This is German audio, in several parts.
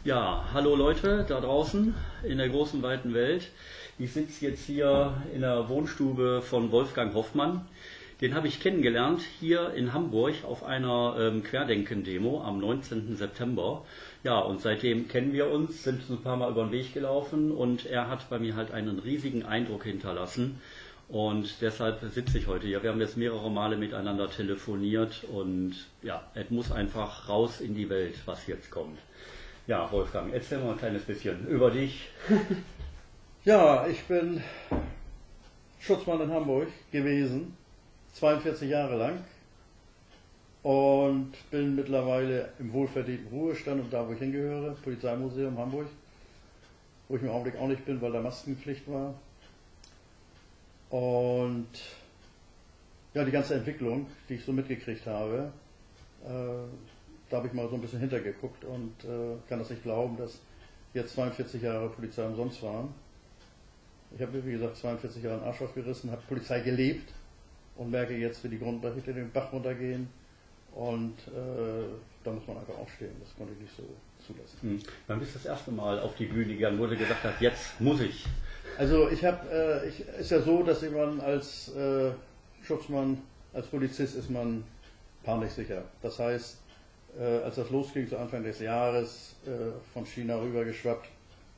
Ja, hallo Leute da draußen in der großen weiten Welt. Ich sitze jetzt hier in der Wohnstube von Wolfgang Hoffmann. Den habe ich kennengelernt hier in Hamburg auf einer Querdenken-Demo am 19. September. Ja, und seitdem kennen wir uns, sind uns ein paar Mal über den Weg gelaufen und er hat bei mir halt einen riesigen Eindruck hinterlassen. Und deshalb sitze ich heute hier. Wir haben jetzt mehrere Male miteinander telefoniert und ja, es muss einfach raus in die Welt, was jetzt kommt. Ja, Wolfgang, erzähl mal ein kleines bisschen über dich. Ja, ich bin Schutzmann in Hamburg gewesen, 42 Jahre lang, und bin mittlerweile im wohlverdienten Ruhestand und da, wo ich hingehöre, Polizeimuseum Hamburg, wo ich im Augenblick auch nicht bin, weil da Maskenpflicht war. Und ja, die ganze Entwicklung, die ich so mitgekriegt habe, da habe ich mal so ein bisschen hintergeguckt und kann das nicht glauben, dass jetzt 42 Jahre Polizei umsonst waren. Ich habe, wie gesagt, 42 Jahre einen Arsch aufgerissen, habe Polizei gelebt und merke jetzt, wie die Grundrechte den Bach runtergehen. Und da muss man einfach aufstehen. Das konnte ich nicht so zulassen. Wann bist du das erste Mal auf die Bühne gegangen, wo du gesagt hast, jetzt muss ich? Also ist ja so, dass man als Schutzmann, als Polizist ist man paniksicher. Das heißt, als das losging zu Anfang des Jahres, von China rübergeschwappt,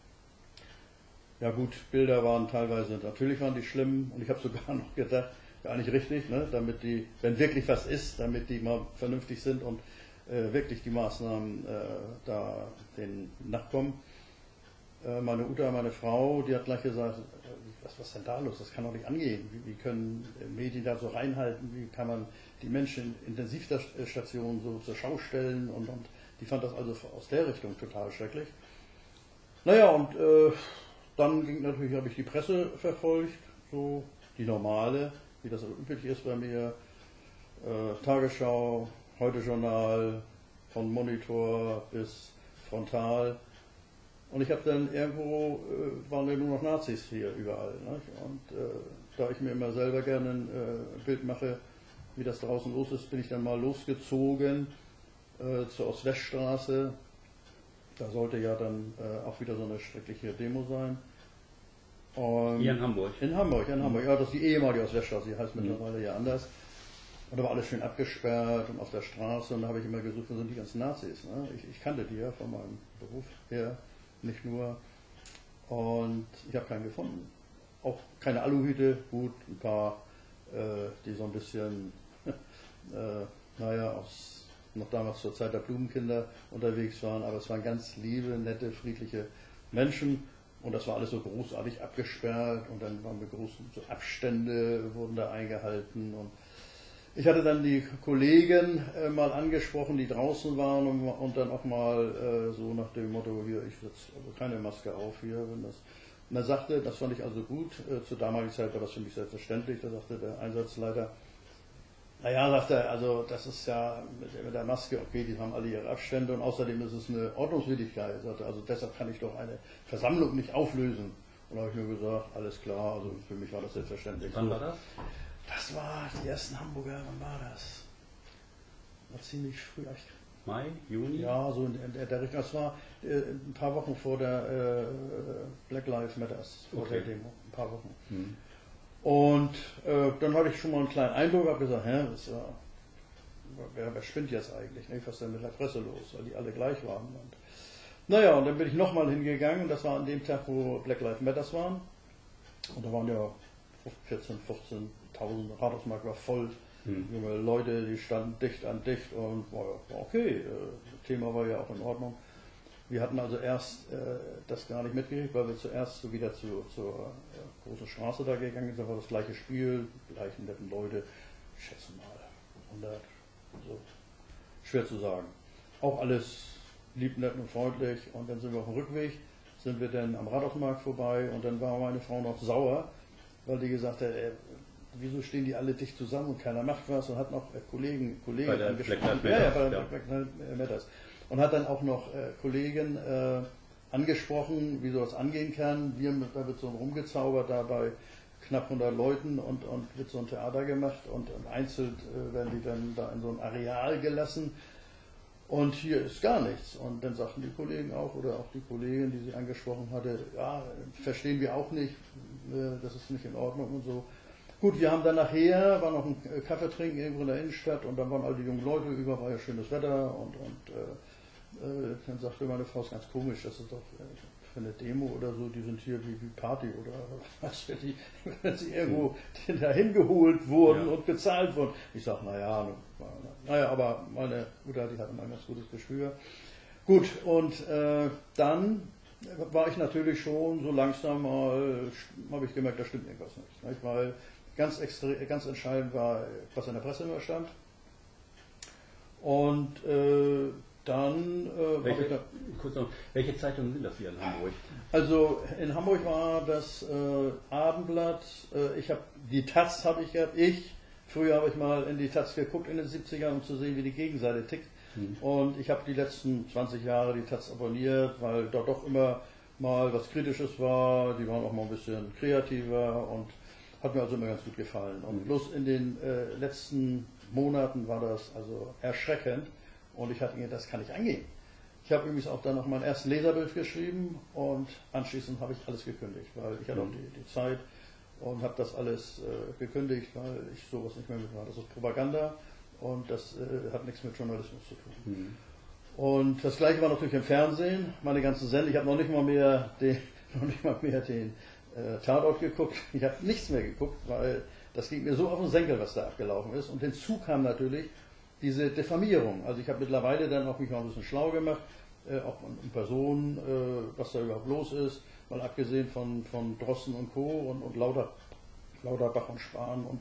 ja gut, Bilder waren teilweise, natürlich waren die schlimm, und ich habe sogar noch gedacht, ja eigentlich richtig, ne, damit die, wenn wirklich was ist, damit die mal vernünftig sind und wirklich die Maßnahmen da denen nachkommen. Meine Uta, meine Frau, die hat gleich gesagt, was ist denn da los, das kann doch nicht angehen, wie können Medien da so reinhalten, wie kann man die Menschen in Intensivstationen so zur Schau stellen, und die fand das also aus der Richtung total schrecklich. Naja, und dann habe ich die Presse verfolgt, so die normale, wie das üblich ist bei mir, Tagesschau, Heute-Journal, von Monitor bis Frontal. Und ich habe dann irgendwo, waren ja nur noch Nazis hier überall. Ne? Und da ich mir immer selber gerne ein Bild mache, wie das draußen los ist, bin ich dann mal losgezogen zur Ost-West-Straße. Da sollte ja dann auch wieder so eine schreckliche Demo sein. Und Hier in Hamburg? In Hamburg. Ja, das ist die ehemalige Ost-West-Straße, die heißt mittlerweile ja anders. Und da war alles schön abgesperrt und auf der Straße, und da habe ich immer gesucht, wo sind die ganzen Nazis. Ne? Ich kannte die ja von meinem Beruf her, nicht nur. Und ich habe keinen gefunden. Auch keine Aluhüte, gut, ein paar, die so ein bisschen, noch damals zur Zeit der Blumenkinder unterwegs waren, aber es waren ganz liebe, nette, friedliche Menschen. Und das war alles so großartig abgesperrt, und dann waren wir großen so Abstände, wurden da eingehalten. Und ich hatte dann die Kollegen mal angesprochen, die draußen waren, und dann auch mal so nach dem Motto, hier, ich setze also keine Maske auf hier. Wenn das. Und er sagte, das fand ich also gut, zur damaligen Zeit war das für mich selbstverständlich, da sagte der Einsatzleiter, naja, sagt er, also das ist ja mit der Maske, okay, die haben alle ihre Abstände, und außerdem ist es eine Ordnungswidrigkeit. Er sagte, also deshalb kann ich doch eine Versammlung nicht auflösen. Und da habe ich nur gesagt, alles klar, also für mich war das selbstverständlich. Wann war das? Das war die ersten Hamburger, wann war das? War ziemlich früh. Mai, Juni? Ja, so in der Richtung. Das war ein paar Wochen vor der Black Lives Matters, vor der Demo, ein paar Wochen. Und dann hatte ich schon mal einen kleinen Eindruck, habe gesagt, wer spinnt jetzt eigentlich? Ne? Was ist denn mit der Presse los? Weil die alle gleich waren. Und, naja, und dann bin ich nochmal hingegangen, und das war an dem Tag, wo Black Lives Matters waren. Und da waren ja 14.000, 15.000, Rathausmarkt war voll. Junge Leute, die standen dicht an dicht, und war okay, das Thema war ja auch in Ordnung. Wir hatten also erst das gar nicht mitgekriegt, weil wir zuerst so wieder zur großen Straße da gegangen sind. Da war das gleiche Spiel, die gleichen netten Leute, ich schätze mal 100, so schwer zu sagen. Auch alles lieb, nett und freundlich, und dann sind wir auf dem Rückweg, sind wir dann am Rathausmarkt vorbei, und dann war meine Frau noch sauer, weil die gesagt hat, wieso stehen die alle dicht zusammen und keiner macht was, und hat noch Kollegen angesprochen. Und hat dann auch noch Kollegen angesprochen, wie sowas angehen kann. Da wird so rumgezaubert, da bei knapp 100 Leuten, und wird so ein Theater gemacht, und einzeln werden die dann da in so ein Areal gelassen. Und hier ist gar nichts. Und dann sagten die Kollegen auch, oder auch die Kollegin, die sie angesprochen hatte, ja, verstehen wir auch nicht, das ist nicht in Ordnung und so. Gut, wir haben dann nachher, war noch ein Kaffee trinken irgendwo in der Innenstadt und dann waren all die jungen Leute über, war ja schönes Wetter und dann sagte meine Frau, ist ganz komisch, das ist doch für eine Demo oder so, die sind hier wie Party oder was, wenn sie irgendwo dahin geholt wurden und bezahlt wurden. Ich sage, naja, aber meine Mutter, die hatte ein ganz gutes Gespür. Gut, und dann war ich natürlich schon so langsam mal, habe ich gemerkt, da stimmt irgendwas nicht. Weil ganz entscheidend war, was in der Presse immer stand. Und dann welche Zeitungen sind das hier in Hamburg? Also in Hamburg war das Abendblatt, die Taz habe ich gehabt. Früher habe ich mal in die Taz geguckt in den 70ern, um zu sehen, wie die Gegenseite tickt. Und ich habe die letzten 20 Jahre die Taz abonniert, weil da doch immer mal was Kritisches war. Die waren auch mal ein bisschen kreativer und hat mir also immer ganz gut gefallen. Und bloß in den letzten Monaten war das also erschreckend. Und ich hatte gedacht, das kann nicht angehen. Ich habe übrigens auch dann noch meinen ersten Leserbrief geschrieben und anschließend habe ich alles gekündigt, weil ich hatte auch die Zeit und habe das alles gekündigt, weil ich sowas nicht mehr mitmache. Das ist Propaganda und das hat nichts mit Journalismus zu tun. Und das Gleiche war natürlich im Fernsehen. Meine ganzen Sender, ich habe noch nicht mal mehr den Tatort geguckt. Ich habe nichts mehr geguckt, weil das ging mir so auf den Senkel, was da abgelaufen ist. Und hinzu kam natürlich diese Diffamierung. Also ich habe mittlerweile dann auch mich mal ein bisschen schlau gemacht, auch in Personen, was da überhaupt los ist, mal abgesehen von Drosten und Co. und Lauterbach und Spahn. Und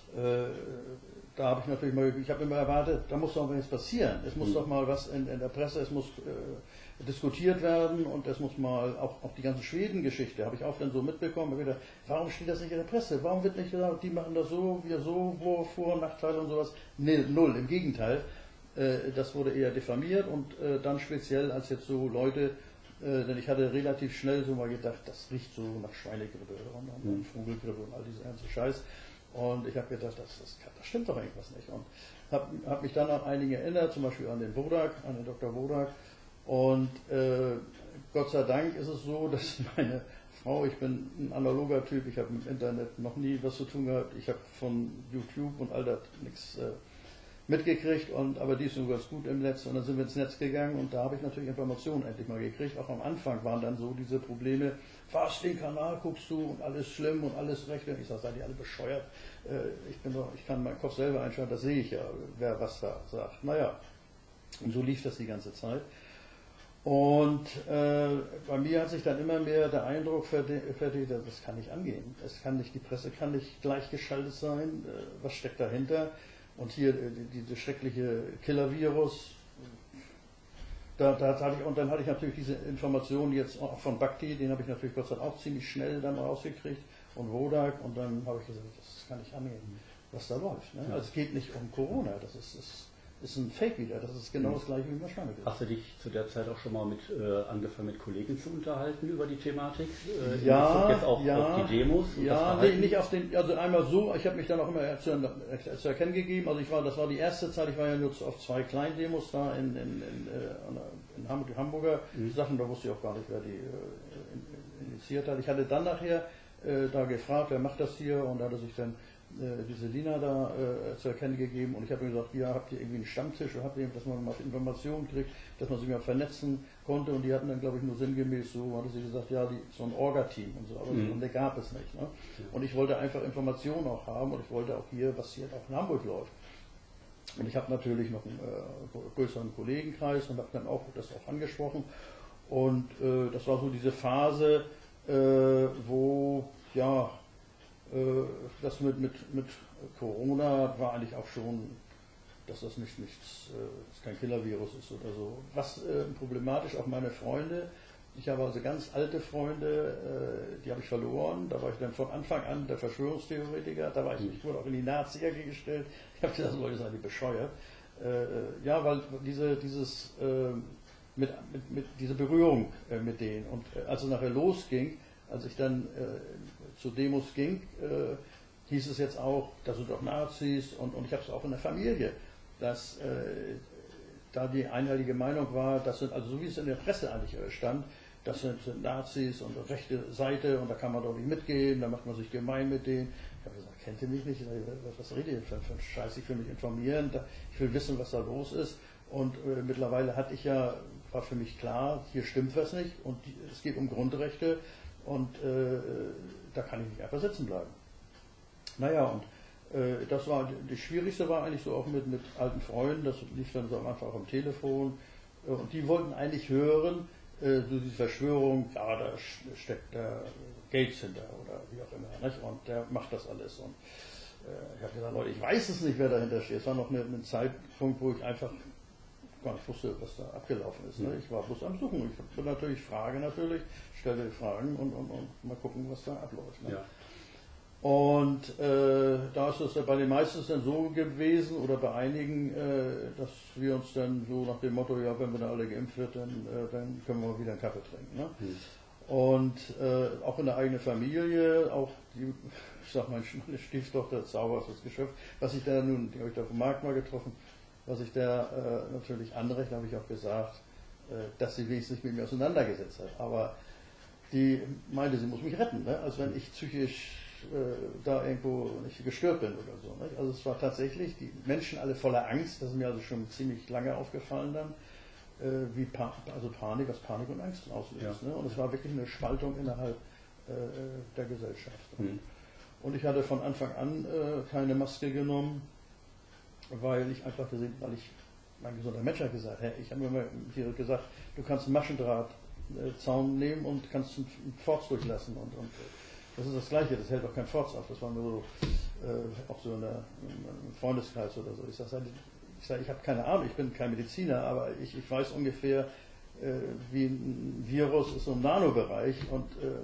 da habe ich natürlich mal, ich habe immer erwartet, da muss doch was passieren. Es muss doch mal was in der Presse, es muss diskutiert werden und es muss mal, auch die ganze Schweden-Geschichte habe ich auch dann so mitbekommen, wieder, warum steht das nicht in der Presse? Warum wird nicht gesagt, die machen das so, wir so, Vor- und Nachteile und sowas? Nee, null, im Gegenteil. Das wurde eher diffamiert und dann speziell als jetzt so Leute, denn ich hatte relativ schnell so mal gedacht, das riecht so nach Schweinegrippe und Vogelgrippe und all diese ganze Scheiß. Und ich habe gedacht, das stimmt doch irgendwas nicht. Und habe mich dann an einige erinnert, zum Beispiel an den Dr. Wodak. Und Gott sei Dank ist es so, dass meine Frau, ich bin ein analoger Typ, ich habe mit dem Internet noch nie was zu tun gehabt, ich habe von YouTube und all das nichts mitgekriegt, aber die ist nur ganz gut im Netz und dann sind wir ins Netz gegangen und da habe ich natürlich Informationen endlich mal gekriegt. Auch am Anfang waren dann so diese Probleme, was, den Kanal guckst du und alles schlimm und alles recht. Und ich sage, seid ihr alle bescheuert? Ich kann meinen Kopf selber einschalten, das sehe ich ja, wer was da sagt. Naja, und so lief das die ganze Zeit. Und bei mir hat sich dann immer mehr der Eindruck verdichtet, das kann nicht angehen. Die Presse kann nicht gleichgeschaltet sein. Was steckt dahinter? Und hier diese schreckliche Killer-Virus. Und dann hatte ich natürlich diese Informationen jetzt auch von Bhakti, den habe ich natürlich Gott sei Dank auch ziemlich schnell dann rausgekriegt. Und Wodak. Und dann habe ich gesagt, das kann nicht angehen, was da läuft. Ne? Also es geht nicht um Corona, das ist ein Fake wieder, das ist genau das gleiche wie wahrscheinlich. Hast du dich zu der Zeit auch schon mal angefangen mit Kollegen zu unterhalten über die Thematik? Ja, jetzt auch auf die Demos? Ja, nicht auf den, also einmal so, ich habe mich dann auch immer zu erkennen gegeben, also das war die erste Zeit, ich war ja nur auf 2 Kleindemos da in Hamburger Sachen, da wusste ich auch gar nicht, wer die initiiert hat. Ich hatte dann nachher da gefragt, wer macht das hier, und da hat er sich dann diese Lina da zu erkennen gegeben und ich habe mir gesagt, ja, habt ihr irgendwie einen Stammtisch oder habt ihr, dass man mal Informationen kriegt, dass man sich mal vernetzen konnte, und die hatten dann, glaube ich, nur sinngemäß so, hatte sie gesagt, ja, so ein Orga-Team und so, aber und der gab es nicht. Ne? Und ich wollte einfach Informationen auch haben und ich wollte auch hier, was hier auch in Hamburg läuft. Und ich habe natürlich noch einen größeren Kollegenkreis und habe dann auch das auch angesprochen und das war so diese Phase, wo, ja, das mit Corona war eigentlich auch schon, dass das dass kein Killer-Virus ist oder so. Was problematisch, auch meine Freunde, ich habe also ganz alte Freunde, die habe ich verloren, da war ich dann von Anfang an der Verschwörungstheoretiker, ich wurde auch in die Nazi-Ecke gestellt, ich habe gesagt, Leute, seid ihr bescheuert. Ja, weil diese Berührung mit denen, und als es nachher losging, als ich dann zu Demos ging, hieß es jetzt auch, das sind doch Nazis, und ich habe es auch in der Familie, dass da die einhellige Meinung war, das sind, also so wie es in der Presse eigentlich stand, das sind Nazis und rechte Seite und da kann man doch nicht mitgehen, da macht man sich gemein mit denen. Ich habe gesagt, kennt ihr mich nicht? Was redet ihr für einen Scheiß? Ich will mich informieren, ich will wissen, was da los ist. Und mittlerweile war für mich klar, hier stimmt was nicht und es geht um Grundrechte und da kann ich nicht einfach sitzen bleiben. Naja, und das Schwierigste war eigentlich so auch mit alten Freunden, das lief dann so am Anfang auch am Telefon und die wollten eigentlich hören, so diese Verschwörung, ja, da steckt der Gates hinter oder wie auch immer, nicht? Und der macht das alles. Und ich habe gesagt, Leute, ich weiß es nicht, wer dahinter steht. Es war noch ein Zeitpunkt, wo ich einfach gar nicht wusste, was da abgelaufen ist. Ne? Ich war bloß am Suchen. Ich stelle Fragen und mal gucken, was da abläuft. Ne? Ja. Und da ist es bei den meisten dann so gewesen oder bei einigen, dass wir uns dann so nach dem Motto, ja, wenn wir dann alle geimpft wird, dann können wir mal wieder einen Kaffee trinken. Ne? Und auch in der eigenen Familie, auch ich sag meine Stieftochter, zauberhaftes Geschöpf, was ich da nun, die habe ich da vom Markt mal getroffen, was ich da natürlich anrechne, habe ich auch gesagt, dass sie wenigstens nicht mit mir auseinandergesetzt hat. Aber die meinte, sie muss mich retten, ne? Also wenn ich psychisch da irgendwo nicht gestört bin oder so. Nicht? Also es war tatsächlich, die Menschen alle voller Angst, das ist mir also schon ziemlich lange aufgefallen dann, was Panik und Angst auslöst. Ja. Ne? Und es war wirklich eine Spaltung innerhalb der Gesellschaft. Und ich hatte von Anfang an keine Maske genommen, weil ich mein gesunder Mensch hat gesagt, ich habe mir hier gesagt, du kannst einen Maschendrahtzaun nehmen und kannst einen Forst durchlassen und das ist das Gleiche, das hält auch kein Forst auf. Das war nur so, auch so in einem Freundeskreis oder so. Ich sage, ich habe keine Ahnung, ich bin kein Mediziner, aber ich weiß ungefähr, wie ein Virus ist so im Nanobereich und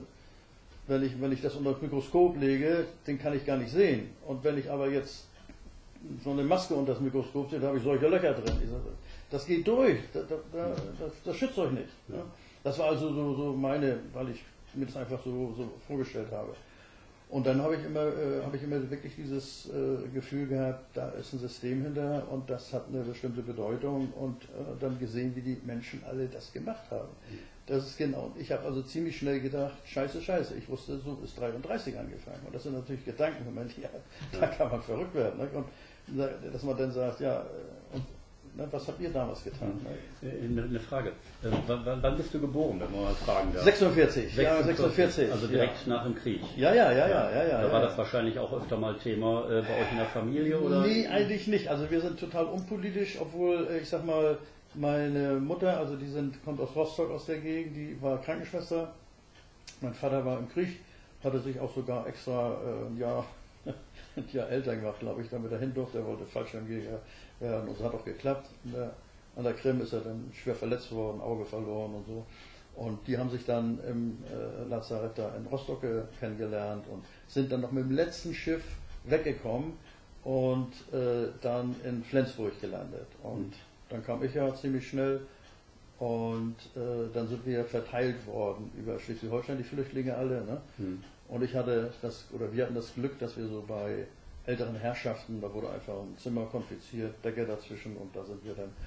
wenn ich das unter das Mikroskop lege, den kann ich gar nicht sehen. Und wenn ich aber jetzt so eine Maske unter das Mikroskop sehe, da habe ich solche Löcher drin. Ich sage, das geht durch, das schützt euch nicht. Ja. Das war also so meine, weil ich mir das einfach so vorgestellt habe. Und dann habe ich immer wirklich dieses Gefühl gehabt, da ist ein System hinter und das hat eine bestimmte Bedeutung und dann gesehen, wie die Menschen alle das gemacht haben. Das ist genau. Ich habe also ziemlich schnell gedacht, scheiße. Ich wusste, so ist 33 angefangen. Und das sind natürlich Gedanken, da kann man verrückt werden. Ne? Und dass man dann sagt, ja, was habt ihr damals getan? Eine Frage. Wann bist du geboren, wenn man mal fragen darf? 46. Ja, 46. Also direkt nach dem Krieg. Ja. Da war das wahrscheinlich auch öfter mal Thema bei euch in der Familie, oder? Nee, eigentlich nicht. Also wir sind total unpolitisch, obwohl, ich sag mal, meine Mutter, also kommt aus Rostock, aus der Gegend, die war Krankenschwester. Mein Vater war im Krieg, hatte sich auch sogar extra ein Jahr älter gemacht, glaube ich, damit er hin durfte. Er wollte Fallschirmjäger werden und es hat auch geklappt. An der Krim ist er dann schwer verletzt worden, Auge verloren und so. Und die haben sich dann im Lazarett da in Rostock kennengelernt und sind dann noch mit dem letzten Schiff weggekommen und dann in Flensburg gelandet. Und dann kam ich ja ziemlich schnell und dann sind wir verteilt worden über Schleswig-Holstein, die Flüchtlinge alle. Ne? Und wir hatten das Glück, dass wir so bei älteren Herrschaften, da wurde einfach ein Zimmer konfiziert, Decke dazwischen und da sind wir dann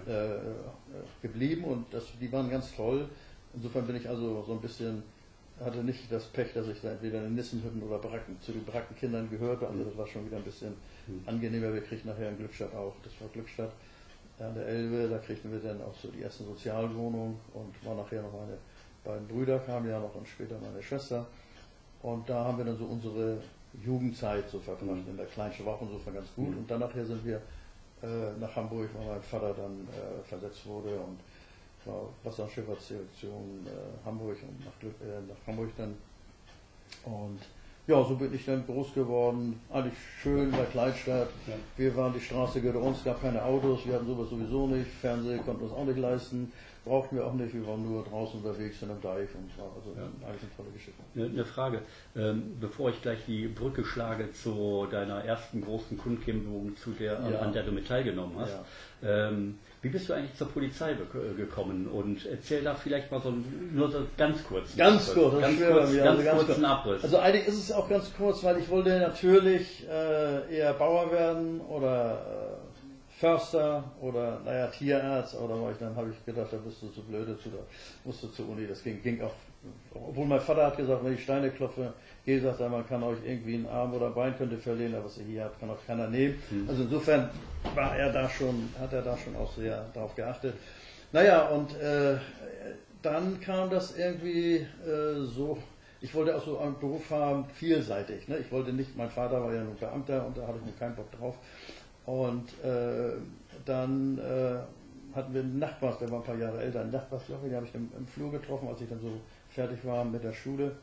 geblieben und die waren ganz toll. Insofern bin ich also so ein bisschen, hatte nicht das Pech, dass ich da entweder in den Nissenhütten oder zu den Barackenkindern gehörte, also das war schon wieder ein bisschen angenehmer. Wir kriegten nachher in Glückstadt auch, das war Glückstadt an der Elbe, da kriegten wir dann auch so die ersten Sozialwohnungen und war nachher noch meine beiden Brüder kamen ja noch und später meine Schwester. Und da haben wir dann so unsere Jugendzeit so verbracht. In der Kleinstadt war auch insofern ganz gut. Und dann nachher sind wir nach Hamburg, weil mein Vater dann versetzt wurde und war Wasser- und Schifffahrtsdirektion Hamburg und nach Hamburg dann. Und ja, so bin ich dann groß geworden. Eigentlich schön in der Kleinstadt. Ja. Die Straße gehörte uns, gab keine Autos, wir hatten sowas sowieso nicht. Fernsehen konnten wir uns auch nicht leisten. Brauchten wir auch nicht, wir waren nur draußen unterwegs in einem Deich und war also eigentlich eine tolle Geschichte. Eine Frage, bevor ich gleich die Brücke schlage zu deiner ersten großen Kundgebung, an der du mit teilgenommen hast. Ja. Wie bist du eigentlich zur Polizei gekommen? Und erzähl da vielleicht mal nur so ganz kurz. Ganz kurzen Abriss. Also eigentlich ist es auch ganz kurz, weil ich wollte natürlich eher Bauer werden oder Förster oder naja, Tierarzt, oder dann habe ich gedacht, da bist du zu blöd dazu, da musst du zur Uni. Das ging auch, obwohl mein Vater hat gesagt, wenn ich Steine klopfe, gesagt, man kann euch irgendwie einen Arm oder ein Bein könnte verlieren, aber was ihr hier habt, kann auch keiner nehmen. Also insofern hat er da schon auch sehr darauf geachtet. Naja, und dann kam das irgendwie so, ich wollte auch so einen Beruf haben, vielseitig. Ne? Ich wollte nicht, mein Vater war ja nur Beamter und da hatte ich nur keinen Bock drauf. Und dann hatten wir einen Nachbar, der war ein paar Jahre älter, einen Nachbarsjunge, den habe ich im Flur getroffen, als ich dann so fertig war mit der Schule.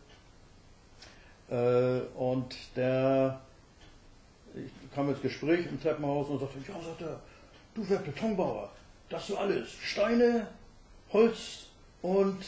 Und ich kam ins Gespräch im Treppenhaus und sagte, ja, sagt er, du wärst Betonbauer, das so alles, Steine, Holz und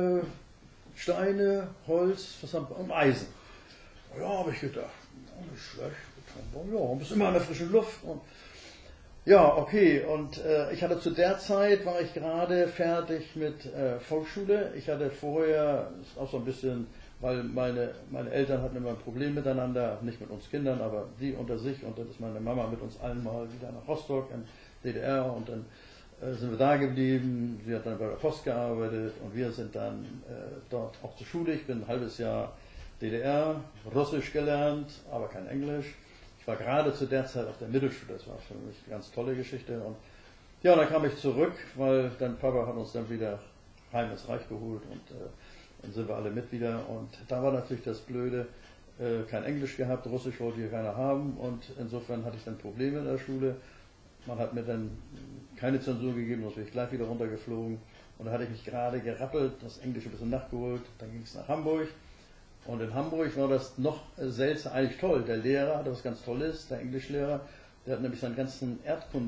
Steine, Holz, und Eisen. Ja, habe ich gedacht, nicht schlecht, Betonbau, ja, bist immer in der frischen Luft. Und ja, okay, und ich hatte zu der Zeit, war ich gerade fertig mit Volksschule. Ich hatte vorher, auch so ein bisschen, weil meine Eltern hatten immer ein Problem miteinander, nicht mit uns Kindern, aber die unter sich, und dann ist meine Mama mit uns allen mal wieder nach Rostock in DDR und dann sind wir da geblieben. Sie hat dann bei der Post gearbeitet und wir sind dann dort auch zur Schule. Ich bin ein halbes Jahr DDR, Russisch gelernt, aber kein Englisch. Ich war gerade zu der Zeit auf der Mittelschule, das war für mich eine ganz tolle Geschichte. Und ja, und dann kam ich zurück, weil dann Papa hat uns dann wieder heim ins Reich geholt und dann sind wir alle mit wieder. Und da war natürlich das Blöde, kein Englisch gehabt, Russisch wollte hier keiner haben und insofern hatte ich dann Probleme in der Schule. Man hat mir dann keine Zensur gegeben, sonst wäre ich gleich wieder runtergeflogen. Und da hatte ich mich gerade gerappelt, das Englische ein bisschen nachgeholt, dann ging es nach Hamburg. Und in Hamburg war das noch seltsam, eigentlich toll. Der Lehrer hatte was ganz Tolles, der Englischlehrer, der hat nämlich seinen ganzen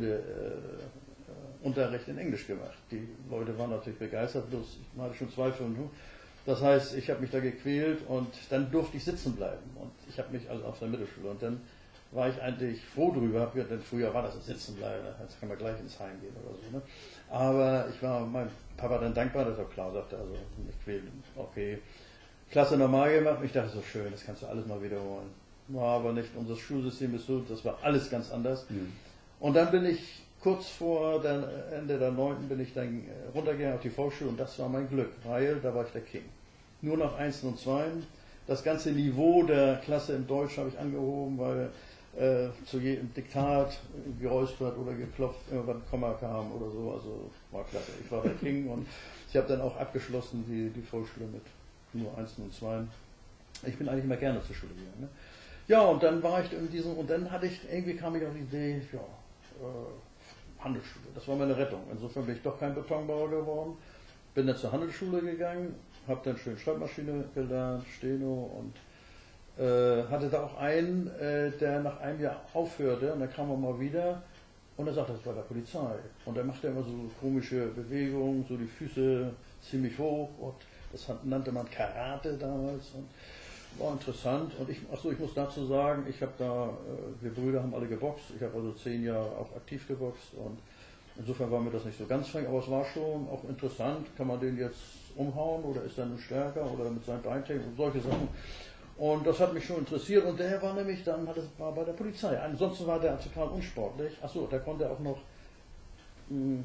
Erdkunde-Unterricht in Englisch gemacht. Die Leute waren natürlich begeistert, bloß ich hatte schon 2 Stunden. Das heißt, ich habe mich da gequält und dann durfte ich sitzen bleiben. Und ich habe mich also auf der Mittelschule und dann war ich eigentlich froh drüber, denn früher war das sitzen bleiben, jetzt kann man gleich ins Heim gehen oder so. Ne? Aber ich war meinem Papa dann dankbar, dass er klar sagte, also nicht quälen, okay. Klasse normal gemacht und ich dachte so schön, das kannst du alles mal wiederholen. War aber nicht, unser Schulsystem ist so, das war alles ganz anders. Und dann bin ich kurz vor Ende der 9. bin ich dann runtergegangen auf die Volksschule und das war mein Glück, weil da war ich der King. Nur noch 1 und 2. Das ganze Niveau der Klasse im Deutsch habe ich angehoben, weil zu jedem Diktat geräuspert oder geklopft, irgendwann ein Komma kam oder so, also war klasse. Ich war der King und ich habe dann auch abgeschlossen die Volksschule mit nur 1 und 2. Ich bin eigentlich immer gerne zur Schule gegangen. Ne? Ja, und dann war ich in diesem, und dann kam ich auf die Idee, ja, Handelsschule, das war meine Rettung. Insofern bin ich doch kein Betonbauer geworden, bin dann zur Handelsschule gegangen, habe dann schön Schreibmaschine gelernt, Steno und hatte da auch einen, der nach einem Jahr aufhörte und dann kam er mal wieder und er sagte, das war der Polizei. Und er machte immer so komische Bewegungen, so die Füße ziemlich hoch und das nannte man Karate damals und war interessant. Und ich muss dazu sagen, wir Brüder haben alle geboxt, ich habe also 10 Jahre auch aktiv geboxt und insofern war mir das nicht so ganz fremd, aber es war schon auch interessant, kann man den jetzt umhauen oder ist er nun stärker oder mit seinem Beintechnik und solche Sachen. Und das hat mich schon interessiert und der war nämlich dann, war bei der Polizei. Ansonsten war der total unsportlich. Achso, der konnte auch noch im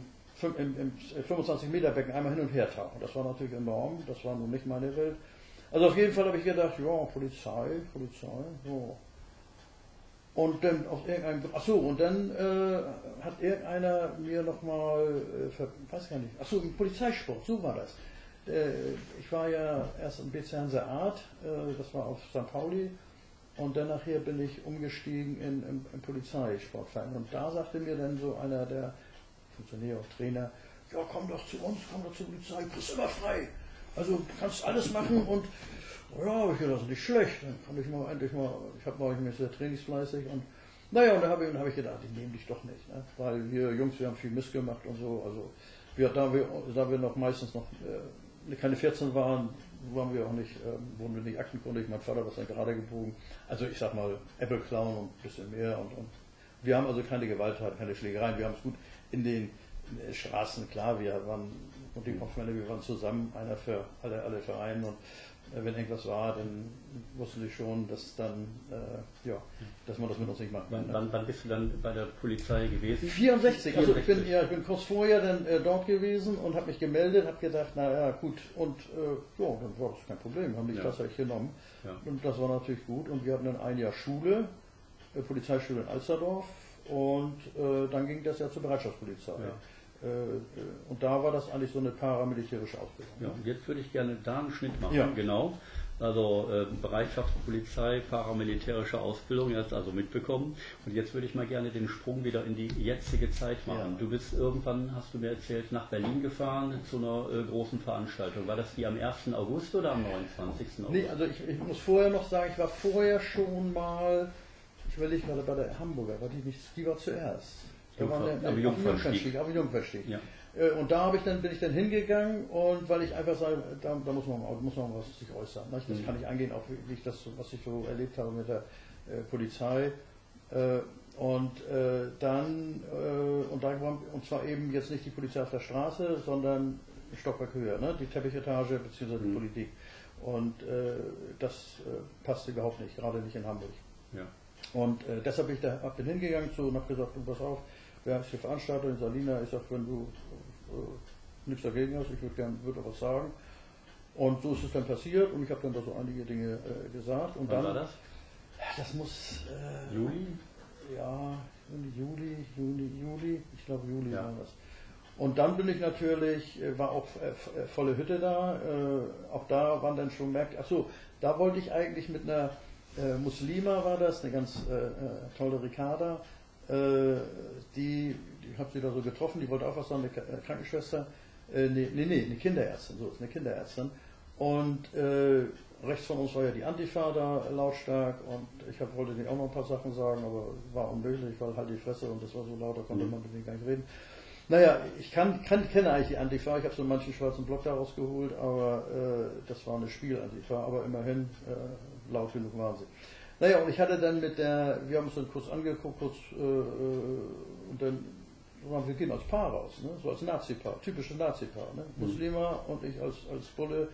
25 Meter Becken einmal hin und her tauchen. Das war natürlich enorm, das war nun nicht meine Welt. Also auf jeden Fall habe ich gedacht, ja, Polizei, so. Und dann hat irgendeiner mir nochmal, weiß gar nicht, achso, im Polizeisport, so war das. Ich war ja erst im BC Hanseat, das war auf St. Pauli, und dann nachher bin ich umgestiegen im Polizeisportverein. Und da sagte mir dann so einer der Funktionär, auch Trainer, ja, komm doch zu uns, komm doch zur Polizei, du bist immer frei. Also du kannst alles machen und ja, ich gedacht, das ist nicht schlecht. Dann kann ich mal endlich mal, ich bin sehr trainingsfleißig und naja, und dann habe ich gedacht, ich nehme dich doch nicht. Ne? Weil wir Jungs, wir haben viel Mist gemacht und so. Also da wir noch meistens noch keine 14 waren, wurden wir nicht aktenkundig. Mein Vater war dann gerade gebogen. Also ich sag mal, Apple klauen und ein bisschen mehr. Und wir haben also keine Gewalt, keine Schlägereien. Wir haben es gut in den Straßen, klar, wir waren Und die Kopfmänner, wir waren zusammen, einer für alle Vereine, und wenn irgendwas war, dann wussten sie schon, dass dann, dass man das mit uns nicht macht. Wann bist du dann bei der Polizei gewesen? 64, also ich bin kurz vorher dann dort gewesen und habe mich gemeldet, habe gedacht, naja gut, und dann war das kein Problem, haben die tatsächlich genommen. Ja. Und das war natürlich gut, und wir hatten dann ein Jahr Schule, Polizeischule in Alsterdorf, und dann ging das ja zur Bereitschaftspolizei. Ja. Und da war das eigentlich so eine paramilitärische Ausbildung. Ja, und jetzt würde ich gerne da einen Schnitt machen, genau. Also Bereitschaftspolizei, paramilitärische Ausbildung, hast also mitbekommen. Und jetzt würde ich mal gerne den Sprung wieder in die jetzige Zeit machen. Ja. Du bist irgendwann, hast du mir erzählt, nach Berlin gefahren zu einer großen Veranstaltung. War das die am 1. August oder am 29. August? Nee, also ich muss vorher noch sagen, ich war vorher schon mal, ich überlege gerade bei der Hamburger, die war zuerst. Da war auf Jungfernstieg. Ja. Und da bin ich dann hingegangen, und weil ich einfach sage, da muss man was sich äußern. Nicht? Das kann ich angehen, auch wie ich das, was ich so erlebt habe mit der Polizei. Und zwar eben jetzt nicht die Polizei auf der Straße, sondern ein Stockwerk höher, ne? Die Teppichetage bzw. die Politik. Und das passt überhaupt nicht, gerade nicht in Hamburg. Ja. Und deshalb bin ich da hingegangen und habe gesagt, pass auf, wer ist die Veranstaltung? Salina, ich sage, wenn du nichts dagegen hast, ich würde was sagen. Und so ist es dann passiert, und ich habe dann da so einige Dinge gesagt. Und wann war das? Das muss Juli? Ja, Juli, ich glaube Juli war das. Und dann bin ich natürlich, war auch volle Hütte da, auch da waren dann schon achso, da wollte ich eigentlich mit einer Muslima, war das, eine ganz tolle Ricarda, die habe sie da so getroffen, die wollte auch was sagen, eine Krankenschwester, eine Kinderärztin, so ist eine Kinderärztin. Und rechts von uns war ja die Antifa da lautstark, und ich wollte denen auch noch ein paar Sachen sagen, aber war unmöglich, weil halt die Fresse, und das war so laut, da konnte man mit denen gar nicht reden. Naja, ich kenne eigentlich die Antifa, ich habe so manchen schwarzen Block da rausgeholt, aber das war eine Spielantifa, aber immerhin laut genug waren sie. Naja, und ich hatte dann wir haben uns dann kurz angeguckt, und dann wir gehen als Paar raus, ne? So als Nazi-Paar, typische Nazi-Paar, ne? Muslima und ich als Bulle,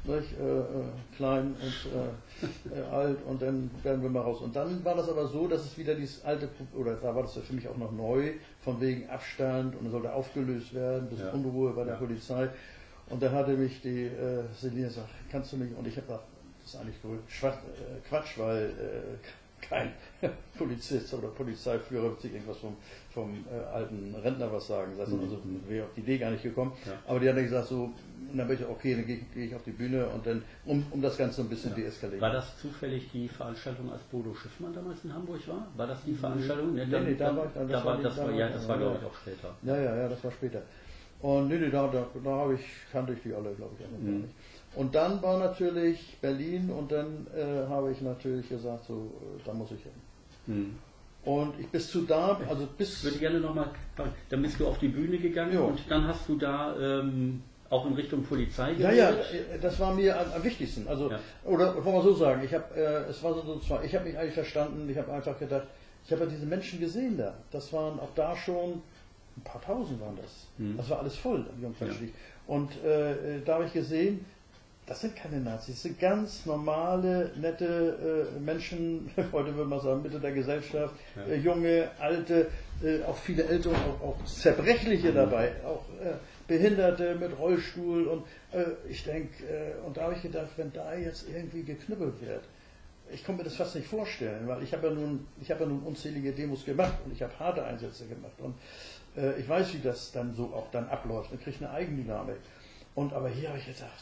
klein und alt, und dann werden wir mal raus. Und dann war das aber so, dass es wieder dieses alte, oder da war das ja für mich auch noch neu, von wegen Abstand, und es sollte aufgelöst werden, ein bisschen Unruhe bei der Polizei. Und da hatte mich die Selina gesagt, kannst du mich, und ich habe gesagt, das ist eigentlich Quatsch, weil kein Polizist oder Polizeiführer wird sich irgendwas vom alten Rentner was sagen. Das heißt, also wäre auf die Idee gar nicht gekommen. Ja. Aber die hat dann gesagt, so, und dann bin ich, okay, dann gehe ich auf die Bühne, und dann, um das Ganze ein bisschen deeskalieren. War das zufällig die Veranstaltung, als Bodo Schiffmann damals in Hamburg war? War das die Veranstaltung? Nee, das war glaube ich auch später. Ja, das war später. Und kannte ich die alle, glaube ich, gar nicht. Und dann war natürlich Berlin, und dann habe ich natürlich gesagt, so, da muss ich hin. Und ich bis zu da, also bis... Ich würde gerne nochmal, dann bist du auf die Bühne gegangen, und dann hast du da auch in Richtung Polizei geredet? Ja, das war mir am wichtigsten. Also, oder wollen wir so sagen, ich habe mich eigentlich verstanden, ich habe einfach gedacht, ich habe ja diese Menschen gesehen da. Das waren auch da schon, ein paar Tausend waren das. Das war alles voll am Jungfernstieg. Und da habe ich gesehen, das sind keine Nazis, das sind ganz normale, nette Menschen, heute würde man sagen, Mitte der Gesellschaft, junge, alte, auch viele ältere, auch Zerbrechliche dabei, auch Behinderte mit Rollstuhl, und ich denke, und da habe ich gedacht, wenn da jetzt irgendwie geknüppelt wird, ich konnte mir das fast nicht vorstellen, weil ich habe ja nun unzählige Demos gemacht, und ich habe harte Einsätze gemacht, und ich weiß, wie das dann so auch dann abläuft, man kriegt eine Eigendynamik. Aber hier habe ich gedacht,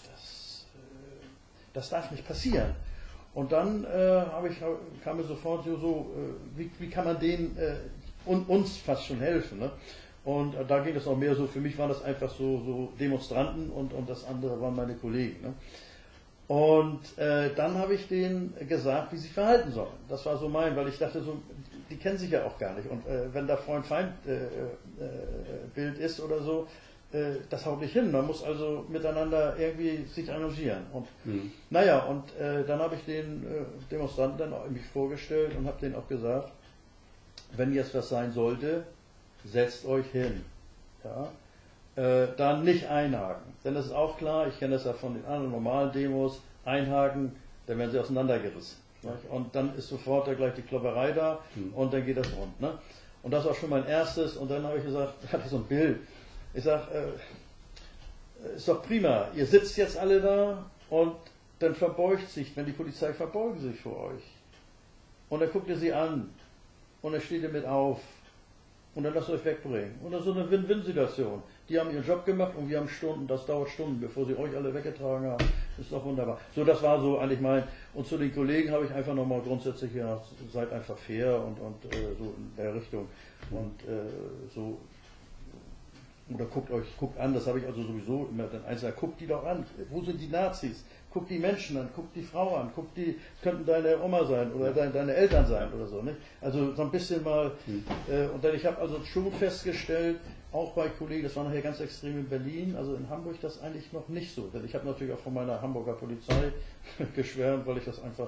das darf nicht passieren. Und dann kam mir sofort wie kann man denen uns fast schon helfen. Ne? Und da ging es auch mehr so, für mich waren das einfach so Demonstranten, und das andere waren meine Kollegen. Ne? Und dann habe ich denen gesagt, wie sie verhalten sollen. Das war so weil ich dachte, so, die kennen sich ja auch gar nicht. Und wenn da Freund-Feind-Bild ist oder so, das haut nicht hin. Man muss also miteinander irgendwie sich arrangieren. Und dann habe ich den Demonstranten dann auch mich vorgestellt und habe denen auch gesagt, wenn jetzt was sein sollte, setzt euch hin. Ja? dann nicht einhaken. Denn das ist auch klar, ich kenne das ja von den anderen normalen Demos, einhaken, dann werden sie auseinandergerissen. Ja. Und dann ist sofort da gleich die Klopperei da und dann geht das rund. Ne? Und das war schon mein erstes und dann habe ich gesagt, hatte ich so ein Bild. Ich sage, ist doch prima, ihr sitzt jetzt alle da und dann verbeugt sich, wenn die Polizei verbeugen sich vor euch. Und dann guckt ihr sie an und dann steht ihr mit auf und dann lasst euch wegbringen. Und das ist so eine Win-Win-Situation. Die haben ihren Job gemacht und wir haben Stunden, das dauert Stunden, bevor sie euch alle weggetragen haben. Das ist doch wunderbar. So, das war so eigentlich mein, und zu den Kollegen habe ich einfach nochmal grundsätzlich gesagt, seid einfach fair und so in der Richtung. Und so, oder guckt an, das habe ich also sowieso immer dann einzeln, guckt die doch an, wo sind die Nazis? Guck die Menschen an, guck die Frau an, guck die, könnten deine Oma sein oder deine Eltern sein oder so. Nicht? Also so ein bisschen mal, und dann ich habe also schon festgestellt, auch bei Kollegen, das war nachher ganz extrem in Berlin, also in Hamburg das eigentlich noch nicht so. Denn ich habe natürlich auch von meiner Hamburger Polizei geschwärmt, weil ich das einfach,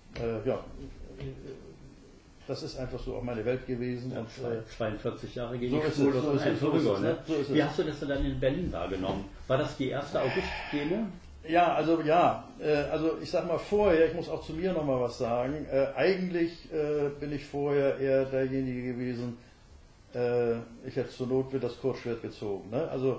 das ist einfach so auch meine Welt gewesen. Ja, und 42 Jahre gegen so die ist Schule es, so ist es, vorüber. ne? So ist es. Wie hast du das dann in Berlin wahrgenommen? War das die erste August-Demo? Ja, also ich sag mal vorher, ich muss auch zu mir nochmal was sagen, eigentlich bin ich vorher eher derjenige gewesen, ich hätte zur Not wird das Kurzschwert gezogen. Ne? Also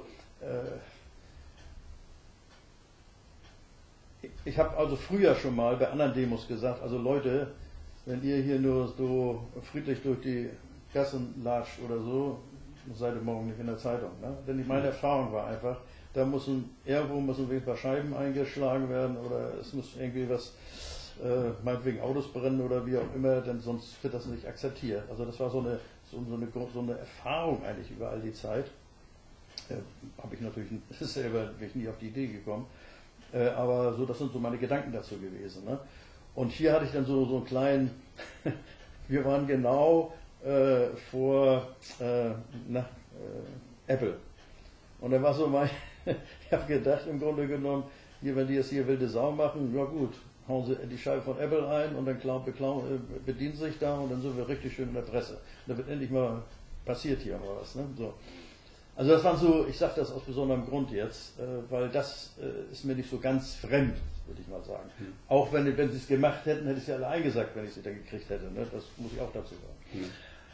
ich habe also früher schon mal bei anderen Demos gesagt, also Leute, wenn ihr hier nur so friedlich durch die Gassen latscht oder so, seid ihr morgen nicht in der Zeitung. Ne? Denn meine Erfahrung war einfach, da irgendwo müssen ein paar Scheiben eingeschlagen werden oder es muss irgendwie was, meinetwegen Autos brennen oder wie auch immer, denn sonst wird das nicht akzeptiert. Also das war so eine Erfahrung eigentlich über all die Zeit. Habe ich natürlich selber bin ich nie auf die Idee gekommen. Aber so, das sind so meine Gedanken dazu gewesen. Ne? Und hier hatte ich dann so einen kleinen, wir waren genau vor Apple. Und dann war so mein, ich habe gedacht, im Grunde genommen, hier, wenn die jetzt hier wilde Sau machen, ja gut, hauen sie die Scheibe von Apple ein und dann bedienen sie sich da und dann sind wir richtig schön in der Presse. Da wird endlich mal passiert hier mal was. Ne? So. Also das waren so, ich sage das aus besonderem Grund jetzt, weil das ist mir nicht so ganz fremd, würde ich mal sagen. Auch wenn sie es gemacht hätten, hätte ich sie alle eingesagt, wenn ich sie dann gekriegt hätte. Ne? Das muss ich auch dazu sagen.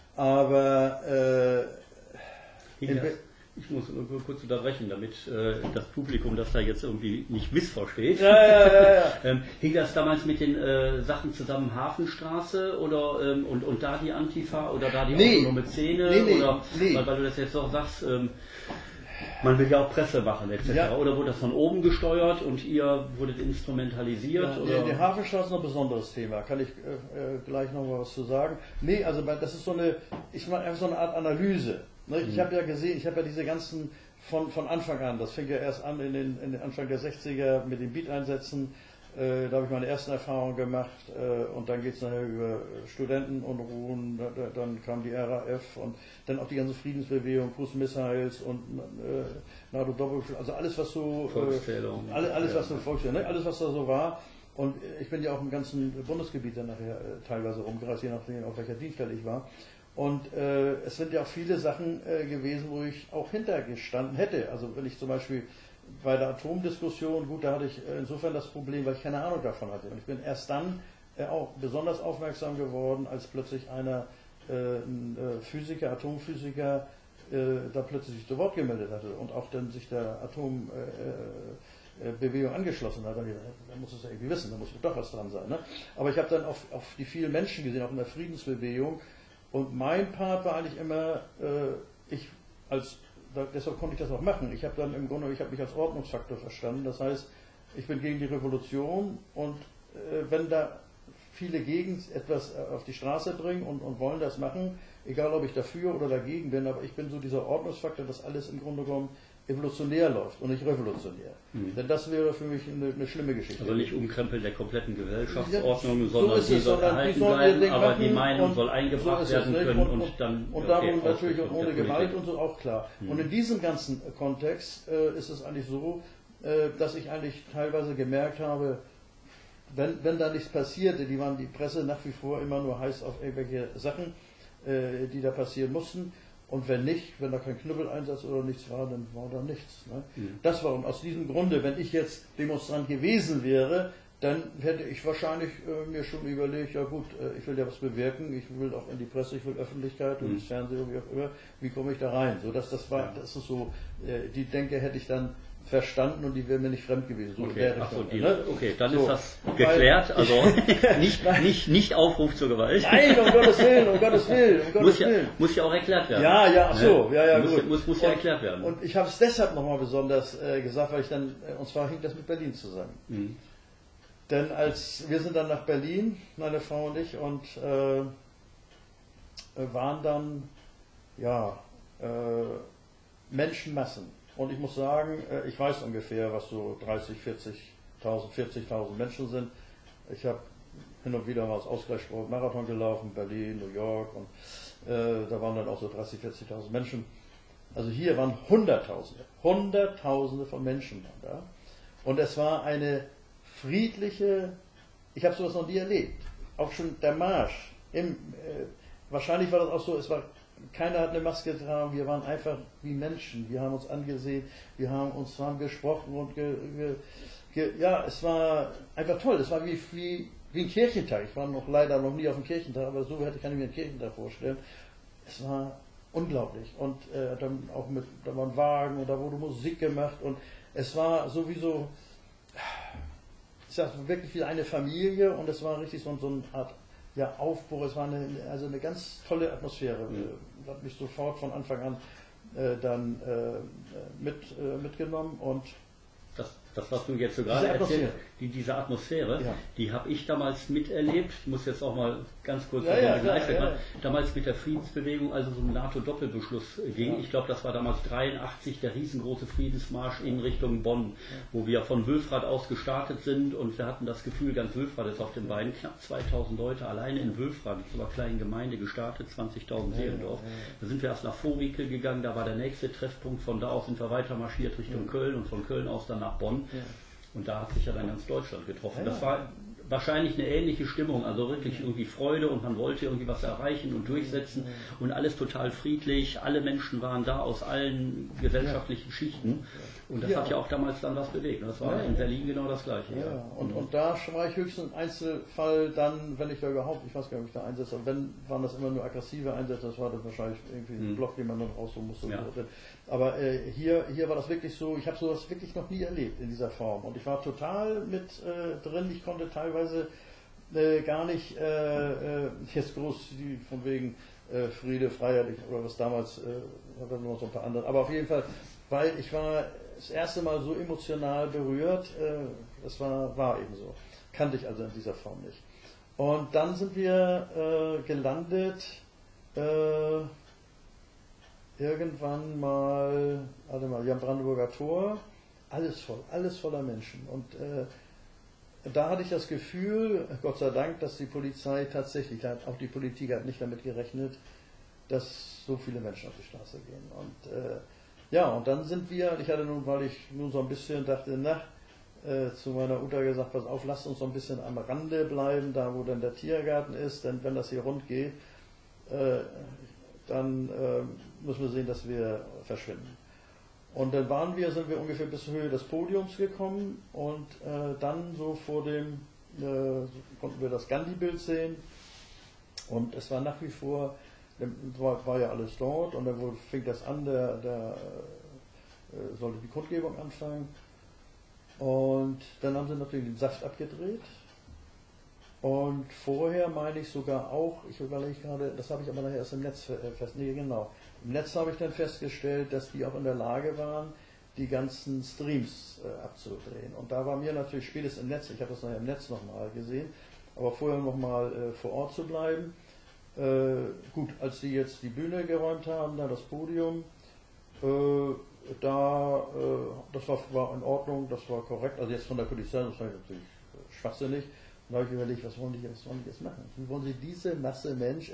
Aber ich muss nur kurz unterbrechen, damit das Publikum das da jetzt irgendwie nicht missversteht. Ja. Hing das damals mit den Sachen zusammen, Hafenstraße oder und da die Antifa oder da die autonome Szene? Nee. Weil du das jetzt doch sagst, man will ja auch Presse machen etc. Ja. Oder wurde das von oben gesteuert und ihr wurdet instrumentalisiert? Ja, oder? Die Hafenstraße ist noch ein besonderes Thema, kann ich gleich noch mal was zu sagen. Nee, also das ist ich meine einfach so eine Art Analyse. Ne? Ich habe ja gesehen, ich habe ja diese ganzen von Anfang an, das fing ja erst an in den Anfang der 60er mit den Beat-Einsätzen, da habe ich meine ersten Erfahrungen gemacht und dann geht es nachher über Studentenunruhen, dann kam die RAF und dann auch die ganze Friedensbewegung, Cruise Missiles und NATO Doppelschutz, also alles was so Volkszählung. Alles was so Volkszählung, ne? Alles was da so war. Und ich bin ja auch im ganzen Bundesgebiet dann nachher teilweise rumgereist, je nachdem auf welcher Dienststelle ich war. Und es sind ja auch viele Sachen gewesen, wo ich auch hintergestanden hätte. Also wenn ich zum Beispiel bei der Atomdiskussion, gut, da hatte ich insofern das Problem, weil ich keine Ahnung davon hatte. Und ich bin erst dann auch besonders aufmerksam geworden, als plötzlich ein Atomphysiker, da plötzlich sich zu Wort gemeldet hatte und auch dann sich der Atombewegung angeschlossen hat. Da muss es ja irgendwie wissen, da muss doch was dran sein. Ne? Aber ich habe dann auf die vielen Menschen gesehen, auch in der Friedensbewegung. Und mein Part war eigentlich immer, deshalb konnte ich das auch machen. Ich habe mich als Ordnungsfaktor verstanden. Das heißt, ich bin gegen die Revolution und wenn da viele gegen etwas auf die Straße bringen und wollen das machen, egal ob ich dafür oder dagegen bin, aber ich bin so dieser Ordnungsfaktor, dass alles im Grunde genommen evolutionär läuft und nicht revolutionär. Denn das wäre für mich eine schlimme Geschichte. Also nicht Umkrempeln der kompletten Gesellschaftsordnung, so sondern die soll erhalten bleiben, aber die Meinung soll eingebracht werden können und dann... Und darum natürlich ohne Gewalt und so auch klar. Und in diesem ganzen Kontext ist es eigentlich so, dass ich eigentlich teilweise gemerkt habe, wenn da nichts passierte, die Presse nach wie vor immer nur heiß auf irgendwelche Sachen, die da passieren mussten. Und wenn nicht, wenn da kein Knüppeleinsatz oder nichts war, dann war da nichts. Ne? Das war, und aus diesem Grunde, wenn ich jetzt Demonstrant gewesen wäre, dann hätte ich wahrscheinlich mir schon überlegt, ja gut, ich will ja was bewirken, ich will auch in die Presse, ich will Öffentlichkeit und ins Fernsehen, wie auch immer, wie komme ich da rein? So, das ist so, die Denke hätte ich dann verstanden und die wäre mir nicht fremd gewesen. So okay, okay, dann so, ist das geklärt, also nicht Aufruf zur Gewalt. Nein, um Gottes Willen, um Gottes Willen, um Gottes Willen. Muss ja auch erklärt werden. Ja, ach so, ja, gut. Muss ja erklärt werden. Und ich habe es deshalb nochmal besonders gesagt, weil ich dann, und zwar hing das mit Berlin zusammen. Denn wir sind dann nach Berlin, meine Frau und ich, und waren dann, Menschenmassen. Und ich muss sagen, ich weiß ungefähr, was so 30, 40.000 Menschen sind. Ich habe hin und wieder mal als Ausgleichssport Marathon gelaufen, Berlin, New York, und da waren dann auch so 30, 40.000 Menschen. Also hier waren Hunderttausende von Menschen da. Und es war eine friedliche, ich habe sowas noch nie erlebt. Auch schon der Marsch. Wahrscheinlich war das auch so, keiner hat eine Maske getragen, wir waren einfach wie Menschen, wir haben uns angesehen, wir haben gesprochen und es war einfach toll, es war wie ein Kirchentag. Ich war leider noch nie auf dem Kirchentag, aber so kann ich mir einen Kirchentag vorstellen. Es war unglaublich. Und dann auch da waren Wagen und da wurde Musik gemacht und es war sowieso, es war wirklich wie eine Familie und es war richtig so eine Art Aufbruch, es war eine ganz tolle Atmosphäre. Hat mich sofort von Anfang an dann mitgenommen und das, was du jetzt so gerade erzählst, diese Atmosphäre, die habe ich damals miterlebt. Ich muss jetzt auch mal ganz kurz damals mit der Friedensbewegung, also so ein NATO-Doppelbeschluss ging. Ich glaube, das war damals 83 der riesengroße Friedensmarsch in Richtung Bonn, wo wir von Wülfrath aus gestartet sind und wir hatten das Gefühl, ganz Wülfrath ist auf den Beinen, knapp 2000 Leute alleine in Wülfrath, in so einer kleinen Gemeinde gestartet, 20.000 Seelendorf. Da sind wir erst nach Vohwinkel gegangen, da war der nächste Treffpunkt, von da aus sind wir weiter marschiert Richtung Köln und von Köln aus dann nach Bonn. Und da hat sich ja dann ganz Deutschland getroffen. Das war wahrscheinlich eine ähnliche Stimmung, also wirklich irgendwie Freude und man wollte irgendwie was erreichen und durchsetzen und alles total friedlich, alle Menschen waren da aus allen gesellschaftlichen Schichten und das hat ja auch damals dann was bewegt. Das war in Berlin genau das Gleiche. Ja. Und da war ich höchstens im Einzelfall dann, wenn ich da überhaupt, ich weiß gar nicht, ob ich da einsetze, aber wenn, waren das immer nur aggressive Einsätze, das war dann wahrscheinlich irgendwie ein Block, den man dann rausholen musste. Aber hier war das wirklich so, ich habe sowas wirklich noch nie erlebt in dieser Form und ich war total mit drin, ich konnte teilweise gar nicht jetzt groß von wegen Friede, Freiheit oder was damals, war noch so ein paar andere, aber auf jeden Fall, weil ich war das erste Mal so emotional berührt, das war eben so, kannte ich also in dieser Form nicht. Und dann sind wir gelandet, irgendwann mal, am Brandenburger Tor, alles voller Menschen. Und da hatte ich das Gefühl, Gott sei Dank, dass die Polizei tatsächlich, auch die Politik hat nicht damit gerechnet, dass so viele Menschen auf die Straße gehen. Und und dann sind wir, ich hatte nun, weil ich nun so ein bisschen dachte, zu meiner Uta gesagt, pass auf, lasst uns so ein bisschen am Rande bleiben, da wo dann der Tiergarten ist, denn wenn das hier rund geht, dann müssen wir sehen, dass wir verschwinden. Und dann sind wir ungefähr bis zur Höhe des Podiums gekommen und dann so vor dem, konnten wir das Gandhi-Bild sehen und es war nach wie vor, war ja alles dort und dann fing das an, sollte die Kundgebung anfangen und dann haben sie natürlich den Saft abgedreht und vorher meine ich sogar auch, ich überlege gerade, das habe ich aber nachher erst im Netz im Netz habe ich dann festgestellt, dass die auch in der Lage waren, die ganzen Streams abzudrehen. Und da war mir natürlich spätestens im Netz, ich habe das nachher im Netz nochmal gesehen, aber vorher nochmal vor Ort zu bleiben. Gut, als sie jetzt die Bühne geräumt haben, da das Podium, das war in Ordnung, das war korrekt. Also jetzt von der Polizei, das war natürlich schwachsinnig. Und da habe ich überlegt, was wollen die jetzt machen? Wie wollen sie diese Masse Mensch,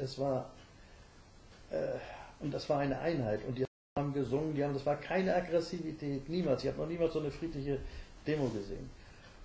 und das war eine Einheit und die haben gesungen, das war keine Aggressivität, niemals. Ich habe noch niemals so eine friedliche Demo gesehen.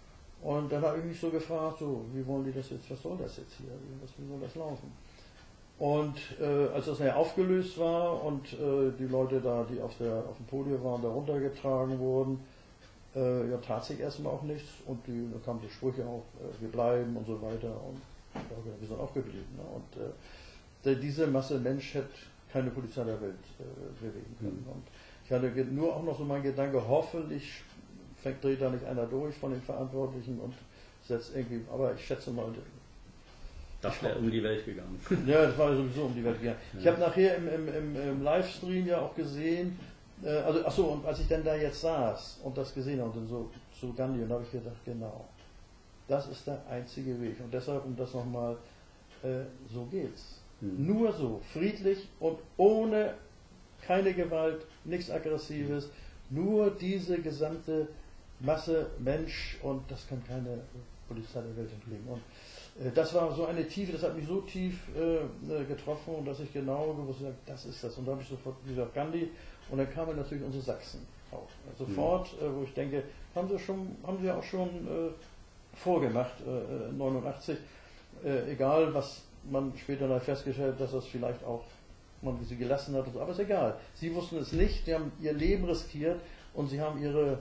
Und dann habe ich mich so gefragt, wie wollen die das jetzt, was soll das jetzt hier, wie soll das laufen? Und als das nachher aufgelöst war und die Leute da, die auf dem Podium waren, da runtergetragen wurden, ja, tat sich erstmal auch nichts und da kamen die Sprüche auch, wir bleiben und so weiter und ja, wir sind auch geblieben. Ne? Und diese Masse Mensch hätte keine Polizei der Welt bewegen können. Und ich hatte nur auch noch so meinen Gedanke, hoffentlich dreht da nicht einer durch von den Verantwortlichen und setzt irgendwie, aber ich schätze mal, das wäre um die Welt gegangen. Ja, das war sowieso um die Welt gegangen. Ja. Ich habe nachher im Livestream ja auch gesehen, und als ich dann da jetzt saß und das gesehen habe, und so Gandhi, und da habe ich gedacht, genau, das ist der einzige Weg. Und deshalb, um das nochmal, so geht's. Nur so, friedlich und ohne keine Gewalt, nichts Aggressives, nur diese gesamte Masse Mensch, und das kann keine Polizei der Welt entlegen. Und das war so eine Tiefe, das hat mich so tief getroffen, dass ich genau gewusst habe, das ist das. Und da habe ich sofort gesagt, Gandhi, und dann kamen natürlich unsere Sachsen auch. Sofort, wo ich denke, haben sie ja auch schon vorgemacht, 89, egal was man später noch festgestellt hat, dass das vielleicht auch man sie gelassen hat, aber ist egal. Sie wussten es nicht, sie haben ihr Leben riskiert und sie haben ihre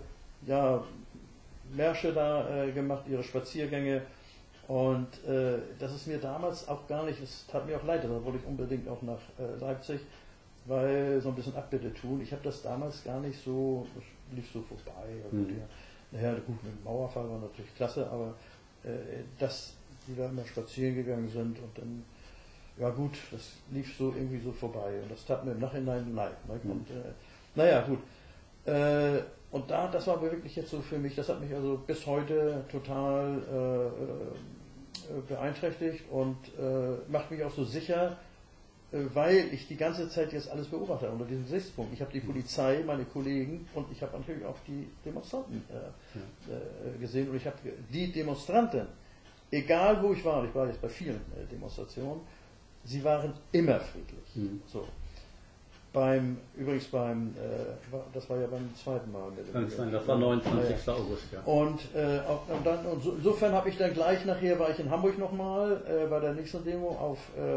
Märsche da gemacht, ihre Spaziergänge. Und das ist mir damals auch gar nicht, es tat mir auch leid, da wollte ich unbedingt auch nach Leipzig, weil so ein bisschen Abbitte tun. Ich habe das damals gar nicht so, das lief so vorbei. Naja, gut, mit dem Mauerfall war natürlich klasse, aber dass die da immer spazieren gegangen sind und dann, ja gut, das lief so irgendwie so vorbei und das tat mir im Nachhinein leid. Ne? Und naja, gut. Und das war wirklich jetzt so für mich, das hat mich also bis heute total beeinträchtigt und macht mich auch so sicher, weil ich die ganze Zeit jetzt alles beobachte unter diesem Gesichtspunkt. Ich habe die Polizei, meine Kollegen und ich habe natürlich auch die Demonstranten gesehen und ich habe die Demonstranten, egal wo ich war jetzt bei vielen Demonstrationen, sie waren immer friedlich. So. Das war ja beim zweiten Mal. Das war 29. August, ja. Und insofern habe ich dann gleich nachher, war ich in Hamburg nochmal, bei der nächsten Demo auf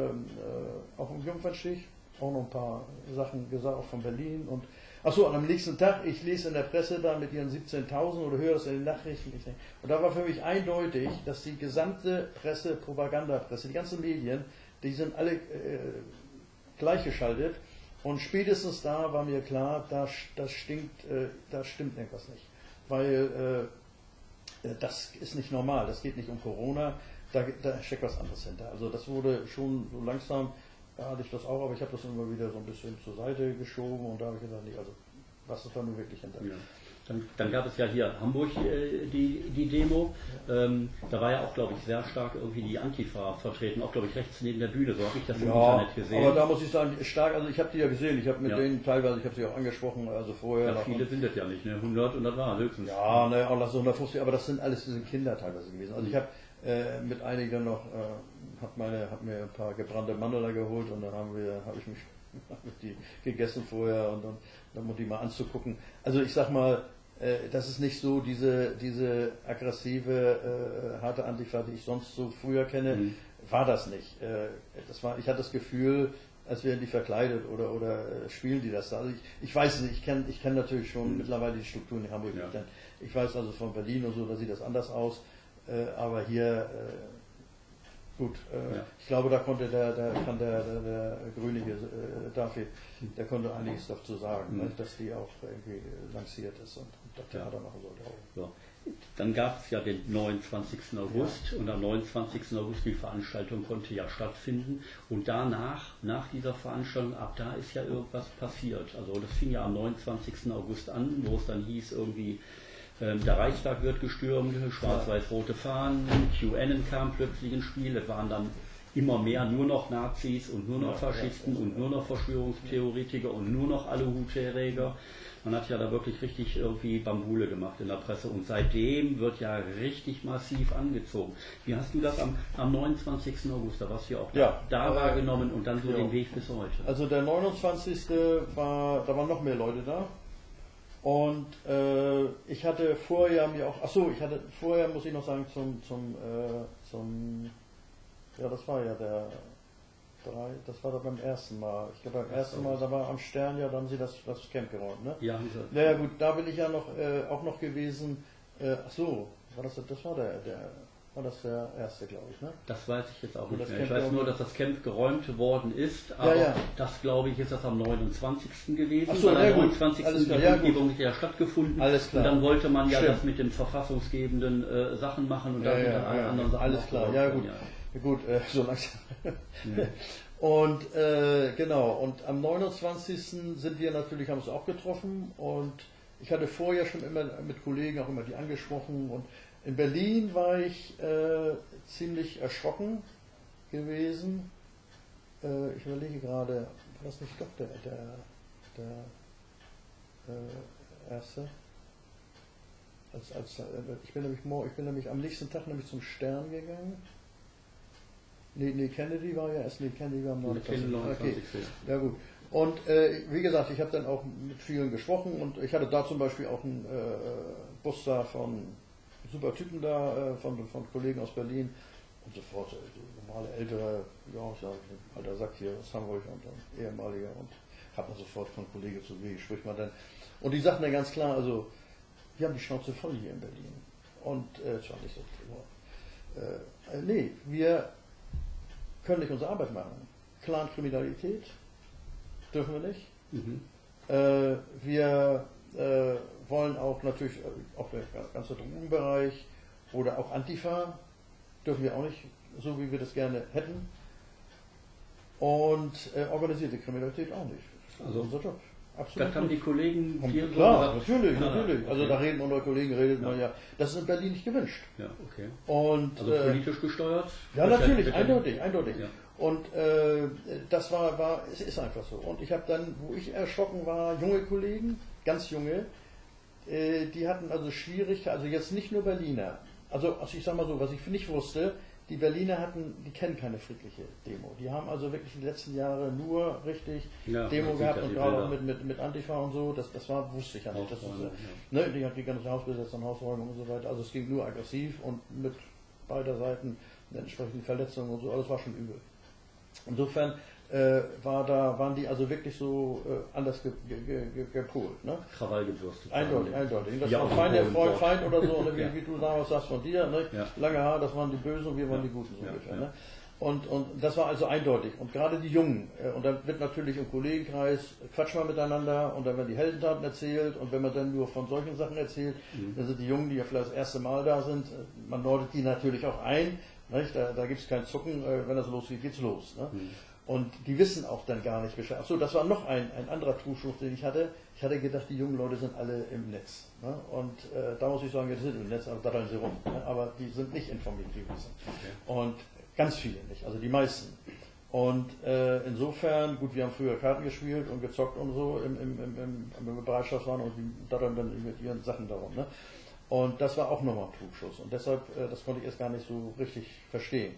dem Jungfernstich, auch noch ein paar Sachen gesagt, auch von Berlin. Und am nächsten Tag, ich lese in der Presse da mit ihren 17.000 oder höre es in den Nachrichten. Und da war für mich eindeutig, dass die gesamte Presse, Propagandapresse, die ganzen Medien, die sind alle gleichgeschaltet. Und spätestens da war mir klar, da stimmt irgendwas nicht. Weil das ist nicht normal, das geht nicht um Corona, da steckt was anderes hinter. Also das wurde schon so langsam, da hatte ich das auch, aber ich habe das immer wieder so ein bisschen zur Seite geschoben und da habe ich gedacht, nee, also was ist da nun wirklich hinter? Ja. Dann gab es ja hier Hamburg die Demo. Da war ja auch, glaube ich, sehr stark irgendwie die Antifa vertreten, auch, glaube ich, rechts neben der Bühne, so habe ich das im Internet gesehen. Aber da muss ich sagen, stark, also ich habe die ja gesehen, ich habe mit denen teilweise, ich habe sie auch angesprochen, also vorher. Ja, viele sind das ja nicht, ne? 100 und das war höchstens. Ja, ne, auch 150, aber das sind alles diese Kinder teilweise gewesen. Also ich habe mit einigen noch, hab mir ein paar gebrannte Mandel geholt und dann habe ich mich die gegessen vorher und dann um die mal anzugucken. Also ich sag mal, das ist nicht so diese aggressive, harte Antifa, die ich sonst so früher kenne, war das nicht. Ich hatte das Gefühl, als wären die verkleidet oder spielen die das da. Also ich weiß nicht, ich kenn natürlich schon mittlerweile die Strukturen in Hamburg. Ja. Ich weiß also von Berlin und so, da sieht das anders aus. Aber hier, gut, ich glaube, da konnte der grünige David, der konnte einiges dazu sagen, ne, dass die auch irgendwie lanciert ist und das Theater machen sollte auch. Ja. Dann gab es ja den 29. August und am 29. August die Veranstaltung konnte ja stattfinden und danach, nach dieser Veranstaltung, ab da ist ja irgendwas passiert. Also das fing ja am 29. August an, wo es dann hieß irgendwie, der Reichstag wird gestürmt, schwarz-weiß-rote Fahnen, QAnon kam plötzlich ins Spiel, es waren dann immer mehr nur noch Nazis und nur noch Faschisten und nur noch Verschwörungstheoretiker und nur noch Aluhutträger. Man hat ja da wirklich richtig irgendwie Bambule gemacht in der Presse und seitdem wird ja richtig massiv angezogen. Wie hast du das am 29. August, da warst du ja auch da wahrgenommen und dann so den Weg bis heute? Also der 29. da waren noch mehr Leute da. Und ich hatte vorher mir auch, vorher muss ich noch sagen, das war ja das war da beim ersten Mal. Ich glaube beim ersten Mal, da war am Stern, ja, da haben sie das Camp geräumt, ne? Ja, haben sie. Naja gut, da bin ich ja noch auch noch gewesen. Ach so, war das war das der erste, glaube ich, ne? Das weiß ich jetzt auch Wo nicht das mehr. Camp Ich weiß nur, dass das Camp geräumt worden ist, aber ja. das, glaube ich, ist das am 29. gewesen. Ach so, weil ja, am gut. 29. Alles klar, die ja, Kundgebung hat ja stattgefunden. Alles klar. Und dann wollte man ja Stimmt. das mit den verfassungsgebenden Sachen machen und da sind dann alle anderen Sachen. Alles klar, ja gut. Ja. Gut, so langsam. Ja. Und genau, und am 29. sind wir natürlich, haben uns auch getroffen und ich hatte vorher schon immer mit Kollegen auch immer die angesprochen und in Berlin war ich ziemlich erschrocken gewesen. Ich überlege gerade, war das nicht doch der erste? Ich bin nämlich am nächsten Tag nämlich zum Stern gegangen. Nee, Kennedy war ja erst, Kennedy war am 29. Okay. Ja gut. Und wie gesagt, ich habe dann auch mit vielen gesprochen und ich hatte da zum Beispiel auch einen Bus da von super Typen da, von Kollegen aus Berlin und sofort so normale ältere, ja, ich sage, alter Sack hier aus Hamburg und ein ehemaliger und hat man sofort von Kollege zu wie spricht man denn. Und die sagten dann ganz klar, also wir haben die Schnauze voll hier in Berlin. Und zwar nicht so, nee, wir können nicht unsere Arbeit machen. Clankriminalität dürfen wir nicht. Mhm. Wir wollen auch natürlich, auch der ganze Drogenbereich oder auch Antifa dürfen wir auch nicht, so wie wir das gerne hätten. Und organisierte Kriminalität auch nicht. Das ist unser Job. Absolut. Das haben die Kollegen hier klar, so natürlich. Okay. Also da reden unsere Kollegen, man ja. Das ist in Berlin nicht gewünscht. Ja, okay. Und, also politisch gesteuert? Ja, natürlich, eindeutig. Ja. Und das es ist einfach so. Und ich habe dann, wo ich erschrocken war, junge Kollegen, ganz junge, die hatten also Schwierigkeiten, also jetzt nicht nur Berliner. Also ich sag mal so, was ich nicht wusste, die Berliner die kennen keine friedliche Demo. Die haben also wirklich die letzten Jahre nur richtig Demo gehabt und gerade auch mit Antifa und so, das wusste ich ja nicht. Das ist, ne, die hat die ganze Hausbesetzung, Hausräumung und so weiter. Also es ging nur aggressiv und mit beider Seiten entsprechende Verletzungen und so, alles war schon übel. Insofern waren die also wirklich so anders gepolt. Ne? Krawallgebürstet. Eindeutig. Das ja, war Freund, Feind oder so, ne? wie du damals sagst von dir. Ne? Ja. Lange Haar, das waren die Bösen und wir waren die Guten. So ungefähr, ne? Und das war also eindeutig. Und gerade die Jungen, und dann wird natürlich im Kollegenkreis, quatsch mal miteinander und dann werden die Heldentaten erzählt und wenn man dann nur von solchen Sachen erzählt, dann sind die Jungen, die ja vielleicht das erste Mal da sind, man nordet die natürlich auch ein. Nicht? Da gibt es kein Zucken, wenn das losgeht, geht's los. Ne? Und die wissen auch dann gar nicht Bescheid. Achso, das war noch ein anderer Trugschluss, den ich hatte. Ich hatte gedacht, die jungen Leute sind alle im Netz. Ne? Und da muss ich sagen, ja, die sind im Netz, aber da rennen sie rum. Ne? Aber die sind nicht informiert gewesen. Okay. Und ganz viele nicht, also die meisten. Und insofern, gut, wir haben früher Karten gespielt und gezockt und so im Bereitschaftswahn und die daran dann mit ihren Sachen darum. Ne? Und das war auch nochmal ein Trugschuss. Und deshalb, das konnte ich erst gar nicht so richtig verstehen.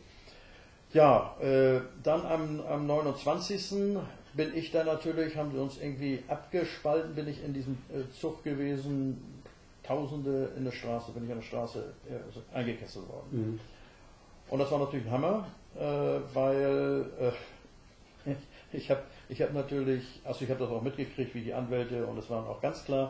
Ja, dann am 29. bin ich dann natürlich, haben sie uns irgendwie abgespalten, bin ich in diesem Zug gewesen, Tausende in der Straße, bin ich an der Straße eingekesselt worden. Mhm. Und das war natürlich ein Hammer, weil ich habe natürlich, also ich habe das auch mitgekriegt, wie die Anwälte, und es waren auch ganz klar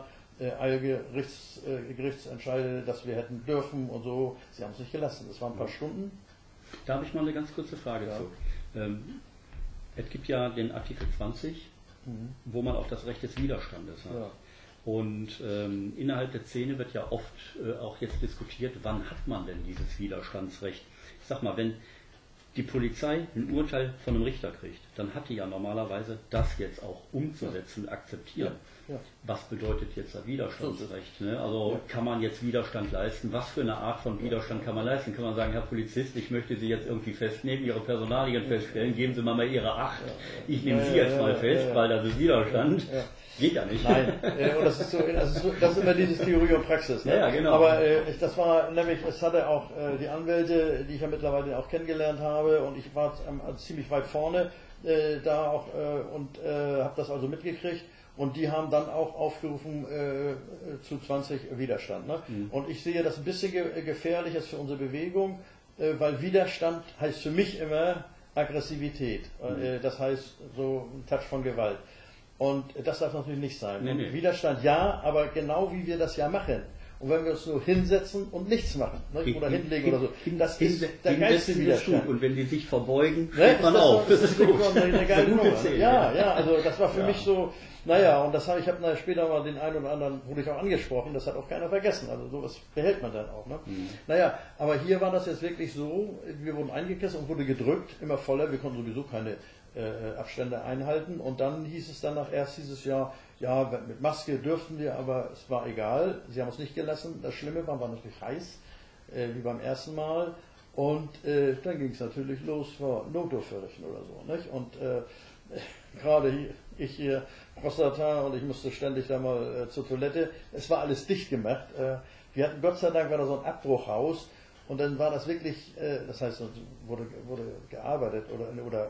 Gerichtsentscheide, dass wir hätten dürfen und so. Sie haben es nicht gelassen. Es waren ein paar Stunden. Da habe ich mal eine ganz kurze Frage zu. Es gibt ja den Artikel 20, wo man auch das Recht des Widerstandes hat. Ja. Und innerhalb der Szene wird ja oft auch jetzt diskutiert, wann hat man denn dieses Widerstandsrecht? Ich sag mal, wenn die Polizei ein Urteil von einem Richter kriegt, dann hat die ja normalerweise das jetzt auch umzusetzen, akzeptieren. Ja. Ja. Was bedeutet jetzt das Widerstandsrecht? Ne? Also kann man jetzt Widerstand leisten? Was für eine Art von Widerstand kann man leisten? Kann man sagen, Herr Polizist, ich möchte Sie jetzt irgendwie festnehmen, Ihre Personalien feststellen, geben Sie mal Ihre Acht, ich nehme Sie jetzt mal fest, weil das ist Widerstand. Ja. Geht ja nicht. Nein, und das ist immer dieses Theorie und Praxis. Ne? Ja, genau. Aber das war nämlich, es hatte auch die Anwälte, die ich ja mittlerweile auch kennengelernt habe, und ich war ziemlich weit vorne da auch und habe das also mitgekriegt. Und die haben dann auch aufgerufen zu 20 Widerstand. Ne? Mhm. Und ich sehe das ein bisschen gefährlich ist für unsere Bewegung, weil Widerstand heißt für mich immer, Aggressivität. Das heißt, so ein Touch von Gewalt. Und das darf natürlich nicht sein. Nee. Widerstand ja, aber genau wie wir das ja machen. Und wenn wir uns nur hinsetzen und nichts machen, ne, oder hinlegen oder so, das ist der geilste Widerstand. Und wenn die sich verbeugen, ne, steht man auf. Das ist gut. Eine geile Nummer. Szene, ja, also das war für mich so, naja, und das ich habe später mal den einen oder anderen, wurde ich auch angesprochen, das hat auch keiner vergessen. Also sowas behält man dann auch. Ne? Naja, aber hier war das jetzt wirklich so, wir wurden eingekesselt und wurde gedrückt, immer voller, wir konnten sowieso keine Abstände einhalten. Und dann hieß es danach erst dieses Jahr, ja, mit Maske dürften wir, aber es war egal. Sie haben es nicht gelassen. Das Schlimme war natürlich heiß, wie beim ersten Mal. Und dann ging es natürlich los, war Notdurft verrichten oder so. Nicht? Und gerade ich hier Prostata und ich musste ständig da mal zur Toilette. Es war alles dicht gemacht. Wir hatten, Gott sei Dank, war da so ein Abbruchhaus. Und dann war das wirklich, das heißt, wurde gearbeitet oder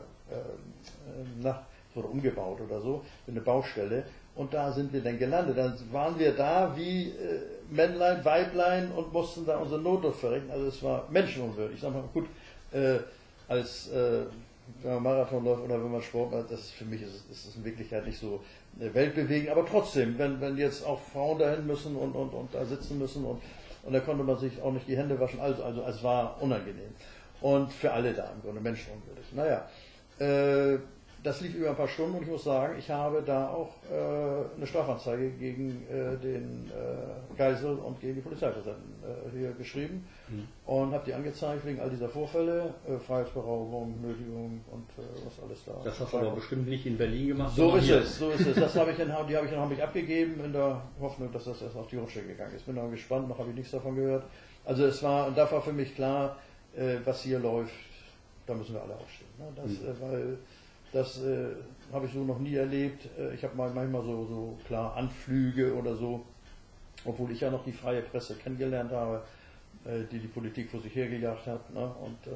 wurde umgebaut oder so, eine Baustelle. Und da sind wir dann gelandet. Dann waren wir da wie Männlein, Weiblein und mussten da unsere Notdurft verrichten. Also es war menschenunwürdig. Ich sag mal, gut, als wenn man Marathon läuft oder wenn man Sport macht, das für mich ist es in Wirklichkeit nicht so weltbewegend. Aber trotzdem, wenn jetzt auch Frauen dahin müssen und da sitzen müssen und da konnte man sich auch nicht die Hände waschen, also es war unangenehm. Und für alle da im Grunde menschenunwürdig. Naja, das lief über ein paar Stunden und ich muss sagen, ich habe da auch eine Strafanzeige gegen den Geisel und gegen die Polizeipräsidenten hier geschrieben und habe die angezeigt wegen all dieser Vorfälle, Freiheitsberaubung, Nötigung und was alles da. Das hast du aber bestimmt nicht in Berlin gemacht. So ist es. Das die habe ich in Hamburg abgegeben in der Hoffnung, dass das erst auf die Rutsche gegangen ist. Bin dann gespannt, noch habe ich nichts davon gehört. Also da war für mich klar, was hier läuft, da müssen wir alle aufstehen. Ne? Weil das habe ich so noch nie erlebt. Ich habe manchmal so klar Anflüge oder so, obwohl ich ja noch die freie Presse kennengelernt habe, die Politik vor sich hergejagt hat. Ne?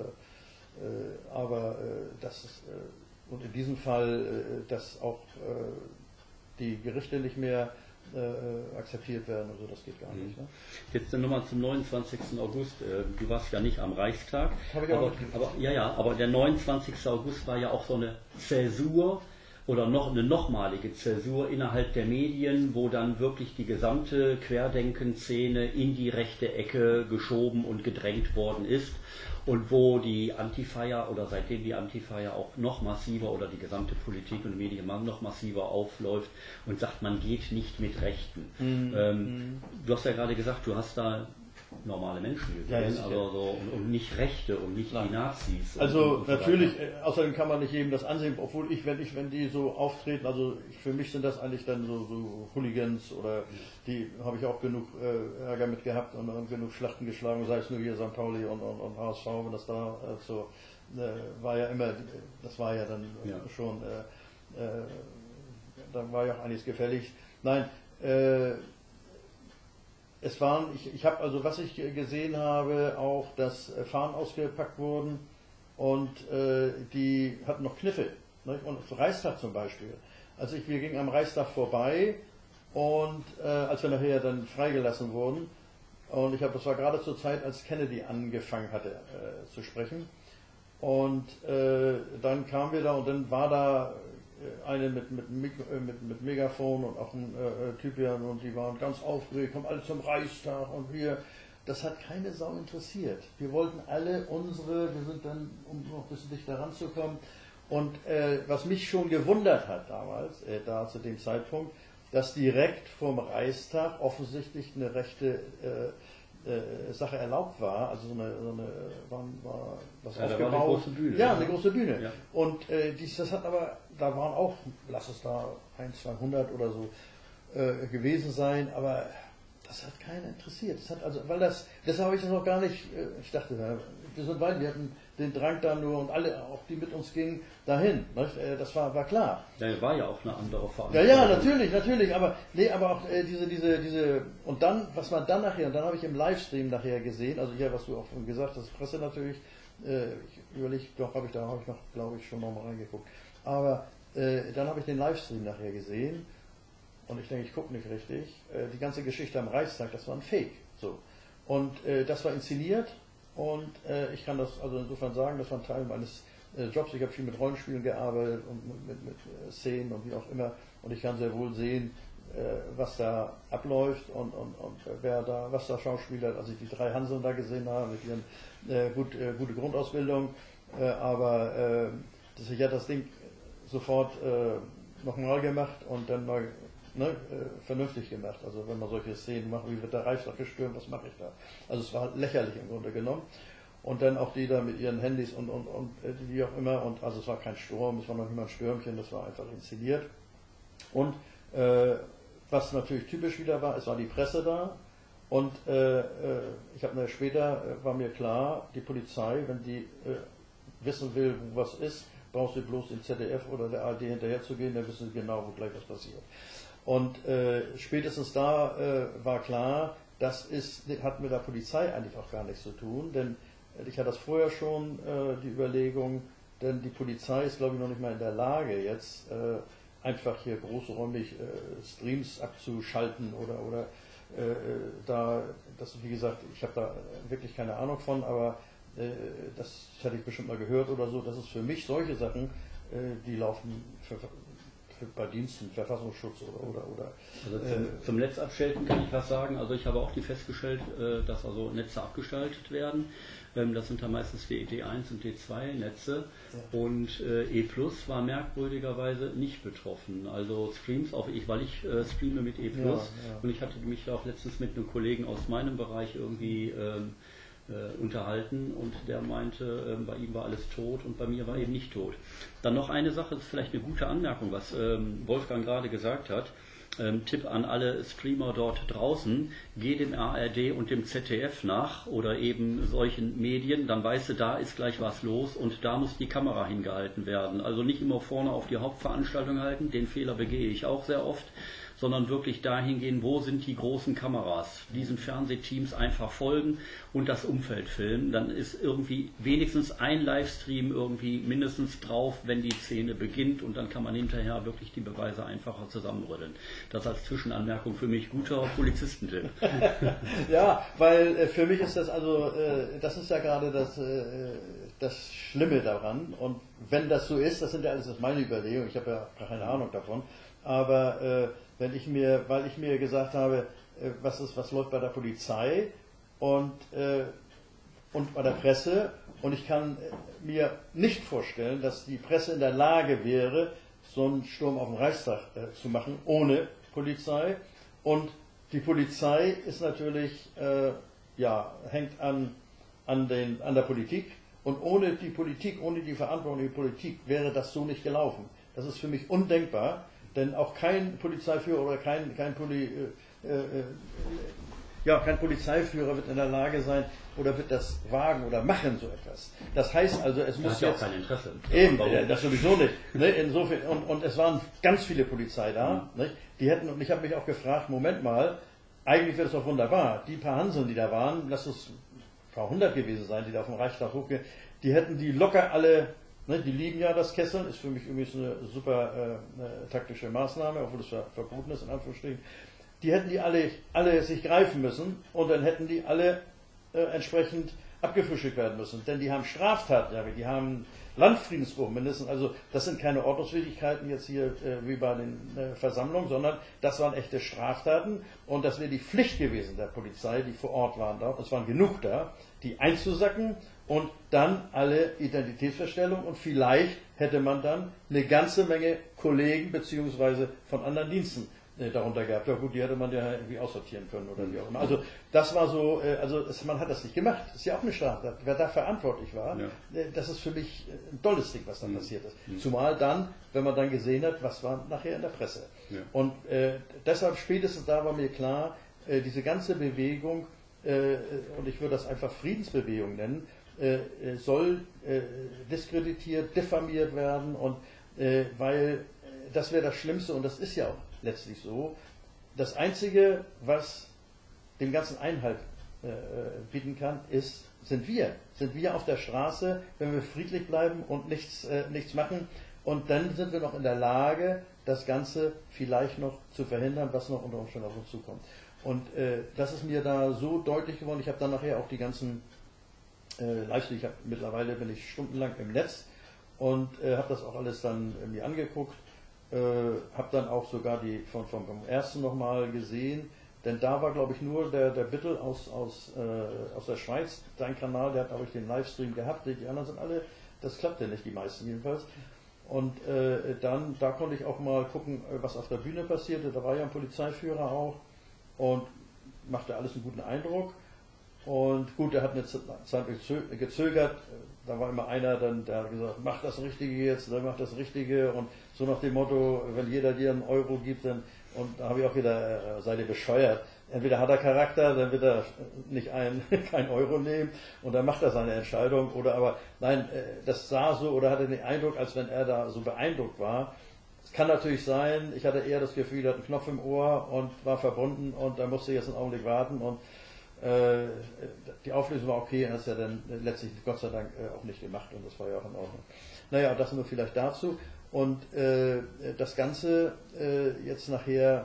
Aber das ist, und in diesem Fall, dass auch die Gerichte nicht mehr akzeptiert werden, also das geht gar nicht. Ne? Jetzt nochmal zum 29. August. Du warst ja nicht am Reichstag, aber der 29. August war ja auch so eine Zäsur oder noch eine nochmalige Zäsur innerhalb der Medien, wo dann wirklich die gesamte Querdenken-Szene in die rechte Ecke geschoben und gedrängt worden ist. Und wo die Antifa ja, oder seitdem die Antifa ja auch noch massiver oder die gesamte Politik und Medien noch massiver aufläuft und sagt, man geht nicht mit Rechten. Du hast ja gerade gesagt, du hast da normale Menschen gesehen, und nicht Rechte und nicht die Nazis. Also natürlich, außerdem kann man nicht jedem das ansehen, obwohl wenn die so auftreten, also für mich sind das eigentlich dann so Hooligans oder die habe ich auch genug Ärger mit gehabt und genug Schlachten geschlagen, sei es nur hier St. Pauli und HSV, wenn das da so war ja immer, das war ja dann schon, da war ja auch einiges gefällig. Nein, ich habe also, was ich gesehen habe, auch, dass Fahnen ausgepackt wurden und die hatten noch Kniffe. Ne? Und Reichstag zum Beispiel. Also wir gingen am Reichstag vorbei und als wir nachher dann freigelassen wurden, und das war gerade zur Zeit, als Kennedy angefangen hatte zu sprechen. Und dann kamen wir da und dann war da eine mit Megafon und auch ein Typ hier und die waren ganz aufgeregt, kommen alle zum Reichstag und das hat keine Sau interessiert. Wir wollten alle wir sind dann, um noch ein bisschen dichter ranzukommen, und was mich schon gewundert hat damals, da zu dem Zeitpunkt, dass direkt vorm Reichstag offensichtlich eine rechte Sache erlaubt war, also war was aufgebaut. Da war eine große Bühne. Ja, eine große Bühne. Ja. Und das hat aber, da waren auch, lass es da 200 oder so gewesen sein, aber das hat keinen interessiert. Das hat also, deshalb habe ich das noch gar nicht, ich dachte, wir sind weit, wir hatten den Drang da nur und alle, auch die mit uns gingen, dahin. Das war klar. Da war ja auch eine andere Veranstaltung. Ja, natürlich, aber auch diese, und dann, was man dann nachher, und dann habe ich im Livestream nachher gesehen, also hier, was du auch schon gesagt hast, Presse natürlich, ich überlege, da habe ich noch, glaube ich, schon nochmal reingeguckt. Aber dann habe ich den Livestream nachher gesehen und ich denke, ich gucke nicht richtig. Die ganze Geschichte am Reichstag, das war ein Fake. So. Und das war inszeniert und ich kann das also insofern sagen, das war ein Teil Jobs. Ich habe viel mit Rollenspielen gearbeitet und mit Szenen und wie auch immer. Und ich kann sehr wohl sehen, was da abläuft und wer da, was da schauspielert. Als ich die 3 Hanseln da gesehen habe mit ihren gute Grundausbildung, aber ich habe das Ding sofort nochmal gemacht und dann mal vernünftig gemacht. Also wenn man solche Szenen macht, wie wird der Reichstag gestürmt, was mache ich da? Also es war lächerlich im Grunde genommen. Und dann auch die da mit ihren Handys und wie auch immer. Und also es war kein Sturm, es war noch nicht mal ein Stürmchen, das war einfach inszeniert. Und was natürlich typisch wieder war, es war die Presse da. Und ich habe später war mir klar, die Polizei, wenn die wissen will, wo was ist, brauchst du bloß im ZDF oder der ARD hinterher zu gehen, dann wissen sie genau, wo gleich was passiert. Und spätestens da war klar, hat mit der Polizei eigentlich auch gar nichts zu tun, denn ich hatte das vorher schon die Überlegung, denn die Polizei ist, glaube ich, noch nicht mal in der Lage, jetzt einfach hier großräumig Streams abzuschalten oder wie gesagt, ich habe da wirklich keine Ahnung von, aber das hatte ich bestimmt mal gehört oder so, das ist für mich solche Sachen, die laufen bei Diensten, Verfassungsschutz oder also zum Netzabschalten kann ich was sagen. Also ich habe auch die festgestellt, dass also Netze abgeschaltet werden. Das sind dann meistens die D1 und D2 Netze. Ja. Und E+ war merkwürdigerweise nicht betroffen. Also Streams, auch ich, weil ich streame mit E+. Ja. Und ich hatte mich auch letztens mit einem Kollegen aus meinem Bereich irgendwie unterhalten und der meinte, bei ihm war alles tot und bei mir war eben nicht tot. Dann noch eine Sache, das ist vielleicht eine gute Anmerkung, was Wolfgang gerade gesagt hat. Tipp an alle Streamer dort draußen, geh dem ARD und dem ZDF nach oder eben solchen Medien, dann weißt du, da ist gleich was los und da muss die Kamera hingehalten werden. Also nicht immer vorne auf die Hauptveranstaltung halten, den Fehler begehe ich auch sehr oft, sondern wirklich dahin gehen, wo sind die großen Kameras, diesen Fernsehteams einfach folgen und das Umfeld filmen. Dann ist irgendwie wenigstens ein Livestream irgendwie mindestens drauf, wenn die Szene beginnt und dann kann man hinterher wirklich die Beweise einfacher zusammenrütteln. Das als Zwischenanmerkung für mich guter Polizistentipp. Ja, weil für mich ist das also, das ist ja gerade das Schlimme daran und wenn das so ist, das sind ja alles meine Überlegungen, ich habe ja keine Ahnung davon, aber weil ich mir gesagt habe, was läuft bei der Polizei und bei der Presse und ich kann mir nicht vorstellen, dass die Presse in der Lage wäre, so einen Sturm auf den Reichstag zu machen ohne Polizei und die Polizei ist natürlich, hängt an der Politik und ohne die Politik, ohne die Verantwortung der Politik wäre das so nicht gelaufen. Das ist für mich undenkbar. Denn auch kein Polizeiführer oder kein Polizeiführer wird in der Lage sein oder wird das wagen oder machen so etwas. Das heißt also, es muss jetzt... Das hat ja auch kein Interesse. Eben, das sowieso nicht. Ne? Insofern, und es waren ganz viele Polizei da. Ne? Und ich habe mich auch gefragt, Moment mal, eigentlich wäre es doch wunderbar. Die paar Hanseln, die da waren, lass es ein paar hundert gewesen sein, die da auf dem Reichstag hochgehen, die hätten die locker alle... Die lieben ja das Kesseln, ist für mich übrigens eine super taktische Maßnahme, obwohl es verboten ist, in Anführungsstrichen. Die hätten die alle sich greifen müssen und dann hätten die alle entsprechend abgefrühstückt werden müssen. Denn die haben Straftaten, die haben Landfriedensbruch mindestens. Also das sind keine Ordnungswidrigkeiten jetzt hier wie bei den Versammlungen, sondern das waren echte Straftaten und das wäre die Pflicht gewesen der Polizei, die vor Ort waren dort, es waren genug da, die einzusacken und dann alle Identitätsfeststellungen und vielleicht hätte man dann eine ganze Menge Kollegen beziehungsweise von anderen Diensten darunter gehabt. Ja gut, die hätte man ja irgendwie aussortieren können oder wie auch immer. Also das war so, man hat das nicht gemacht. Das ist ja auch eine Straftat. Wer da verantwortlich war, das ist für mich ein tolles Ding, was da passiert ist. Zumal dann, wenn man dann gesehen hat, was war nachher in der Presse. Ja. Und deshalb spätestens da war mir klar, diese ganze Bewegung, und ich würde das einfach Friedensbewegung nennen, soll diskreditiert, diffamiert werden und weil das wäre das Schlimmste und das ist ja auch letztlich so. Das Einzige, was dem Ganzen Einhalt bieten kann, sind wir auf der Straße, wenn wir friedlich bleiben und nichts machen und dann sind wir noch in der Lage, das Ganze vielleicht noch zu verhindern, was noch unter Umständen auf uns zukommt. Und das ist mir da so deutlich geworden. Ich habe dann nachher auch die ganzen Livestreams, mittlerweile bin ich stundenlang im Netz und habe das auch alles dann mir angeguckt, habe dann auch sogar die vom ersten nochmal gesehen, denn da war, glaube ich, nur der Bittel aus der Schweiz, sein Kanal, der hat, glaube ich, den Livestream gehabt, die anderen sind alle, das klappte nicht, die meisten jedenfalls. Und dann, da konnte ich auch mal gucken, was auf der Bühne passierte, da war ja ein Polizeiführer auch und machte alles einen guten Eindruck. Und gut, er hat eine Zeit gezögert, da war immer einer, der hat gesagt, mach das Richtige jetzt, dann mach das Richtige und so nach dem Motto, wenn jeder dir einen Euro gibt, dann, und da habe ich auch wieder, seid ihr bescheuert, entweder hat er Charakter, dann wird er nicht kein Euro nehmen und dann macht er seine Entscheidung, oder aber, nein, das sah so, oder hatte den Eindruck, als wenn er da so beeindruckt war. Es kann natürlich sein, ich hatte eher das Gefühl, er hat einen Knopf im Ohr und war verbunden und da musste jetzt einen Augenblick warten und die Auflösung war okay, und das ist ja dann letztlich Gott sei Dank auch nicht gemacht und das war ja auch in Ordnung. Naja, das nur vielleicht dazu. Und das Ganze jetzt nachher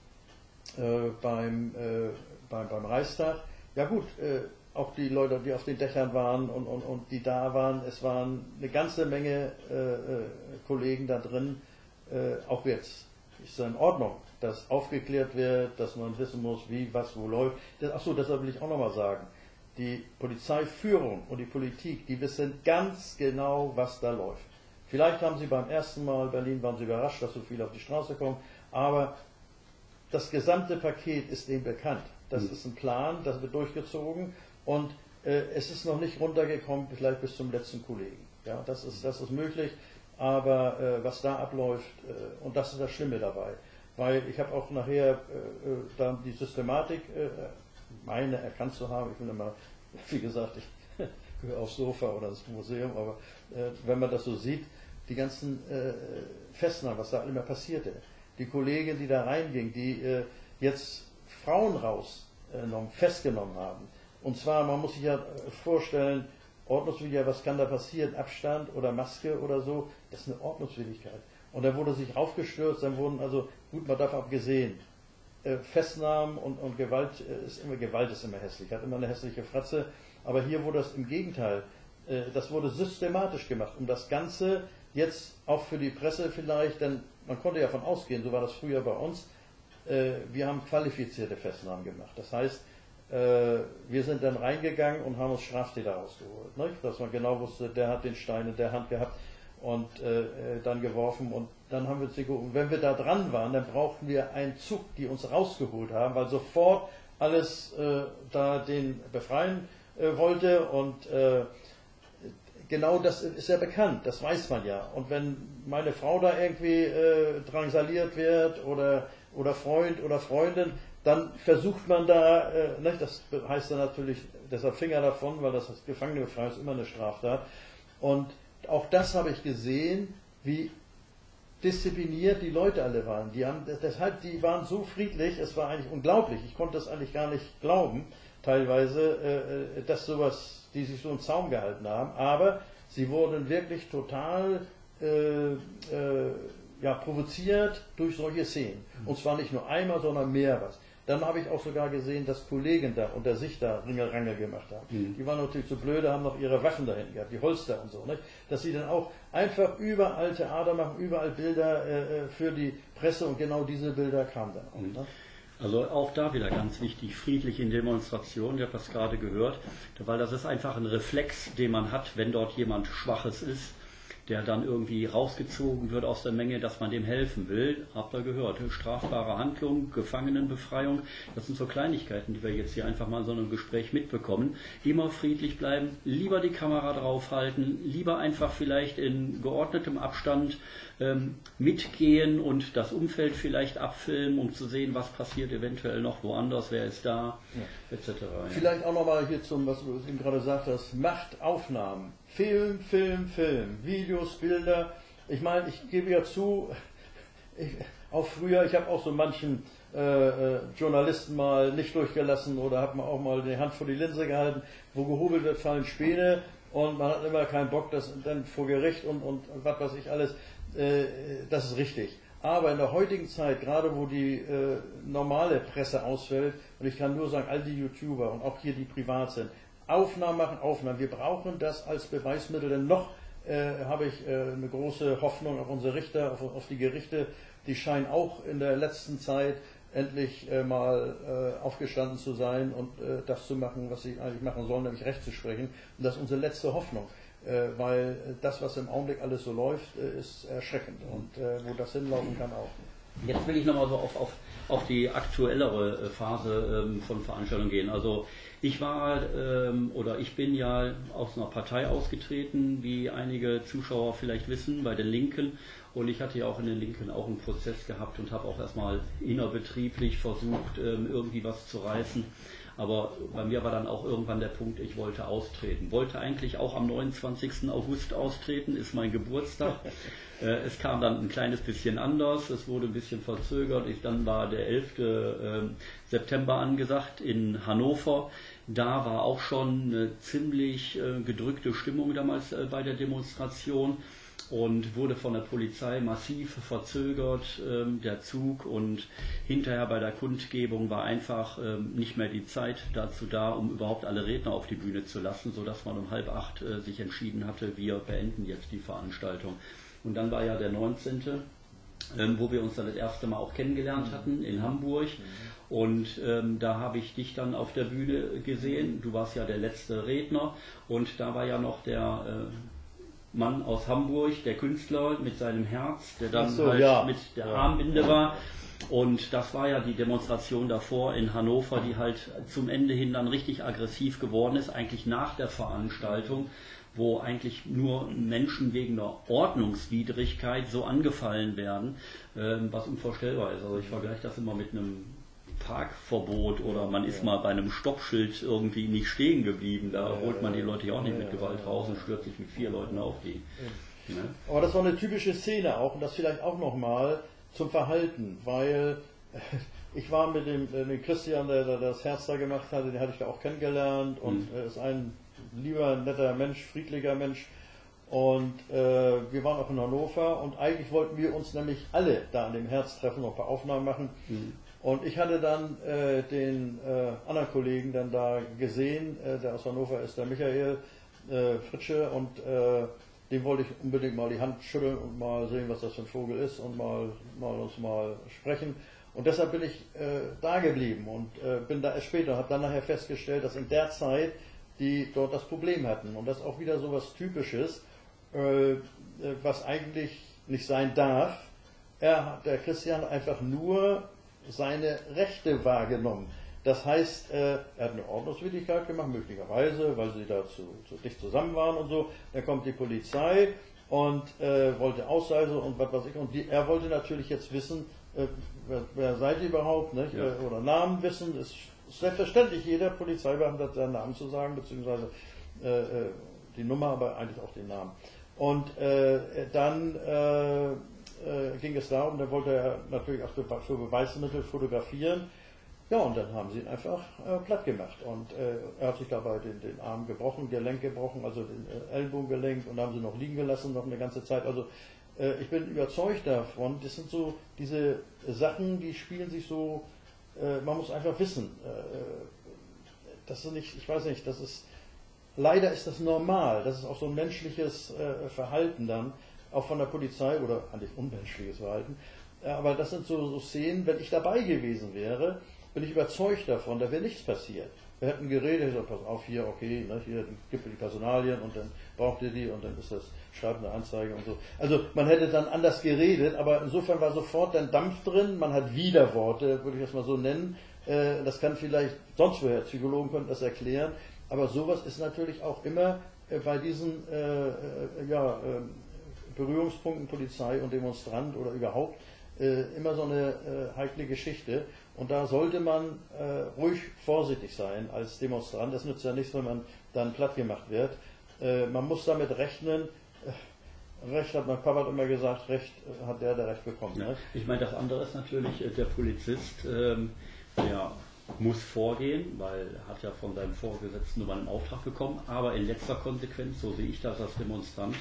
beim Reichstag, ja gut, auch die Leute, die auf den Dächern waren und die da waren, es waren eine ganze Menge Kollegen da drin, auch jetzt ist es in Ordnung, dass aufgeklärt wird, dass man wissen muss, wie, was, wo läuft. Achso, deshalb will ich auch nochmal sagen, die Polizeiführung und die Politik, die wissen ganz genau, was da läuft. Vielleicht haben sie beim ersten Mal in Berlin, waren sie überrascht, dass so viele auf die Straße kommen, aber das gesamte Paket ist ihnen bekannt. Das ist ein Plan, das wird durchgezogen und es ist noch nicht runtergekommen, vielleicht bis zum letzten Kollegen. Ja, das ist möglich, aber was da abläuft, und das ist das Schlimme dabei. Weil ich habe auch nachher dann die Systematik, meine erkannt zu haben, ich bin immer, wie gesagt, ich gehöre aufs Sofa oder ins Museum, aber wenn man das so sieht, die ganzen Festnahmen, was da immer passierte, die Kollegin, die da reinging, die jetzt Frauen festgenommen haben, und zwar, man muss sich ja vorstellen, Ordnungswidrigkeit, was kann da passieren, Abstand oder Maske oder so, das ist eine Ordnungswidrigkeit. Und dann wurde sich raufgestürzt, dann wurden, also gut, man darf abgesehen, Festnahmen und Gewalt ist immer hässlich, hat immer eine hässliche Fratze, aber hier wurde das im Gegenteil, das wurde systematisch gemacht, um das Ganze jetzt auch für die Presse vielleicht, denn man konnte ja davon ausgehen, so war das früher bei uns, wir haben qualifizierte Festnahmen gemacht. Das heißt, wir sind dann reingegangen und haben uns Straftäter rausgeholt, nicht? Dass man genau wusste, der hat den Stein in der Hand gehabt und dann geworfen und dann haben wir uns geguckt. Und wenn wir da dran waren, dann brauchten wir einen Zug, die uns rausgeholt haben, weil sofort alles da den befreien wollte und genau das ist ja bekannt, das weiß man ja. Und wenn meine Frau da irgendwie drangsaliert wird oder Freund oder Freundin, dann versucht man da, das heißt dann natürlich, deshalb Finger davon, weil das Gefangenenbefreiung ist immer eine Straftat. Und auch das habe ich gesehen, wie diszipliniert die Leute alle waren. Die waren so friedlich, es war eigentlich unglaublich. Ich konnte das eigentlich gar nicht glauben, teilweise, dass die sich so einen Zaum gehalten haben. Aber sie wurden wirklich total provoziert durch solche Szenen. Und zwar nicht nur einmal, sondern mehrmals. Dann habe ich auch sogar gesehen, dass Kollegen da unter sich da Ringelrangel gemacht haben. Die waren natürlich so blöde, haben noch ihre Waffen da hinten gehabt, die Holster und so, nicht? Dass sie dann auch einfach überall Theater machen, überall Bilder für die Presse und genau diese Bilder kamen dann auch. Ne? Also auch da wieder ganz wichtig, friedlich in Demonstrationen, ich habe das gerade gehört, weil das ist einfach ein Reflex, den man hat, wenn dort jemand Schwaches ist, der dann irgendwie rausgezogen wird aus der Menge, dass man dem helfen will. Habt ihr gehört, strafbare Handlung, Gefangenenbefreiung, das sind so Kleinigkeiten, die wir jetzt hier einfach mal in so einem Gespräch mitbekommen. Immer friedlich bleiben, lieber die Kamera draufhalten, lieber einfach vielleicht in geordnetem Abstand mitgehen und das Umfeld vielleicht abfilmen, um zu sehen, was passiert eventuell noch woanders, wer ist da, etc. Ja. Vielleicht auch nochmal hier zum, was du eben gerade gesagt hast, macht Aufnahmen. Film, Videos, Bilder. Ich meine, ich gebe ja zu, auch früher, ich habe auch so manchen Journalisten mal nicht durchgelassen oder habe mir auch mal die Hand vor die Linse gehalten, wo gehobelt wird, fallen Späne und man hat immer keinen Bock, das dann vor Gericht und was weiß ich alles, das ist richtig. Aber in der heutigen Zeit, gerade wo die normale Presse ausfällt, und ich kann nur sagen, all die YouTuber und auch hier die privat sind, Aufnahmen machen, Aufnahmen. Wir brauchen das als Beweismittel, denn noch habe ich eine große Hoffnung auf unsere Richter, auf die Gerichte. Die scheinen auch in der letzten Zeit endlich mal aufgestanden zu sein und das zu machen, was sie eigentlich machen sollen, nämlich Recht zu sprechen. Und das ist unsere letzte Hoffnung, weil das, was im Augenblick alles so läuft, ist erschreckend und wo das hinlaufen kann auch. Jetzt will ich nochmal so auf die aktuellere Phase von Veranstaltungen gehen. Also ich bin ja aus einer Partei ausgetreten, wie einige Zuschauer vielleicht wissen, bei den Linken. Und ich hatte ja auch in den Linken auch einen Prozess gehabt und habe auch erstmal innerbetrieblich versucht, irgendwie was zu reißen. Aber bei mir war dann auch irgendwann der Punkt, ich wollte austreten. Wollte eigentlich auch am 29. August austreten, ist mein Geburtstag. Es kam dann ein kleines bisschen anders, es wurde ein bisschen verzögert. Dann war der 11. September angesagt in Hannover. Da war auch schon eine ziemlich gedrückte Stimmung damals bei der Demonstration und wurde von der Polizei massiv verzögert, der Zug, und hinterher bei der Kundgebung war einfach nicht mehr die Zeit dazu da, um überhaupt alle Redner auf die Bühne zu lassen, sodass man um 7:30 sich entschieden hatte, wir beenden jetzt die Veranstaltung. Und dann war ja der 19., wo wir uns dann das erste Mal auch kennengelernt hatten in Hamburg. Und da habe ich dich dann auf der Bühne gesehen. Du warst ja der letzte Redner und da war ja noch der Mann aus Hamburg, der Künstler mit seinem Herz, der dann mit der Armbinde war. Und das war ja die Demonstration davor in Hannover, die halt zum Ende hin dann richtig aggressiv geworden ist, eigentlich nach der Veranstaltung, wo eigentlich nur Menschen wegen einer Ordnungswidrigkeit so angefallen werden, was unvorstellbar ist. Also ich vergleiche das immer mit einem Parkverbot oder man ist mal bei einem Stoppschild irgendwie nicht stehen geblieben. Da holt man die Leute ja auch nicht mit Gewalt raus und stürzt sich mit 4 Leuten auf die. Ne? Aber das war eine typische Szene auch, und das vielleicht auch nochmal zum Verhalten, weil ich war mit dem Christian, der das Herz da gemacht hatte, den hatte ich da auch kennengelernt und ist ein lieber, netter Mensch, friedlicher Mensch. Und wir waren auch in Hannover und eigentlich wollten wir uns nämlich alle da an dem Herz treffen und ein paar Aufnahmen machen. Und ich hatte dann den anderen Kollegen dann da gesehen, der aus Hannover ist, der Michael Fritsche, und dem wollte ich unbedingt mal die Hand schütteln und mal sehen, was das für ein Vogel ist und uns mal sprechen. Und deshalb bin ich da geblieben und bin da erst später, habe dann nachher festgestellt, dass in der Zeit die dort das Problem hatten. Und das ist auch wieder so was Typisches, was eigentlich nicht sein darf. Der Christian hat einfach nur seine Rechte wahrgenommen. Das heißt, er hat eine Ordnungswidrigkeit gemacht, möglicherweise, weil sie da zu dicht zusammen waren und so. Dann kommt die Polizei und wollte Ausreise und was weiß ich. Und er wollte natürlich jetzt wissen, wer seid ihr überhaupt, nicht? Ja. Oder Namen wissen. Ist selbstverständlich, jeder Polizeibeamte hat seinen Namen zu sagen, beziehungsweise die Nummer, aber eigentlich auch den Namen. Und dann ging es darum, da wollte er natürlich auch für Beweismittel fotografieren. Ja, und dann haben sie ihn einfach platt gemacht. Und er hat sich dabei den Arm gebrochen, Gelenk gebrochen, also den Ellbogengelenk, und haben sie noch liegen gelassen, noch eine ganze Zeit. Also ich bin überzeugt davon, das sind so diese Sachen, die spielen sich so, man muss einfach wissen, das ist nicht, ich weiß nicht, das ist, leider ist das normal, das ist auch so ein menschliches Verhalten dann, auch von der Polizei, oder eigentlich unmenschliches Verhalten, aber das sind so Szenen, wenn ich dabei gewesen wäre, bin ich überzeugt davon, da wäre nichts passiert. Wir hätten geredet, ich so, pass auf, hier, okay, ne, hier gibt ihr die Personalien und dann braucht ihr die und dann ist das, schreibt eine Anzeige und so. Also man hätte dann anders geredet, aber insofern war sofort dann Dampf drin, man hat Widerworte, würde ich das mal so nennen. Das kann vielleicht, sonst woher, Psychologen könnten das erklären, aber sowas ist natürlich auch immer bei diesen Berührungspunkten Polizei und Demonstrant oder überhaupt immer so eine heikle Geschichte. Und da sollte man ruhig vorsichtig sein als Demonstrant. Das nützt ja nichts, wenn man dann platt gemacht wird. Man muss damit rechnen. Recht hat mein Papa hat immer gesagt, Recht hat der Recht bekommen. Ja. Ne? Ich meine, das andere ist natürlich, der Polizist muss vorgehen, weil er hat ja von seinem Vorgesetzten nur mal einen Auftrag bekommen, aber in letzter Konsequenz, so sehe ich das als Demonstrant,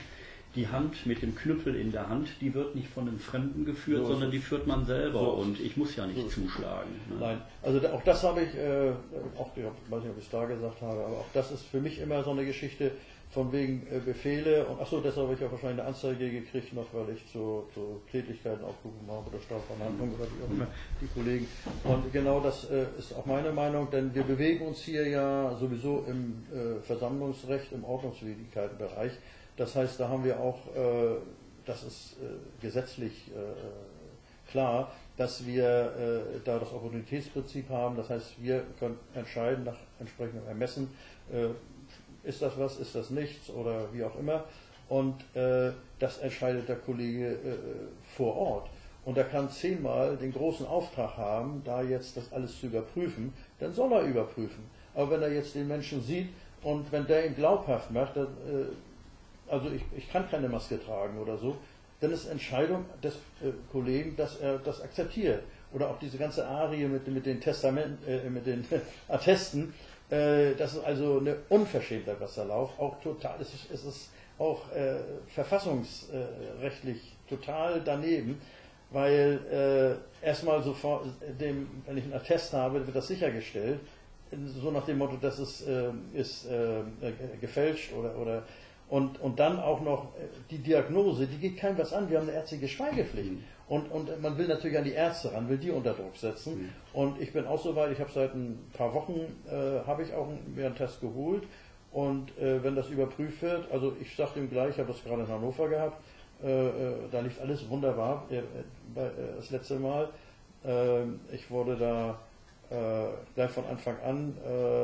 die Hand mit dem Knüppel in der Hand, die wird nicht von einem Fremden geführt, So sondern die führt man selber So und ich muss ja nicht zuschlagen. Ne? Nein, also auch das habe ich, auch, ich weiß nicht, ob ich es da gesagt habe, aber auch das ist für mich immer so eine Geschichte von wegen Befehle und achso, deshalb habe ich auch wahrscheinlich eine Anzeige gekriegt, noch weil ich zu Tätigkeiten aufgerufen habe oder Strafverhandlungen oder wie auch immer, die Kollegen. Und genau das ist auch meine Meinung, denn wir bewegen uns hier ja sowieso im Versammlungsrecht, im Ordnungswidrigkeitenbereich. Das heißt, da haben wir auch, das ist gesetzlich klar, dass wir da das Opportunitätsprinzip haben. Das heißt, wir können entscheiden nach entsprechendem Ermessen, ist das was, ist das nichts oder wie auch immer. Und das entscheidet der Kollege vor Ort. Und er kann 10-mal den großen Auftrag haben, da jetzt das alles zu überprüfen, dann soll er überprüfen. Aber wenn er jetzt den Menschen sieht und wenn der ihn glaubhaft macht, dann, also ich kann keine Maske tragen oder so, dann ist Entscheidung des Kollegen, dass er das akzeptiert. Oder auch diese ganze Arie mit den mit den Attesten, das ist also eine Unverschämtheit, was da läuft. Auch total, es ist auch verfassungsrechtlich total daneben, weil erstmal sofort, wenn ich einen Attest habe, wird das sichergestellt, so nach dem Motto, das ist gefälscht oder und dann auch noch die Diagnose, die geht keinem was an, wir haben eine ärztliche Schweigepflicht. Und man will natürlich an die Ärzte ran, will die unter Druck setzen. Und ich bin auch so weit, ich habe seit ein paar Wochen, habe ich auch mir einen Test geholt. Und wenn das überprüft wird, also ich sage ihm gleich, ich habe das gerade in Hannover gehabt, da lief alles wunderbar, das letzte Mal. Ich wurde da gleich von Anfang an,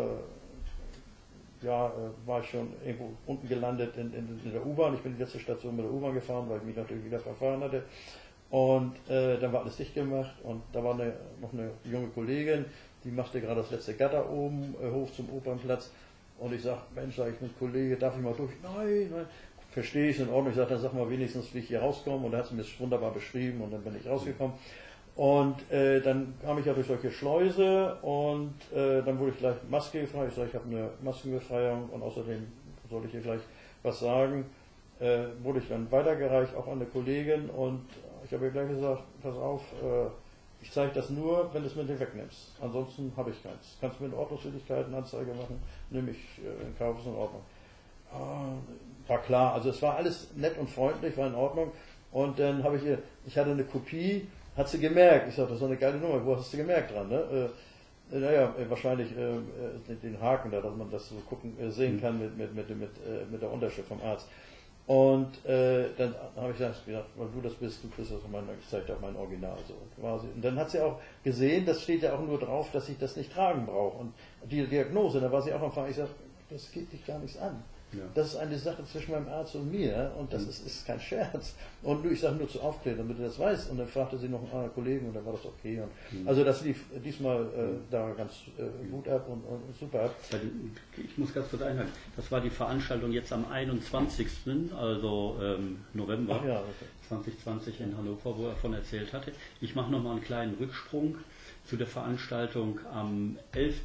war ich schon irgendwo unten gelandet in der U-Bahn. Ich bin die letzte Station mit der U-Bahn gefahren, weil ich mich natürlich wieder verfahren hatte. Und dann war alles dicht gemacht und da war noch eine junge Kollegin, die machte gerade das letzte Gatter oben hoch zum Opernplatz. Und ich sage, Mensch, sag ich mit Kollege, darf ich mal durch? Nein, verstehe ich, in Ordnung. Ich sage, dann sag mal wenigstens, wie ich hier rauskomme. Und da hat sie mir das wunderbar beschrieben und dann bin ich rausgekommen. Und dann kam ich ja durch solche Schleuse und dann wurde ich gleich Maske gefragt. Ich sage, ich habe eine Maskenbefreiung und außerdem soll ich hier gleich was sagen. Wurde ich dann weitergereicht, auch an eine Kollegin und ich habe ihr gleich gesagt, pass auf, ich zeige das nur, wenn du es mit dir wegnimmst. Ansonsten habe ich keins. Kannst du mir in Ordnungswidrigkeiten Anzeige machen, nehme ich in Kauf, ist in Ordnung. War klar, also es war alles nett und freundlich, war in Ordnung. Und dann habe ich hatte eine Kopie, hat sie gemerkt. Ich sagte, das ist so eine geile Nummer, wo hast du gemerkt dran? Ne? Naja, wahrscheinlich den Haken da, dass man das so sehen kann mit der Unterschrift vom Arzt. Und dann habe ich gedacht, weil du das bist das ich zeige dir auch mein Original so quasi. Und dann hat sie auch gesehen, das steht ja auch nur drauf, dass ich das nicht tragen brauche. Und die Diagnose, da war sie auch am Anfang, ich sage, das geht dich gar nichts an. Ja. Das ist eine Sache zwischen meinem Arzt und mir und das ist kein Scherz. Und ich sage nur zur Aufklärung, damit du das weißt. Und dann fragte sie noch einen anderen Kollegen und dann war das okay. Und also das lief diesmal da ganz gut ab und super ab. Ich muss ganz kurz einhalten. Das war die Veranstaltung jetzt am 21. also November 2020 in Hannover, wo er davon erzählt hatte. Ich mache nochmal einen kleinen Rücksprung zu der Veranstaltung am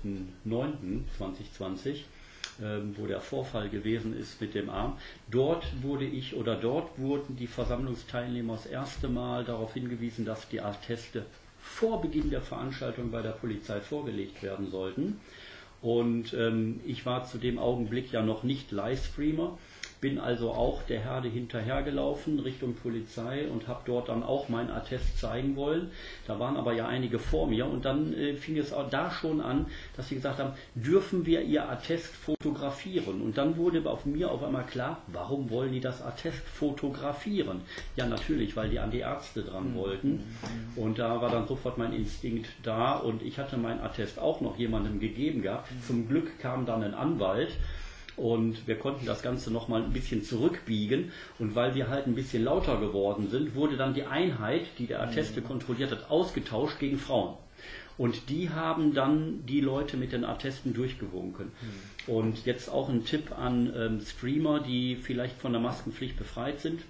11.09.2020. Wo der Vorfall gewesen ist mit dem Arm. Dort wurden die Versammlungsteilnehmer das erste Mal darauf hingewiesen, dass die Atteste vor Beginn der Veranstaltung bei der Polizei vorgelegt werden sollten. Und ich war zu dem Augenblick ja noch nicht Livestreamer, bin also auch der Herde hinterhergelaufen Richtung Polizei und habe dort dann auch meinen Attest zeigen wollen. Da waren aber ja einige vor mir und dann fing es auch da schon an, dass sie gesagt haben, dürfen wir Ihr Attest fotografieren? Und dann wurde auf mir auf einmal klar, warum wollen die das Attest fotografieren? Ja, natürlich, weil die an die Ärzte dran wollten. Und da war dann sofort mein Instinkt da und ich hatte mein Attest auch noch jemandem gegeben gehabt. Zum Glück kam dann ein Anwalt. Und wir konnten das Ganze nochmal ein bisschen zurückbiegen und weil wir halt ein bisschen lauter geworden sind, wurde dann die Einheit, die der Atteste kontrolliert hat, ausgetauscht gegen Frauen. Und die haben dann die Leute mit den Attesten durchgewunken. Und jetzt auch ein Tipp an Streamer, die vielleicht von der Maskenpflicht befreit sind.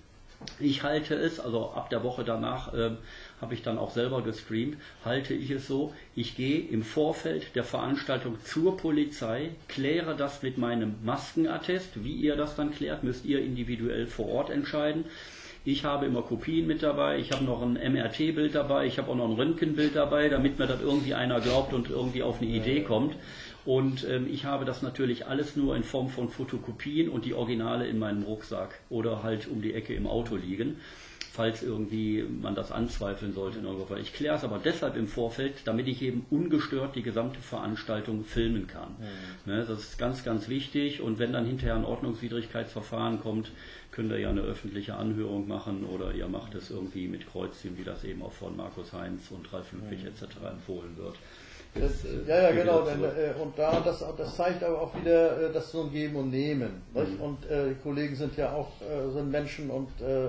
Ich halte es, also ab der Woche danach habe ich dann auch selber gestreamt, halte ich es so, ich gehe im Vorfeld der Veranstaltung zur Polizei, kläre das mit meinem Maskenattest. Wie ihr das dann klärt, müsst ihr individuell vor Ort entscheiden. Ich habe immer Kopien mit dabei, ich habe noch ein MRT-Bild dabei, ich habe auch noch ein Röntgenbild dabei, damit mir das irgendwie einer glaubt und irgendwie auf eine Idee kommt. Und ich habe das natürlich alles nur in Form von Fotokopien und die Originale in meinem Rucksack oder halt um die Ecke im Auto liegen, falls irgendwie man das anzweifeln sollte in irgendeiner Fall. Ich kläre es aber deshalb im Vorfeld, damit ich eben ungestört die gesamte Veranstaltung filmen kann. Ne, das ist ganz, ganz wichtig, und wenn dann hinterher ein Ordnungswidrigkeitsverfahren kommt, könnt ihr ja eine öffentliche Anhörung machen oder ihr macht es irgendwie mit Kreuzchen, wie das eben auch von Markus Heinz und Ralf Ludwig etc. empfohlen wird. Ja, genau. Und das zeigt aber auch wieder, dass so ein Geben und Nehmen. Und die Kollegen sind ja auch sind Menschen, und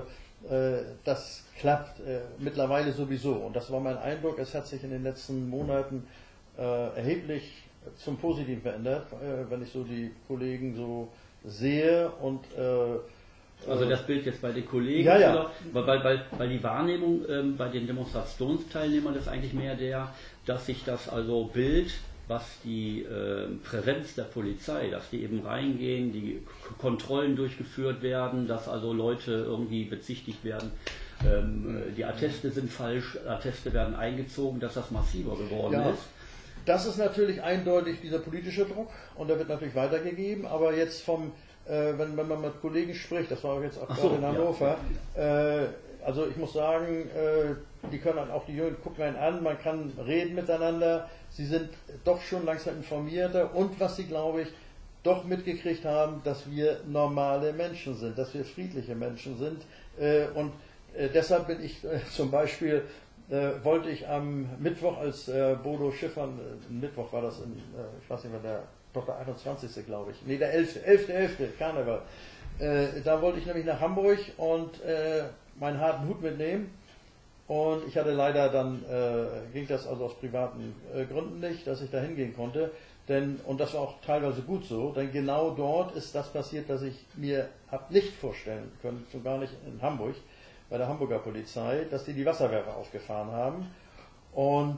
das klappt mittlerweile sowieso. Und das war mein Eindruck. Es hat sich in den letzten Monaten erheblich zum Positiven verändert, wenn ich so die Kollegen so sehe. Und also das Bild jetzt bei den Kollegen, ja. Weil die Wahrnehmung bei den Demonstrationsteilnehmern ist eigentlich mehr dass sich das also Bild, was die Präsenz der Polizei, dass die eben reingehen, die Kontrollen durchgeführt werden, dass also Leute irgendwie bezichtigt werden, die Atteste sind falsch, Atteste werden eingezogen, dass das massiver geworden ist. Das ist natürlich eindeutig dieser politische Druck, und der wird natürlich weitergegeben, aber jetzt wenn man mit Kollegen spricht, das war jetzt auch gerade in Hannover, also ich muss sagen, die können dann auch, die Jungen gucken einen an, man kann reden miteinander, sie sind doch schon langsam informierter, und was sie, glaube ich, doch mitgekriegt haben, dass wir normale Menschen sind, dass wir friedliche Menschen sind, und deshalb bin ich zum Beispiel, wollte ich am Mittwoch, als Bodo Schiffern, Mittwoch war das, ich weiß nicht mehr, doch der 21. glaube ich, nee, der 11. Karneval, da wollte ich nämlich nach Hamburg und meinen harten Hut mitnehmen, und ich hatte leider dann, ging das also aus privaten Gründen nicht, dass ich da hingehen konnte, und das war auch teilweise gut so, denn genau dort ist das passiert, was ich mir habe nicht vorstellen können, schon gar nicht in Hamburg, bei der Hamburger Polizei, dass die Wasserwerfer aufgefahren haben. Und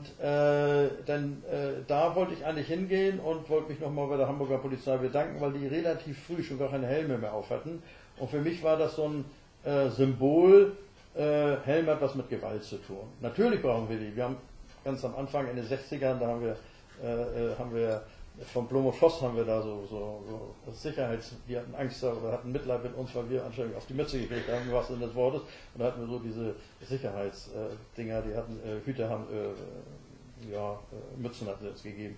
da wollte ich eigentlich hingehen und wollte mich nochmal bei der Hamburger Polizei bedanken, weil die relativ früh schon gar keine Helme mehr auf hatten. Und für mich war das so ein Symbol, Helm hat was mit Gewalt zu tun. Natürlich brauchen wir die. Wir haben ganz am Anfang in den 60ern, da haben wir von Blom und Voss haben wir da so die hatten Angst oder hatten Mitleid mit uns, weil wir anscheinend auf die Mütze gekriegt haben, im wahrsten Sinne des Wortes. Und da hatten wir so diese Sicherheitsdinger, die hatten Hüte haben, Mützen hatten sie uns gegeben.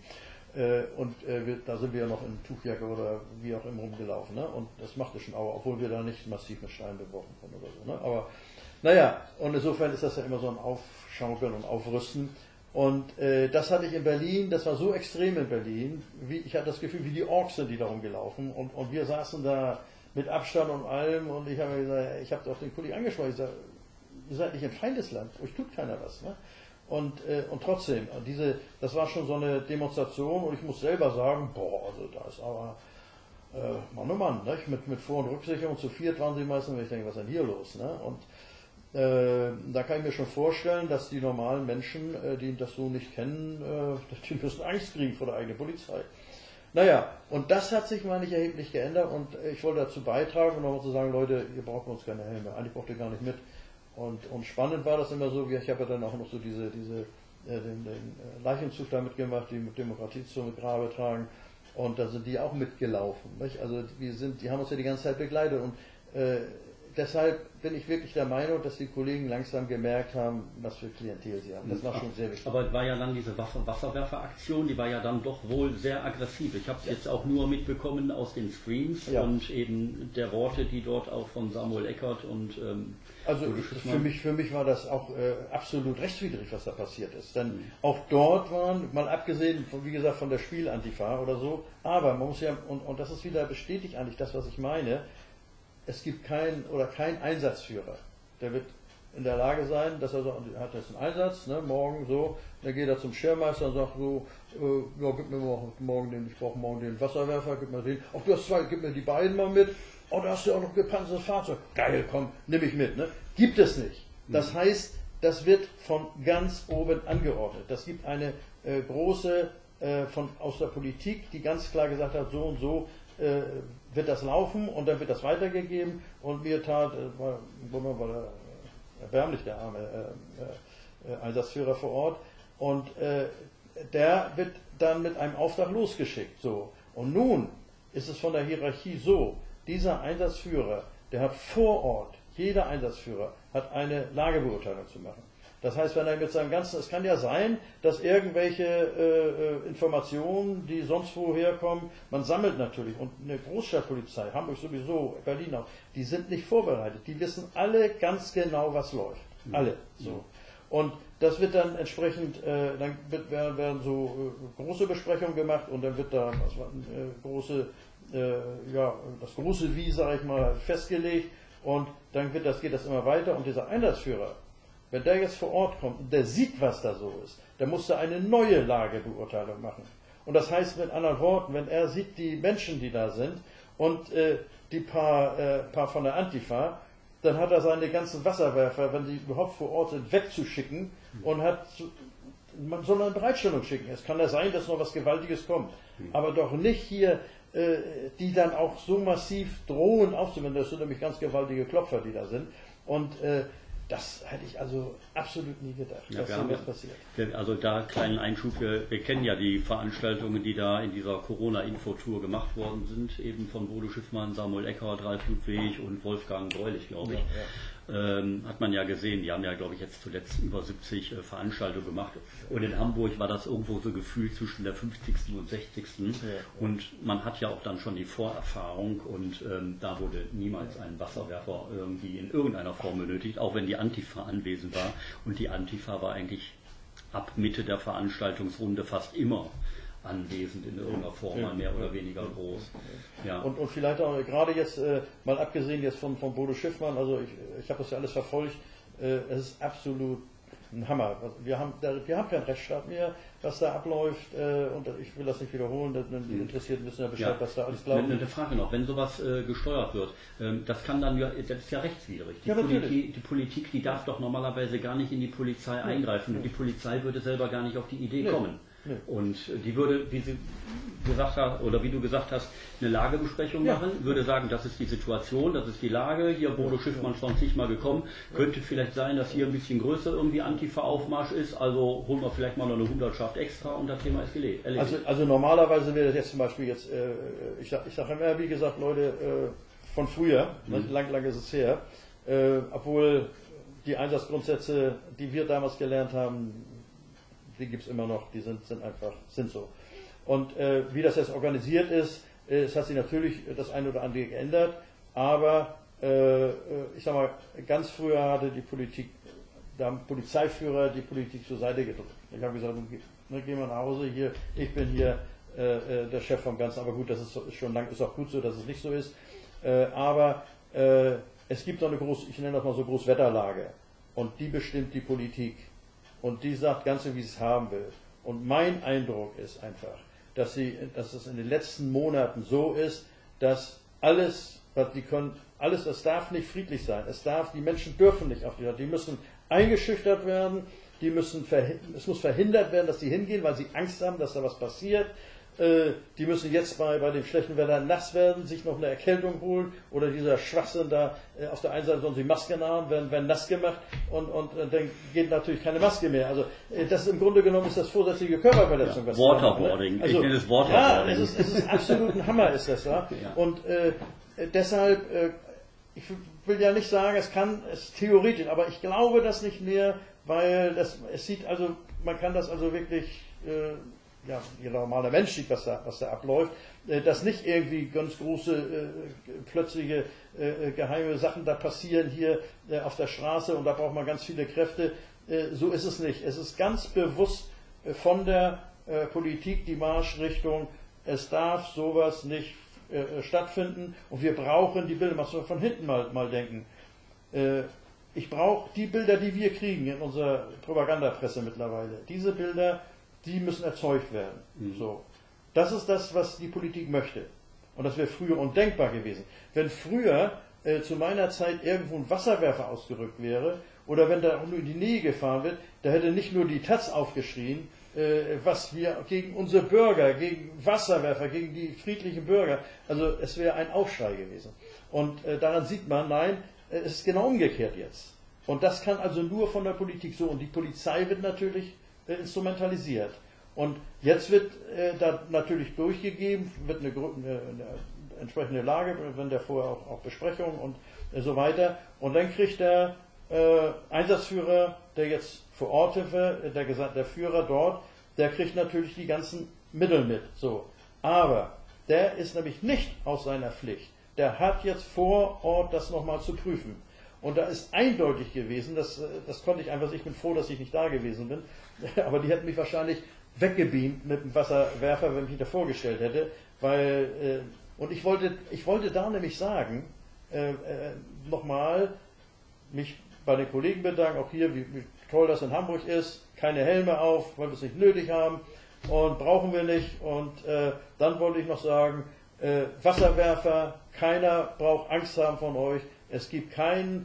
Da sind wir ja noch in Tuchjacke oder wie auch immer rumgelaufen. Ne? Und das machte schon Aua, obwohl wir da nicht massiv mit Steinen beworfen wurden oder so. Ne? Aber naja, und insofern ist das ja immer so ein Aufschaukeln und Aufrüsten. Und das hatte ich in Berlin, das war so extrem in Berlin, ich hatte das Gefühl, wie die Orks sind die da rumgelaufen, und wir saßen da mit Abstand und allem, und ich habe gesagt, ich habe auch den Kollegen angesprochen, ich sage, ihr seid nicht im Feindesland, euch tut keiner was. Ne? Und trotzdem, das war schon so eine Demonstration, und ich muss selber sagen, also da ist aber Mann oh Mann, ne? Mit Vor- und Rücksicherung zu viert waren sie meistens, und ich denke, was ist denn hier los? Ne? Und da kann ich mir schon vorstellen, dass die normalen Menschen, die das so nicht kennen, die müssen Angst kriegen vor der eigenen Polizei. Naja, und das hat sich mal nicht erheblich geändert, und ich wollte dazu beitragen, um nochmal zu sagen, Leute, ihr braucht uns keine Helme, eigentlich braucht ihr gar nicht mit. Und spannend war das immer so, ich habe ja dann auch noch so den Leichenzug da mitgemacht, die mit Demokratie zum Grabe tragen, und da sind die auch mitgelaufen. Nicht? Also die haben uns ja die ganze Zeit begleitet, und deshalb bin ich wirklich der Meinung, dass die Kollegen langsam gemerkt haben, was für Klientel sie haben. Das war schon sehr wichtig. Aber es war ja dann diese Wasserwerferaktion, die war ja dann doch wohl sehr aggressiv. Ich habe es jetzt auch nur mitbekommen aus den Streams und eben der Worte, die dort auch von Samuel Eckert und also für mich war das auch absolut rechtswidrig, was da passiert ist. Denn auch dort waren, mal abgesehen von, wie gesagt, von der Spielantifa oder so, aber man muss ja, und das ist wieder bestätigt eigentlich das, was ich meine, es gibt keinen Einsatzführer. Der wird in der Lage sein, dass er sagt, er hat jetzt einen Einsatz, ne, morgen so, dann geht er zum Schirmmeister und sagt so, ja, gib mir morgen den, ich brauche morgen den Wasserwerfer, gib mir den, auch du hast zwei, gib mir die beiden mal mit, oh, da hast du auch noch ein gepanzertes Fahrzeug, geil, komm, nimm ich mit, ne? Gibt es nicht. Das heißt, das wird von ganz oben angeordnet. Das gibt eine große aus der Politik, die ganz klar gesagt hat, so und so wird das laufen und dann wird das weitergegeben und mir tat, war erbärmlich der arme Einsatzführer vor Ort und der wird dann mit einem Auftrag losgeschickt. So. Und nun ist es von der Hierarchie so, dieser Einsatzführer, der hat vor Ort, jeder Einsatzführer hat eine Lagebeurteilung zu machen. Das heißt, wenn er mit seinem ganzen, es kann ja sein, dass irgendwelche Informationen, die sonst woher kommen, man sammelt natürlich, und eine Großstadtpolizei, Hamburg sowieso, Berlin auch, die sind nicht vorbereitet, die wissen alle ganz genau, was läuft. Alle. So. Und das wird dann entsprechend, dann werden so große Besprechungen gemacht und dann wird da das große Wie, sage ich mal, festgelegt und dann geht das immer weiter und dieser Einsatzführer, wenn der jetzt vor Ort kommt und der sieht, was da so ist, dann muss er eine neue Lagebeurteilung machen. Und das heißt mit anderen Worten, wenn er sieht die Menschen, die da sind und die paar von der Antifa, dann hat er seine ganzen Wasserwerfer, wenn die überhaupt vor Ort sind, wegzuschicken und man soll eine Bereitstellung schicken. Es kann ja sein, dass noch was Gewaltiges kommt. Aber doch nicht hier, die dann auch so massiv drohen aufzuwenden. Das sind nämlich ganz gewaltige Klopfer, die da sind. Und das hätte ich also absolut nie gedacht, ja, dass sowas passiert. Also da kleinen Einschub, wir kennen ja die Veranstaltungen, die da in dieser Corona-Info-Tour gemacht worden sind, eben von Bodo Schiffmann, Samuel Eckert, Ralf Ludwig und Wolfgang Greulich, glaube ich. Ja. Hat man ja gesehen, die haben ja, glaube ich, jetzt zuletzt über 70 Veranstaltungen gemacht. Und in Hamburg war das irgendwo so gefühlt zwischen der 50. und 60. Ja. Und man hat ja auch dann schon die Vorerfahrung und da wurde niemals ein Wasserwerfer irgendwie in irgendeiner Form benötigt, auch wenn die Antifa anwesend war. Und die Antifa war eigentlich ab Mitte der Veranstaltungsrunde fast immer anwesend in irgendeiner Form, mal mehr oder weniger groß. Ja. Und vielleicht auch gerade jetzt, mal abgesehen jetzt von Bodo Schiffmann, also ich habe das ja alles verfolgt, es ist absolut ein Hammer. Wir haben keinen Rechtsstaat mehr, was da abläuft, und ich will das nicht wiederholen, die Interessierten wissen ja Bescheid, was da alles glaubt. Eine Frage noch, wenn sowas gesteuert wird, das kann dann ja, das ist ja rechtswidrig. Die Politik, die darf doch normalerweise gar nicht in die Polizei eingreifen und die Polizei würde selber gar nicht auf die Idee kommen. Nee. Und die würde, wie du gesagt hast, eine Lagebesprechung machen, würde sagen, das ist die Situation, das ist die Lage, hier Bodo Schiffmann schon zigmal gekommen, könnte vielleicht sein, dass hier ein bisschen größer irgendwie Antifa-Aufmarsch ist, also holen wir vielleicht mal noch eine Hundertschaft extra und das Thema ist erledigt. Also normalerweise wäre das jetzt zum Beispiel jetzt, ich sage immer, wie gesagt, Leute von früher, lang ist es her, obwohl die Einsatzgrundsätze, die wir damals gelernt haben, die gibt es immer noch, die sind so. Und wie das jetzt organisiert ist, es hat sich natürlich das eine oder andere geändert, aber ich sag mal, ganz früher hatte die Politik, da haben Polizeiführer die Politik zur Seite gedrückt. Ich habe gesagt, geh mal nach Hause, hier, ich bin hier der Chef vom Ganzen, aber gut, das ist schon lang, ist auch gut so, dass es nicht so ist. Aber es gibt noch eine ich nenne das mal so Großwetterlage und die bestimmt die Politik. Und die sagt ganz, wie sie es haben will. Und mein Eindruck ist einfach, dass es in den letzten Monaten so ist, dass alles, was die können, das darf nicht friedlich sein. Die Menschen dürfen nicht auf die müssen eingeschüchtert werden, es muss verhindert werden, dass die hingehen, weil sie Angst haben, dass da was passiert. Die müssen jetzt bei dem schlechten Wetter nass werden, sich noch eine Erkältung holen oder dieser Schwachsinn da, auf der einen Seite sollen sie Masken haben, werden nass gemacht und dann geht natürlich keine Maske mehr. Also das ist im Grunde genommen ist das vorsätzliche Körperverletzung. Ja, Waterboarding, ne? Also, ich nenne es Waterboarding. Ja, es ist absolut ein Hammer ist das da. Ja. Und deshalb, ich will ja nicht sagen, es theoretisch, aber ich glaube das nicht mehr, weil man kann das also wirklich jeder normale Mensch sieht, was da abläuft, dass nicht irgendwie ganz große, plötzliche, geheime Sachen da passieren hier auf der Straße und da braucht man ganz viele Kräfte. So ist es nicht. Es ist ganz bewusst von der Politik die Marschrichtung, es darf sowas nicht stattfinden und wir brauchen die Bilder, was wir von hinten mal denken. ich brauche die Bilder, die wir kriegen in unserer Propagandapresse mittlerweile. Diese Bilder, die müssen erzeugt werden. So. Das ist das, was die Politik möchte. Und das wäre früher undenkbar gewesen. Wenn früher zu meiner Zeit irgendwo ein Wasserwerfer ausgerückt wäre oder wenn da auch nur in die Nähe gefahren wird, da hätte nicht nur die Taz aufgeschrien, was wir gegen unsere Bürger, gegen Wasserwerfer, gegen die friedlichen Bürger, also es wäre ein Aufschrei gewesen. Und daran sieht man, nein, es ist genau umgekehrt jetzt. Und das kann also nur von der Politik so. Und die Polizei wird natürlich instrumentalisiert. Und jetzt wird da natürlich durchgegeben, wird eine entsprechende Lage, wenn der vorher auch Besprechungen und so weiter. Und dann kriegt der Einsatzführer, der jetzt vor Ort ist, der Führer dort, der kriegt natürlich die ganzen Mittel mit. So. Aber der ist nämlich nicht aus seiner Pflicht. Der hat jetzt vor Ort das nochmal zu prüfen. Und da ist eindeutig gewesen, das konnte ich einfach, ich bin froh, dass ich nicht da gewesen bin, aber die hätten mich wahrscheinlich weggebeamt mit dem Wasserwerfer, wenn ich mich da vorgestellt hätte, weil, und ich wollte da nämlich sagen, nochmal, mich bei den Kollegen bedanken, auch hier, wie toll das in Hamburg ist, keine Helme auf, weil wir es nicht nötig haben und brauchen wir nicht. Und dann wollte ich noch sagen, Wasserwerfer, keiner braucht Angst haben von euch. Es gibt keinen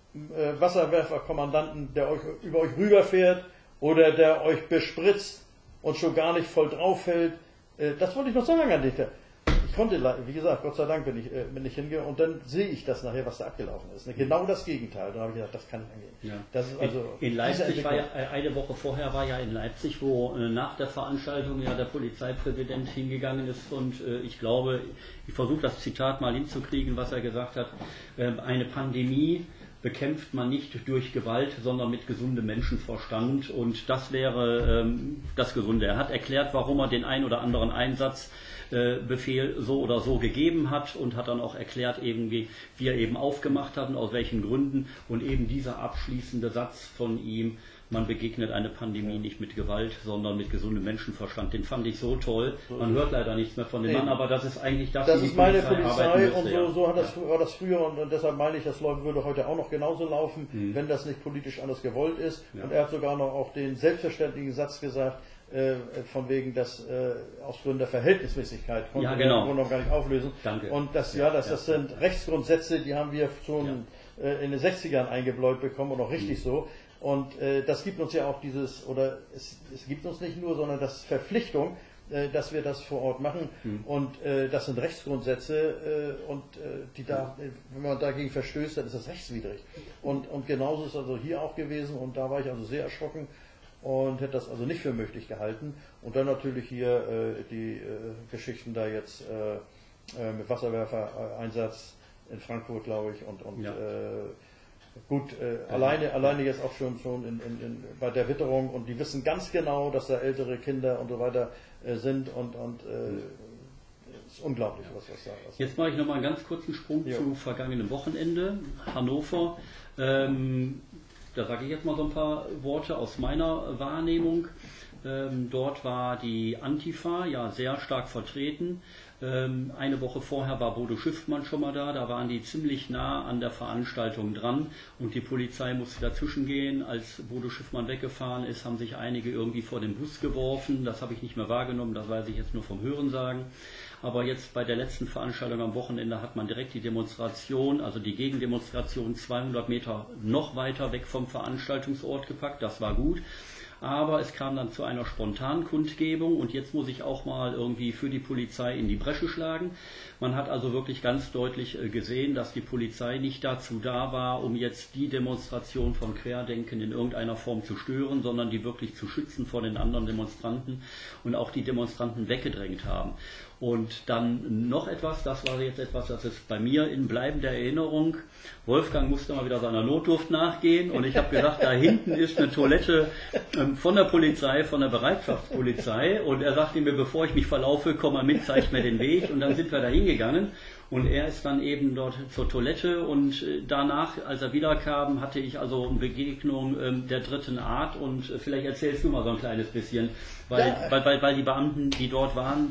Wasserwerferkommandanten, der über euch rüberfährt oder der euch bespritzt und schon gar nicht voll drauf fällt. Das wollte ich noch sagen an dich. Ich konnte, wie gesagt, Gott sei Dank bin ich hingegangen und dann sehe ich das nachher, was da abgelaufen ist. Genau das Gegenteil. Dann habe ich gedacht, das kann nicht angehen. Ja. Das ist also in Leipzig war ja, eine Woche vorher war ja in Leipzig, wo nach der Veranstaltung ja der Polizeipräsident hingegangen ist und ich glaube, ich versuche das Zitat mal hinzukriegen, was er gesagt hat, eine Pandemie bekämpft man nicht durch Gewalt, sondern mit gesundem Menschenverstand und das wäre das Gesunde. Er hat erklärt, warum er den ein oder anderen Einsatzbefehl so oder so gegeben hat und hat dann auch erklärt, eben wie er eben aufgemacht hat und aus welchen Gründen und eben dieser abschließende Satz von ihm, man begegnet eine Pandemie nicht mit Gewalt, sondern mit gesundem Menschenverstand. Den fand ich so toll. Man hört leider nichts mehr von dem Mann, aber das ist eigentlich das, das ist meine Polizei und so war das früher und deshalb meine ich, das würde heute auch noch genauso laufen, wenn das nicht politisch anders gewollt ist. Ja. Und er hat sogar noch auch den selbstverständlichen Satz gesagt, von wegen, dass aus Gründen der Verhältnismäßigkeit konnte er im Grunde noch gar nicht auflösen. Danke. Und das sind Rechtsgrundsätze, die haben wir schon in den 60ern eingebläut bekommen und auch richtig so. Und das gibt uns ja auch es gibt uns nicht nur, sondern das ist Verpflichtung, dass wir das vor Ort machen. Und das sind Rechtsgrundsätze und wenn man dagegen verstößt, dann ist das rechtswidrig. Und genauso ist es also hier auch gewesen und da war ich also sehr erschrocken und hätte das also nicht für möglich gehalten. Und dann natürlich hier die Geschichten da jetzt mit Wasserwerfereinsatz in Frankfurt, glaube ich, und gut, alleine jetzt auch schon bei der Witterung und die wissen ganz genau, dass da ältere Kinder und so weiter sind und es ist unglaublich, was da ist. Jetzt mache ich nochmal einen ganz kurzen Sprung zu vergangenen Wochenende, Hannover. Da sage ich jetzt mal so ein paar Worte aus meiner Wahrnehmung. Dort war die Antifa ja sehr stark vertreten. Eine Woche vorher war Bodo Schiffmann schon mal da waren die ziemlich nah an der Veranstaltung dran und die Polizei musste dazwischen gehen. Als Bodo Schiffmann weggefahren ist, haben sich einige irgendwie vor den Bus geworfen. Das habe ich nicht mehr wahrgenommen, das weiß ich jetzt nur vom Hörensagen. Aber jetzt bei der letzten Veranstaltung am Wochenende hat man direkt die Demonstration, also die Gegendemonstration 200 Meter noch weiter weg vom Veranstaltungsort gepackt. Das war gut. Aber es kam dann zu einer spontanen Kundgebung und jetzt muss ich auch mal irgendwie für die Polizei in die Bresche schlagen. Man hat also wirklich ganz deutlich gesehen, dass die Polizei nicht dazu da war, um jetzt die Demonstration von Querdenken in irgendeiner Form zu stören, sondern die wirklich zu schützen vor den anderen Demonstranten und auch die Demonstranten weggedrängt haben. Und dann noch etwas, das war jetzt etwas, das ist bei mir in bleibender Erinnerung. Wolfgang musste mal wieder seiner Notdurft nachgehen und ich habe gesagt, da hinten ist eine Toilette von der Polizei, von der Bereitschaftspolizei und er sagte mir, bevor ich mich verlaufe, komm mal mit, zeig mir den Weg und dann sind wir da hingegangen und er ist dann eben dort zur Toilette und danach, als er wiederkam, hatte ich also eine Begegnung der dritten Art und vielleicht erzählst du mal so ein kleines bisschen, weil die Beamten, die dort waren, die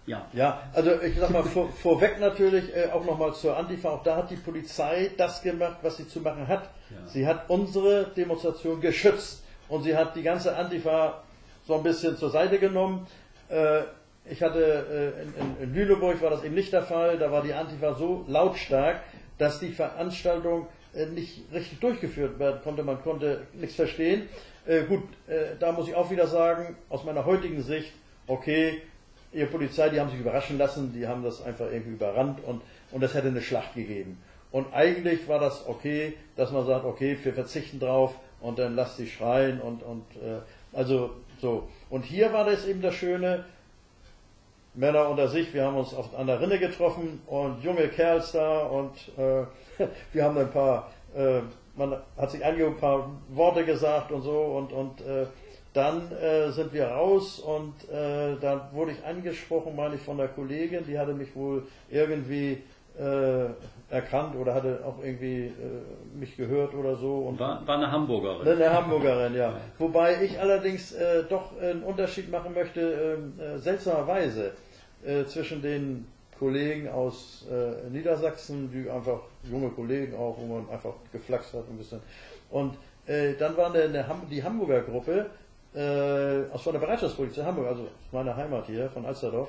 Ja, also ich sag mal vorweg natürlich auch nochmal zur Antifa, auch da hat die Polizei das gemacht, was sie zu machen hat. Ja. Sie hat unsere Demonstration geschützt und sie hat die ganze Antifa so ein bisschen zur Seite genommen. Ich hatte in Lüneburg war das eben nicht der Fall, da war die Antifa so lautstark, dass die Veranstaltung nicht richtig durchgeführt werden konnte, man konnte nichts verstehen. Gut, da muss ich auch wieder sagen, aus meiner heutigen Sicht, okay, ihr Polizei, die haben sich überraschen lassen, die haben das einfach irgendwie überrannt und das hätte eine Schlacht gegeben. Und eigentlich war das okay, dass man sagt, okay, wir verzichten drauf und dann lasst sie schreien also so. Und hier war das eben das Schöne, Männer unter sich, wir haben uns an der Rinne getroffen und junge Kerls da und wir haben ein paar, man hat sich ein paar Worte gesagt und so und dann sind wir raus und dann wurde ich angesprochen, meine ich, von der Kollegin, die hatte mich wohl irgendwie erkannt oder hatte auch irgendwie mich gehört oder so. Und war eine Hamburgerin. Eine Hamburgerin, ja. Wobei ich allerdings doch einen Unterschied machen möchte, seltsamerweise, zwischen den Kollegen aus Niedersachsen, die einfach junge Kollegen auch, wo man einfach geflaxt hat ein bisschen. Und dann war die Hamburger Gruppe, von der Bereitschaftspolizei Hamburg, also meiner Heimat hier, von Alsterdorf,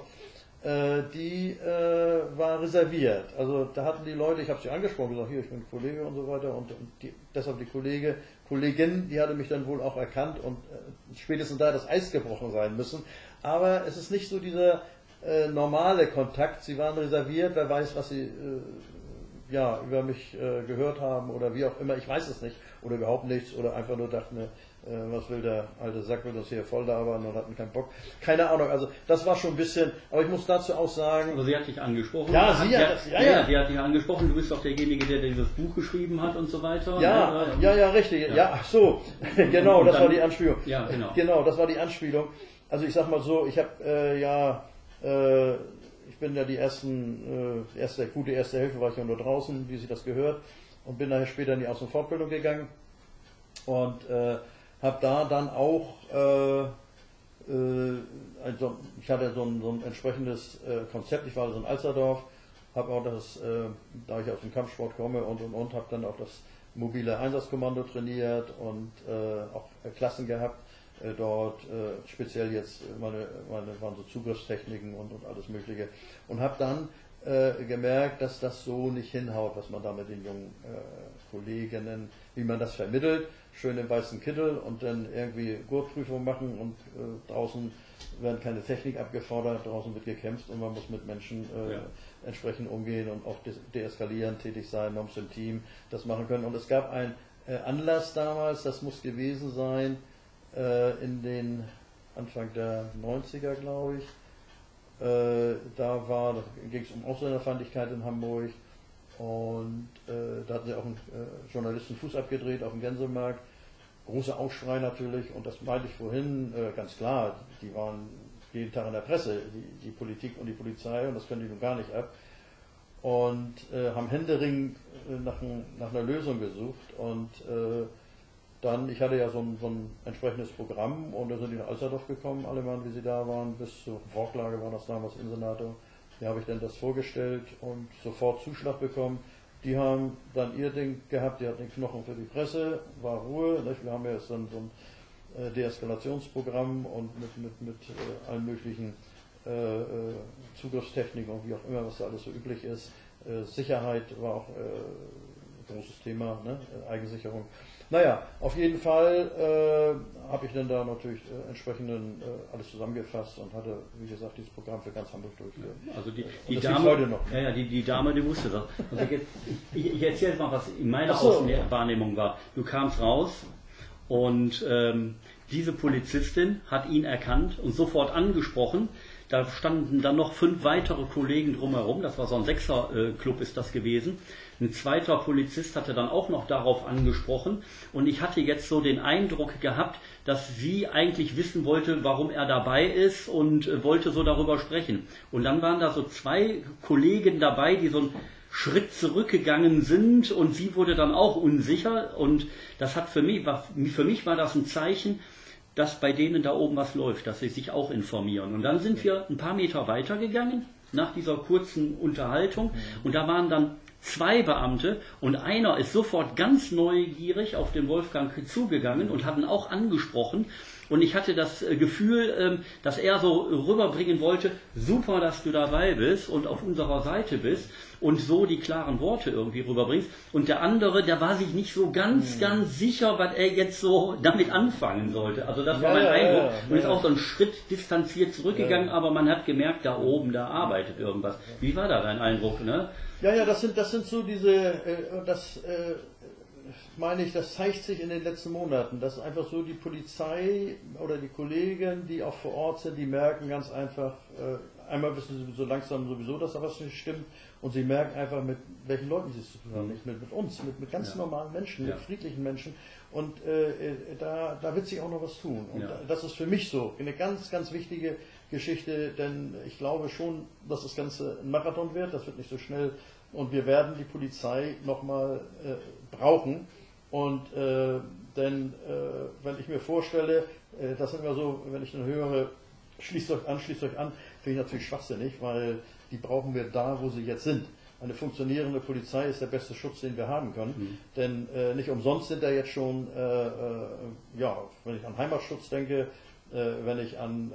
die war reserviert. Also da hatten die Leute, ich habe sie angesprochen, gesagt, hier, ich bin Kollege und so weiter und deshalb die Kollegin, die hatte mich dann wohl auch erkannt und spätestens da das Eis gebrochen sein müssen. Aber es ist nicht so dieser normale Kontakt, sie waren reserviert, wer weiß, was sie über mich gehört haben oder wie auch immer, ich weiß es nicht, oder überhaupt nichts, oder einfach nur dachten, was will der alte Sack, will uns hier voll labern und hatten keinen Bock. Keine Ahnung, also das war schon ein bisschen, aber ich muss dazu auch sagen... Also sie hat dich angesprochen. Ja, sie hat dich angesprochen, du bist doch derjenige, der dieses Buch geschrieben hat und so weiter. Ja, richtig. Ja, ach so, genau, das war die Anspielung. Ja, genau. Genau, das war die Anspielung. Also ich sag mal so, ich habe ich bin ja die erste Hilfe war ich ja nur draußen, wie sich das gehört, und bin daher später in die Aus- und Fortbildung gegangen und habe da dann auch, also ich hatte so ein entsprechendes Konzept, ich war also in Alsterdorf, habe auch das, da ich aus dem Kampfsport komme und habe dann auch das mobile Einsatzkommando trainiert und auch Klassen gehabt. Dort speziell jetzt meine waren so Zugriffstechniken und alles Mögliche und habe dann gemerkt, dass das so nicht hinhaut, was man da mit den jungen Kolleginnen, wie man das vermittelt, schön im weißen Kittel und dann irgendwie Gurtprüfung machen und draußen werden keine Technik abgefordert, draußen wird gekämpft und man muss mit Menschen entsprechend umgehen und auch deeskalierend tätig sein, man muss im Team das machen können. Und es gab einen Anlass damals, das muss gewesen sein, in den Anfang der 90er, glaube ich. Da ging es um Ausländerfeindlichkeit in Hamburg und da hatten sie auch einen Journalisten Fuß abgedreht auf dem Gänsemarkt. Großer Aufschrei natürlich und das meinte ich vorhin, ganz klar, die waren jeden Tag in der Presse, die Politik und die Polizei, und das können die nun gar nicht ab. Und haben händeringend nach einer Lösung gesucht und dann, ich hatte ja so ein entsprechendes Programm und da sind die nach Alsterdorf gekommen, alle Mann, wie sie da waren, bis zur Worklage war das damals Insenator. Hier habe ich dann das vorgestellt und sofort Zuschlag bekommen. Die haben dann ihr Ding gehabt, die hatten den Knochen für die Presse, war Ruhe. Nicht? Wir haben ja jetzt dann so ein Deeskalationsprogramm und mit allen möglichen Zugriffstechniken und wie auch immer, was da alles so üblich ist. Sicherheit war auch ein großes Thema, ne? Eigensicherung. Naja, auf jeden Fall habe ich dann da natürlich entsprechend alles zusammengefasst und hatte, wie gesagt, dieses Programm für ganz Hamburg durchgeführt. Also die Dame, heute noch. Ja, die Dame, die wusste das. Also ich erzähle mal, was in meiner Wahrnehmung war. Du kamst raus und diese Polizistin hat ihn erkannt und sofort angesprochen. Da standen dann noch 5 weitere Kollegen drumherum, das war so ein 6er-Club ist das gewesen. Ein zweiter Polizist hatte dann auch noch darauf angesprochen und ich hatte jetzt so den Eindruck gehabt, dass sie eigentlich wissen wollte, warum er dabei ist und wollte so darüber sprechen. Und dann waren da so 2 Kollegen dabei, die so einen Schritt zurückgegangen sind und sie wurde dann auch unsicher und das hat für mich war das ein Zeichen, dass bei denen da oben was läuft, dass sie sich auch informieren. Und dann sind wir ein paar Meter weiter gegangen, nach dieser kurzen Unterhaltung, und da waren dann 2 Beamte und einer ist sofort ganz neugierig auf den Wolfgang zugegangen und hat ihn auch angesprochen. Und ich hatte das Gefühl, dass er so rüberbringen wollte, super, dass du dabei bist und auf unserer Seite bist und so die klaren Worte irgendwie rüberbringst. Und der andere, der war sich nicht so ganz sicher, was er jetzt so damit anfangen sollte. Also das war mein Eindruck. Und ist auch so einen Schritt distanziert zurückgegangen, aber man hat gemerkt, da oben, da arbeitet irgendwas. Wie war da dein Eindruck? Ne? Ja, das sind so diese, meine ich, das zeigt sich in den letzten Monaten, dass einfach so die Polizei oder die Kollegen, die auch vor Ort sind, die merken ganz einfach, einmal wissen sie so langsam sowieso, dass da was nicht stimmt, und sie merken einfach, mit welchen Leuten sie es zu tun haben, nicht mit uns, mit ganz normalen Menschen, mit friedlichen Menschen, und da wird sich auch noch was tun. Und das ist für mich so eine ganz, ganz wichtige Geschichte, denn ich glaube schon, dass das Ganze ein Marathon wird, das wird nicht so schnell, und wir werden die Polizei nochmal brauchen. Und denn wenn ich mir vorstelle, das ist immer so, wenn ich dann höre, schließt euch an, finde ich natürlich schwachsinnig, weil die brauchen wir da, wo sie jetzt sind. Eine funktionierende Polizei ist der beste Schutz, den wir haben können. Denn nicht umsonst sind da jetzt schon, wenn ich an Heimatschutz denke, wenn ich an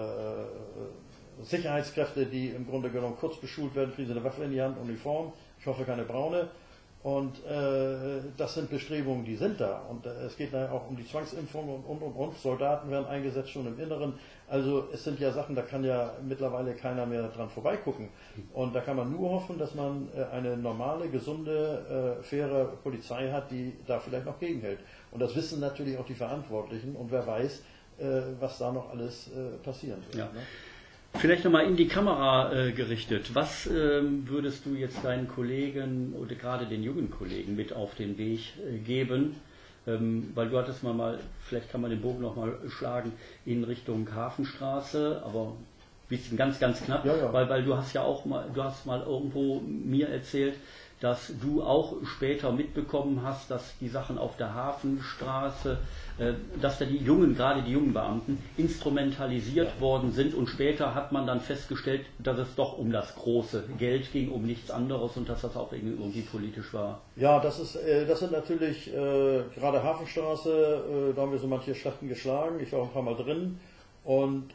Sicherheitskräfte, die im Grunde genommen kurz beschult werden, kriegen sie eine Waffe in die Hand, Uniform, ich hoffe keine braune. Und das sind Bestrebungen, die sind da. Und es geht auch um die Zwangsimpfung und. Soldaten werden eingesetzt schon im Inneren. Also es sind ja Sachen, da kann ja mittlerweile keiner mehr dran vorbeigucken. Und da kann man nur hoffen, dass man eine normale, gesunde, faire Polizei hat, die da vielleicht noch gegenhält. Und das wissen natürlich auch die Verantwortlichen. Und wer weiß, was da noch alles passieren wird. Ja. Ne? Vielleicht nochmal in die Kamera gerichtet. Was würdest du jetzt deinen Kollegen oder gerade den jungen Kollegen mit auf den Weg geben? Weil du hattest mal, vielleicht kann man den Bogen nochmal schlagen, in Richtung Hafenstraße, aber ein bisschen ganz knapp, weil du hast ja auch mal, irgendwo mir erzählt, dass du auch später mitbekommen hast, dass die Sachen auf der Hafenstraße, dass da gerade die jungen Beamten instrumentalisiert worden sind, und später hat man dann festgestellt, dass es doch um das große Geld ging, um nichts anderes, und dass das auch irgendwie politisch war. Ja, das sind natürlich gerade Hafenstraße, da haben wir so manche Schlachten geschlagen, ich war auch ein paar Mal drin, und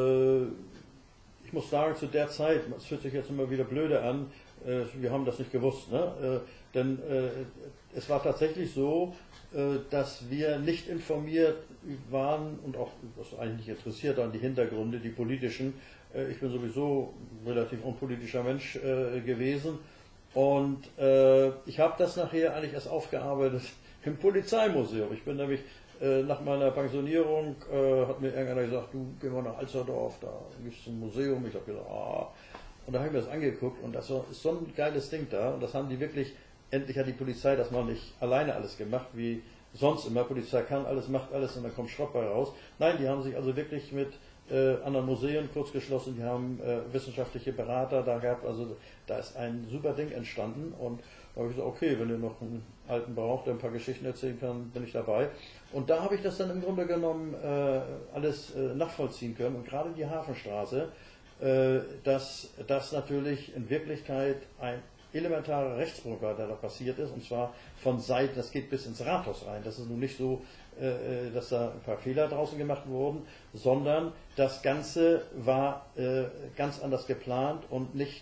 ich muss sagen, zu der Zeit, es fühlt sich jetzt immer wieder blöde an, wir haben das nicht gewusst, ne? Denn es war tatsächlich so, dass wir nicht informiert waren und auch, was eigentlich nicht interessiert an die Hintergründe, die politischen. Ich bin sowieso ein relativ unpolitischer Mensch gewesen, und ich habe das nachher eigentlich erst aufgearbeitet im Polizeimuseum. Ich bin nämlich nach meiner Pensionierung, hat mir irgendeiner gesagt, du, geh mal nach Alsterdorf, da gibt es ein Museum. Ich habe gesagt, und da habe ich mir das angeguckt, und das ist so ein geiles Ding da, und das haben die wirklich, endlich hat die Polizei das mal nicht alleine alles gemacht, wie sonst immer, Polizei kann alles, macht alles und dann kommt Schrott bei raus. Nein, die haben sich also wirklich mit anderen Museen kurz geschlossen, die haben wissenschaftliche Berater da gehabt, also da ist ein super Ding entstanden, und da habe ich gesagt, okay, wenn ihr noch einen Alten braucht, der ein paar Geschichten erzählen kann, bin ich dabei. Und da habe ich das dann im Grunde genommen alles nachvollziehen können, und gerade die Hafenstraße, dass das natürlich in Wirklichkeit ein elementarer Rechtsbruch war, der da passiert ist, und zwar von Seiten, das geht bis ins Rathaus rein. Das ist nun nicht so, dass da ein paar Fehler draußen gemacht wurden, sondern das Ganze war ganz anders geplant und nicht,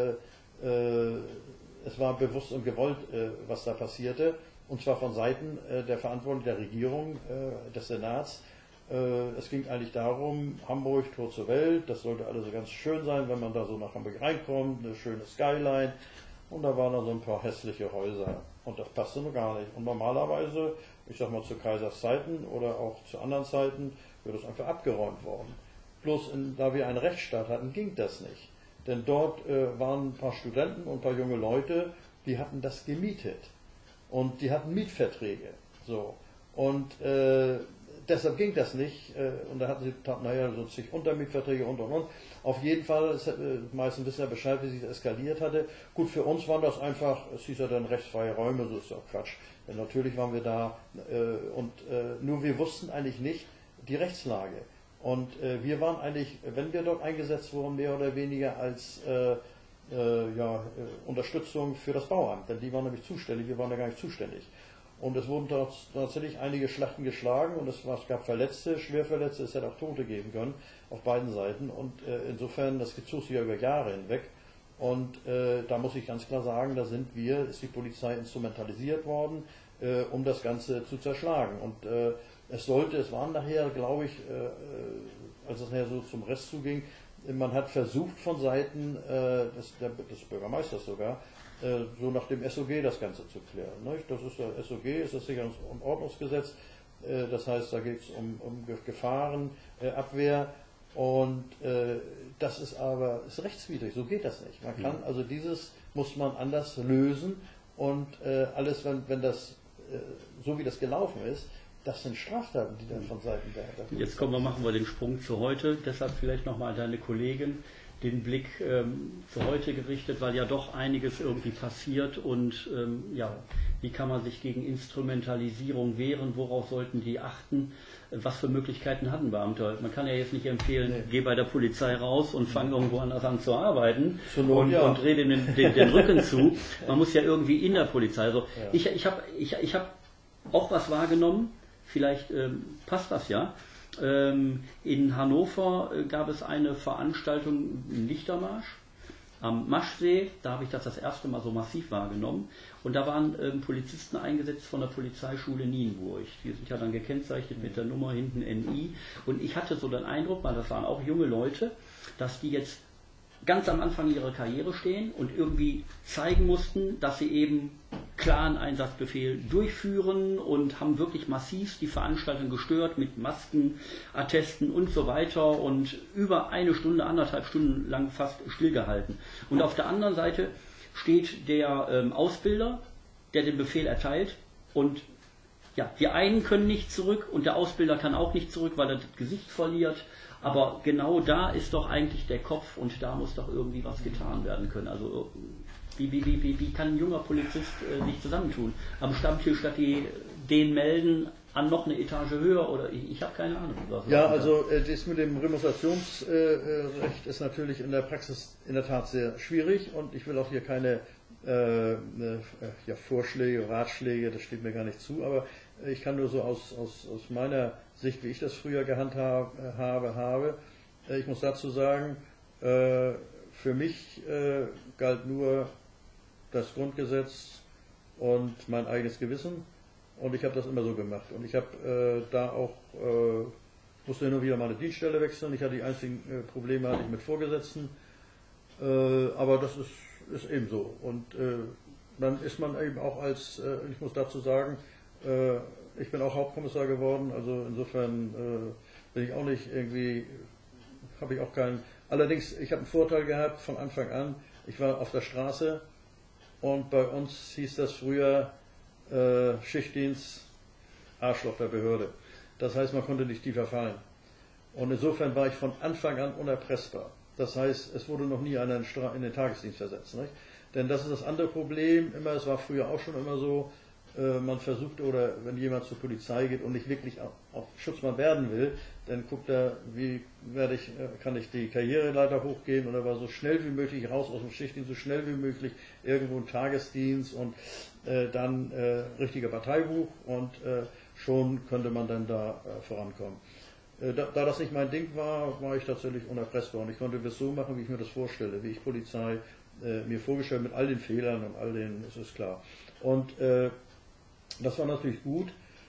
es war bewusst und gewollt, was da passierte, und zwar von Seiten der Verantwortlichen der Regierung, des Senats. Es ging eigentlich darum, Hamburg, Tor zur Welt, das sollte alles so ganz schön sein, wenn man da so nach Hamburg reinkommt, eine schöne Skyline, und da waren dann so ein paar hässliche Häuser, und das passte nur gar nicht. Und normalerweise, ich sag mal zu Kaisers Zeiten oder auch zu anderen Zeiten, wird das einfach abgeräumt worden. Bloß da wir einen Rechtsstaat hatten, ging das nicht. Denn dort waren ein paar Studenten und ein paar junge Leute, die hatten das gemietet. Und die hatten Mietverträge. So. Und deshalb ging das nicht, und da hatten sie, so zig Untermietverträge und. Auf jeden Fall, meistens wissen ja Bescheid, wie sich das eskaliert hatte. Gut, für uns waren das einfach, es hieß ja dann rechtsfreie Räume, so ist ja Quatsch. Denn natürlich waren wir da, und nur wir wussten eigentlich nicht, die Rechtslage. Und wir waren eigentlich, wenn wir dort eingesetzt wurden, mehr oder weniger als Unterstützung für das Bauamt, denn die waren nämlich zuständig, wir waren ja gar nicht zuständig. Und es wurden dort tatsächlich einige Schlachten geschlagen und es gab Verletzte, Schwerverletzte, es hätte auch Tote geben können auf beiden Seiten. Und insofern, das zog sich ja über Jahre hinweg. Und da muss ich ganz klar sagen, ist die Polizei instrumentalisiert worden, um das Ganze zu zerschlagen. Und es waren nachher, glaube ich, als es nachher so zum Rest zuging, man hat versucht von Seiten des Bürgermeisters sogar, so nach dem SOG das Ganze zu klären. Nicht? Das ist der SOG, ist das Sicherungs- und Ordnungsgesetz, das heißt, da geht es um Gefahrenabwehr und das ist aber rechtswidrig, so geht das nicht. Man kann, also muss man anders lösen und alles, wenn das so wie das gelaufen ist, das sind Straftaten, die dann von Seiten der Polizei. Jetzt machen wir den Sprung zu heute. Deshalb vielleicht nochmal deine Kollegen den Blick zu heute gerichtet, weil ja doch einiges irgendwie passiert und wie kann man sich gegen Instrumentalisierung wehren, worauf sollten die achten, was für Möglichkeiten hatten Beamte? Man kann ja jetzt nicht empfehlen, geh bei der Polizei raus und fang irgendwo anders an zu arbeiten und dreh den Rücken zu. Man muss ja irgendwie in der Polizei. Also ich hab auch was wahrgenommen. Vielleicht passt das ja. In Hannover gab es eine Veranstaltung, einen Lichtermarsch am Maschsee. Da habe ich das erste Mal so massiv wahrgenommen. Und da waren Polizisten eingesetzt von der Polizeischule Nienburg. Die sind ja dann gekennzeichnet mit der Nummer hinten NI. Und ich hatte so den Eindruck, weil das waren auch junge Leute, dass die jetzt ganz am Anfang ihrer Karriere stehen und irgendwie zeigen mussten, dass sie eben klaren Einsatzbefehl durchführen und haben wirklich massiv die Veranstaltung gestört mit Masken, Attesten und so weiter und über eine Stunde, 1,5 Stunden lang fast stillgehalten. Und auf der anderen Seite steht der Ausbilder, der den Befehl erteilt und ja, die einen können nicht zurück und der Ausbilder kann auch nicht zurück, weil er das Gesicht verliert. Aber genau da ist doch eigentlich der Kopf und da muss doch irgendwie was getan werden können. Also wie kann ein junger Polizist sich zusammentun? Am Stammtisch statt den melden an noch eine Etage höher oder ich habe keine Ahnung. Ja, also das mit dem Remonstrationsrecht ist natürlich in der Praxis in der Tat sehr schwierig und ich will auch hier keine Vorschläge, Ratschläge, das steht mir gar nicht zu, aber ich kann nur so aus meiner Sicht, wie ich das früher gehandhabt habe. Ich muss dazu sagen, für mich galt nur das Grundgesetz und mein eigenes Gewissen und ich habe das immer so gemacht. Und ich habe da auch, musste hin und wieder meine Dienststelle wechseln. Ich hatte die einzigen Probleme hatte ich mit Vorgesetzten, aber das ist eben so. Und dann ist man eben auch ich muss dazu sagen, ich bin auch Hauptkommissar geworden, also insofern bin ich auch nicht irgendwie, habe ich auch keinen. Allerdings, ich habe einen Vorteil gehabt von Anfang an, ich war auf der Straße und bei uns hieß das früher Schichtdienst, Arschloch der Behörde. Das heißt, man konnte nicht tiefer fallen. Und insofern war ich von Anfang an unerpressbar. Das heißt, es wurde noch nie einer in den Tagesdienst versetzt. Nicht? Denn das ist das andere Problem, es war früher auch schon immer so, man versucht, oder wenn jemand zur Polizei geht und nicht wirklich auch Schutzmann werden will, dann guckt er, kann ich die Karriereleiter hochgehen oder war so schnell wie möglich raus aus dem Schichtdienst, so schnell wie möglich irgendwo ein Tagesdienst und dann richtiger Parteibuch und schon könnte man dann da vorankommen. Da das nicht mein Ding war, war ich tatsächlich unerpressbar und ich konnte das so machen, wie ich mir das vorstelle, wie ich Polizei mir vorgestellt mit all den Fehlern und all den, es ist klar. Und das war natürlich gut.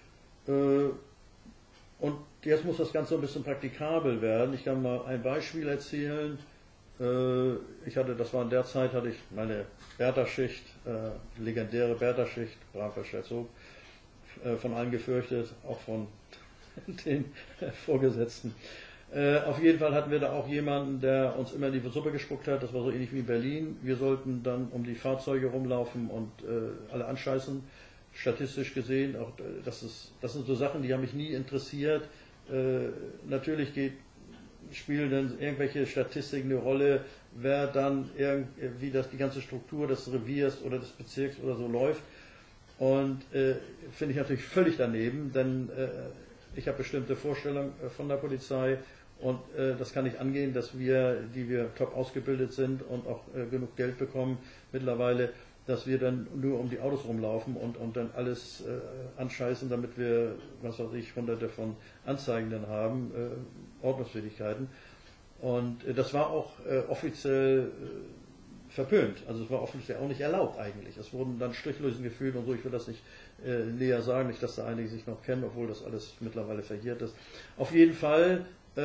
Und jetzt muss das Ganze ein bisschen praktikabel werden. Ich kann mal ein Beispiel erzählen. Das war in der Zeit, hatte ich meine Bertha-Schicht, legendäre Bertha-Schicht, braver Scherzo, von allen gefürchtet, auch von den Vorgesetzten. Auf jeden Fall hatten wir da auch jemanden, der uns immer in die Suppe gespuckt hat. Das war so ähnlich wie in Berlin. Wir sollten dann um die Fahrzeuge rumlaufen und alle anscheißen. Statistisch gesehen, auch das sind so Sachen, die haben mich nie interessiert. Natürlich spielen dann irgendwelche Statistiken eine Rolle, wer dann wie die ganze Struktur des Reviers oder des Bezirks oder so läuft. Und finde ich natürlich völlig daneben, denn ich habe bestimmte Vorstellungen von der Polizei und das kann nicht angehen, dass wir, die wir top ausgebildet sind und auch genug Geld bekommen mittlerweile, dass wir dann nur um die Autos rumlaufen und dann alles anscheißen, damit wir, was weiß ich, hunderte von Anzeigen dann haben, Ordnungswidrigkeiten. Und das war auch offiziell verpönt. Also es war offiziell auch nicht erlaubt eigentlich. Es wurden dann Strichlösen geführt und so, ich will das nicht näher sagen, nicht, dass da einige sich noch kennen, obwohl das alles mittlerweile verjährt ist. Auf jeden Fall,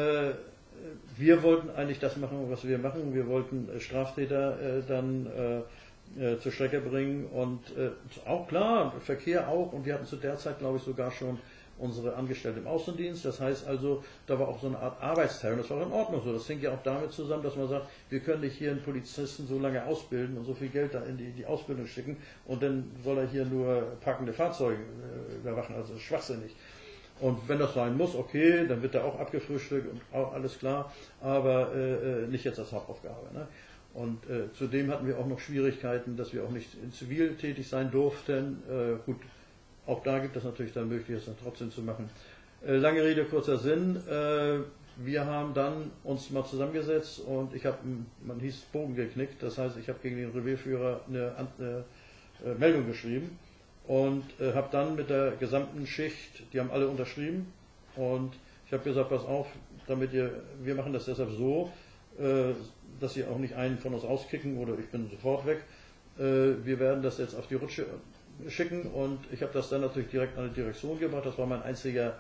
wir wollten eigentlich das machen, was wir machen. Wir wollten Straftäter dann zur Strecke bringen und auch klar, Verkehr auch, und wir hatten zu der Zeit, glaube ich, sogar schon unsere Angestellten im Außendienst. Das heißt also, da war auch so eine Art Arbeitsteilung. Das war in Ordnung so. Das hängt ja auch damit zusammen, dass man sagt, wir können nicht hier einen Polizisten so lange ausbilden und so viel Geld da in die Ausbildung schicken und dann soll er hier nur parkende Fahrzeuge überwachen. Also das ist schwachsinnig. Und wenn das sein muss, okay, dann wird er auch abgefrühstückt und auch alles klar, aber nicht jetzt als Hauptaufgabe. Ne? Und zudem hatten wir auch noch Schwierigkeiten, dass wir auch nicht in Zivil tätig sein durften. Gut, auch da gibt es natürlich dann Möglichkeiten, das trotzdem zu machen. Lange Rede, kurzer Sinn. Wir haben dann uns mal zusammengesetzt und ich habe, man hieß Bogen geknickt, das heißt, ich habe gegen den Revierführer eine Meldung geschrieben und habe dann mit der gesamten Schicht, die haben alle unterschrieben und ich habe gesagt, pass auf, wir machen das deshalb so, dass sie auch nicht einen von uns auskicken oder ich bin sofort weg. Wir werden das jetzt auf die Rutsche schicken und ich habe das dann natürlich direkt an die Direktion gebracht. Das war mein einziger,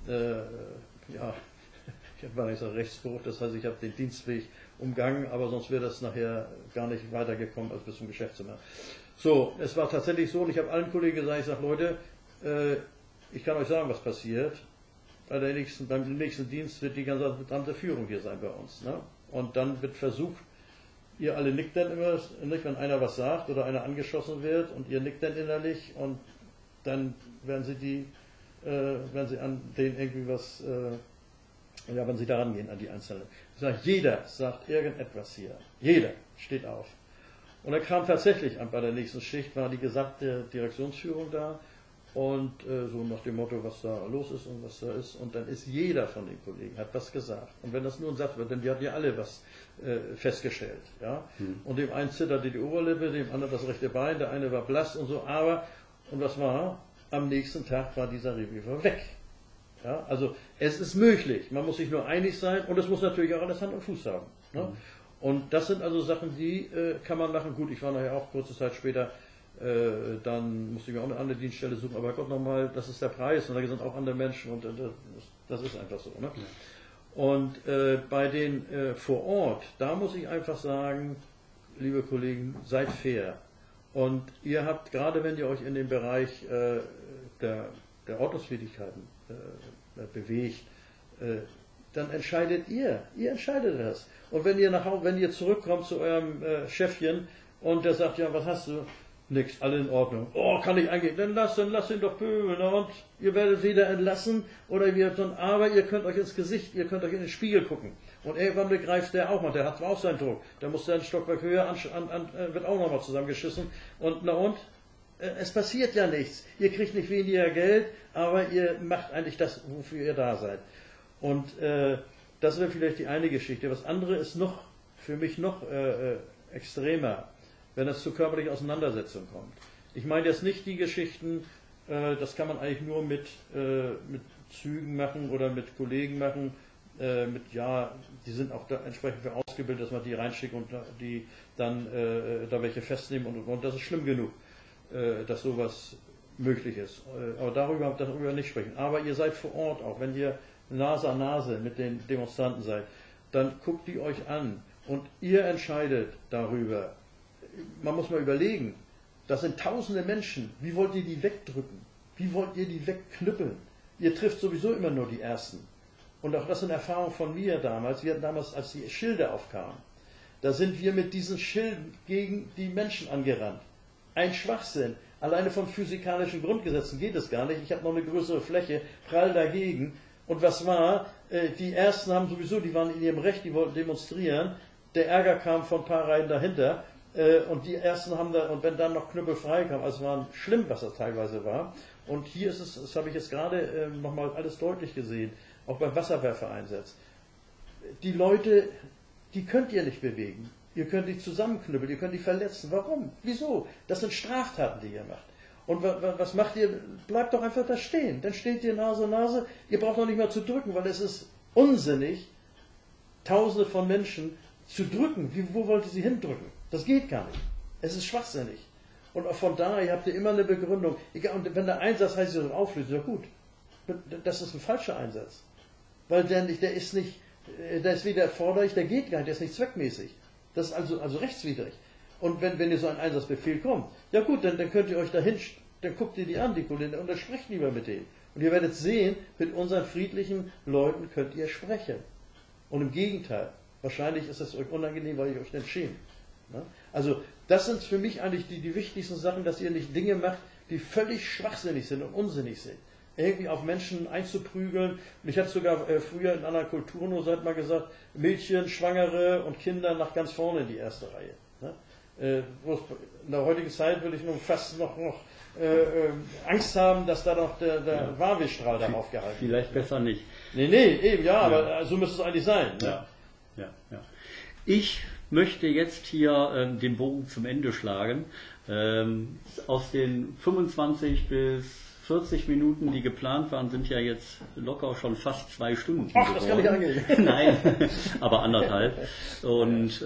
ich war nicht so Rechtsbruch, das heißt, ich habe den Dienstweg umgangen, aber sonst wäre das nachher gar nicht weitergekommen als bis zum Geschäftszimmer. So, es war tatsächlich so und ich habe allen Kollegen gesagt, ich sage, Leute, ich kann euch sagen, was passiert. Beim nächsten Dienst wird die ganze Führung hier sein bei uns. Ne? Und dann wird versucht, ihr alle nickt dann immer, nicht, wenn einer was sagt oder einer angeschossen wird und ihr nickt dann innerlich und dann werden sie an denen irgendwie was, wenn sie daran gehen, an die Einzelnen. Ich sage, jeder sagt irgendetwas hier. Jeder steht auf. Und dann kam tatsächlich bei der nächsten Schicht, war die gesamte Direktionsführung da und so nach dem Motto, was da los ist und was da ist. Und dann ist jeder von den Kollegen, hat was gesagt. Und wenn das nur ein Satz wird, denn wir hatten ja alle was festgestellt. Ja? Und dem einen zitterte die Oberlippe, dem anderen das rechte Bein, der eine war blass und so. Aber, und was war? Am nächsten Tag war dieser Revolver weg. Ja? Also es ist möglich, man muss sich nur einig sein und es muss natürlich auch alles Hand und Fuß haben. Ne? Und das sind also Sachen, die kann man machen. Gut, ich war nachher auch kurze Zeit später, dann musste ich mir auch eine andere Dienststelle suchen, aber Gott nochmal, das ist der Preis und da sind auch andere Menschen und das ist einfach so. Ne? Und bei den vor Ort, da muss ich einfach sagen, liebe Kollegen, seid fair. Und ihr habt, gerade wenn ihr euch in dem Bereich der Ordnungswidrigkeiten bewegt, dann entscheidet ihr entscheidet das. Und wenn ihr zurückkommt zu eurem Chefchen und der sagt, ja, was hast du? Nix, alle in Ordnung. Oh, kann ich eingehen? Dann lass ihn doch pöbeln. Und ihr werdet weder entlassen aber ihr könnt euch ins Gesicht, ihr könnt euch in den Spiegel gucken. Und irgendwann begreift der auch mal, der hat zwar auch seinen Druck. Der muss dann ein Stockwerk höher, wird auch nochmal zusammengeschissen. Es passiert ja nichts. Ihr kriegt nicht weniger Geld, aber ihr macht eigentlich das, wofür ihr da seid. Und das wäre vielleicht die eine Geschichte. Was andere ist für mich noch extremer, wenn es zu körperlicher Auseinandersetzung kommt. Ich meine jetzt nicht die Geschichten, das kann man eigentlich nur mit Zügen machen oder mit Kollegen machen, die sind auch da entsprechend für ausgebildet, dass man die reinschickt und die dann da welche festnehmen und das ist schlimm genug, dass sowas möglich ist. Aber darüber nicht sprechen. Aber ihr seid vor Ort auch, wenn ihr Nase an Nase mit den Demonstranten seid, dann guckt die euch an und ihr entscheidet darüber. Man muss mal überlegen, das sind tausende Menschen, wie wollt ihr die wegdrücken? Wie wollt ihr die wegknüppeln? Ihr trifft sowieso immer nur die Ersten. Und auch das sind Erfahrungen von mir damals. Wir hatten damals, als die Schilder aufkamen, da sind wir mit diesen Schilden gegen die Menschen angerannt. Ein Schwachsinn. Alleine von physikalischen Grundgesetzen geht es gar nicht. Ich habe noch eine größere Fläche, prall dagegen. Und was war? Die Ersten haben sowieso, die waren in ihrem Recht, die wollten demonstrieren. Der Ärger kam von ein paar Reihen dahinter. Und die ersten haben da, und wenn dann noch Knüppel frei kam, also es war schlimm, was das teilweise war. Und hier ist es, das habe ich jetzt gerade nochmal alles deutlich gesehen, auch beim Wasserwerfereinsatz. Die Leute, die könnt ihr nicht bewegen. Ihr könnt die zusammenknüppeln, ihr könnt die verletzen. Warum? Wieso? Das sind Straftaten, die ihr macht. Und was macht ihr? Bleibt doch einfach da stehen. Dann steht ihr Nase an Nase. Ihr braucht noch nicht mal zu drücken, weil es ist unsinnig, Tausende von Menschen zu drücken. Wo wollt ihr sie hindrücken? Das geht gar nicht. Es ist schwachsinnig. Und von daher habt ihr immer eine Begründung. Egal, und wenn der Einsatz heißt, ihr auflösen, ja gut. Das ist ein falscher Einsatz. Weil der ist weder erforderlich, der geht gar nicht, der ist nicht zweckmäßig. Das ist also rechtswidrig. Und wenn ihr so ein Einsatzbefehl kommt, ja gut, dann könnt ihr euch dann guckt ihr die an, die Kollegen, und dann sprecht lieber mit denen. Und ihr werdet sehen, mit unseren friedlichen Leuten könnt ihr sprechen. Und im Gegenteil, wahrscheinlich ist es euch unangenehm, weil ihr euch nicht schämt. Also das sind für mich eigentlich die wichtigsten Sachen, dass ihr nicht Dinge macht, die völlig schwachsinnig sind und unsinnig sind. Irgendwie auf Menschen einzuprügeln. Und ich hatte sogar früher in anderen Kulturen nur mal gesagt, Mädchen, Schwangere und Kinder nach ganz vorne in die erste Reihe. In der heutigen Zeit würde ich nur fast noch Angst haben, dass da noch der Warnwehrstrahl da aufgehalten wird. Vielleicht besser nicht. Nee, eben, ja, aber so müsste es eigentlich sein. Ne? Ja. Ich möchte jetzt hier den Bogen zum Ende schlagen. Aus den 25 bis 40 Minuten, die geplant waren, sind ja jetzt locker schon fast 2 Stunden. Ach, das kann ich angehen. Nein, aber 1,5. Und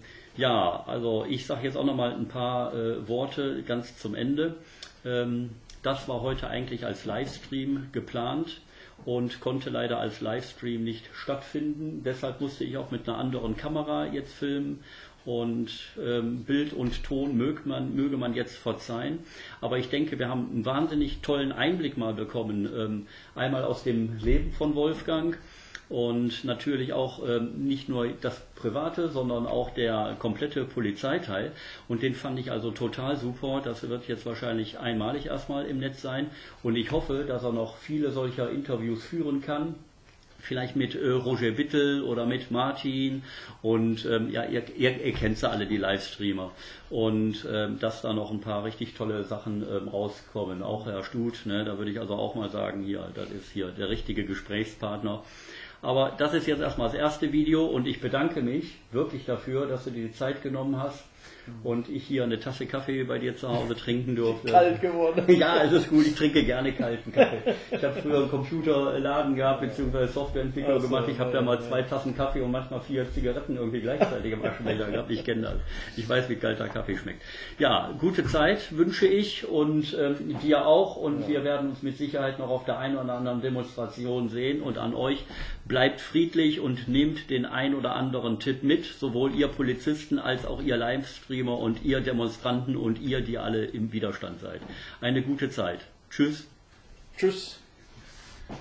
also ich sage jetzt auch nochmal ein paar Worte ganz zum Ende. Das war heute eigentlich als Livestream geplant und konnte leider als Livestream nicht stattfinden. Deshalb musste ich auch mit einer anderen Kamera jetzt filmen. Und Bild und Ton möge man jetzt verzeihen. Aber ich denke, wir haben einen wahnsinnig tollen Einblick mal bekommen. Einmal aus dem Leben von Wolfgang und natürlich auch nicht nur das Private, sondern auch der komplette Polizeiteil. Und den fand ich also total super. Das wird jetzt wahrscheinlich einmalig erstmal im Netz sein. Und ich hoffe, dass er noch viele solcher Interviews führen kann. Vielleicht mit Roger Bittel oder mit Martin und ihr kennt sie alle, die Livestreamer, und dass da noch ein paar richtig tolle Sachen rauskommen. Auch Herr Stut, ne, da würde ich also auch mal sagen, hier, das ist hier der richtige Gesprächspartner. Aber das ist jetzt erstmal das erste Video und ich bedanke mich wirklich dafür, dass du dir die Zeit genommen hast und ich hier eine Tasse Kaffee bei dir zu Hause trinken durfte. Kalt geworden. Ja, es ist gut, ich trinke gerne kalten Kaffee. Ich habe früher einen Computerladen gehabt, beziehungsweise Softwareentwicklung gemacht. Ich habe da mal 2 Tassen Kaffee und manchmal 4 Zigaretten irgendwie gleichzeitig im Aschenbecher gehabt. Ich kenne das. Ich weiß, wie kalter Kaffee schmeckt. Ja, gute Zeit wünsche ich und dir auch. Und wir werden uns mit Sicherheit noch auf der einen oder anderen Demonstration sehen. Und an euch, bleibt friedlich und nehmt den ein oder anderen Tipp mit, sowohl ihr Polizisten als auch ihr Livestreamer und ihr Demonstranten und ihr, die alle im Widerstand seid. Eine gute Zeit. Tschüss. Tschüss.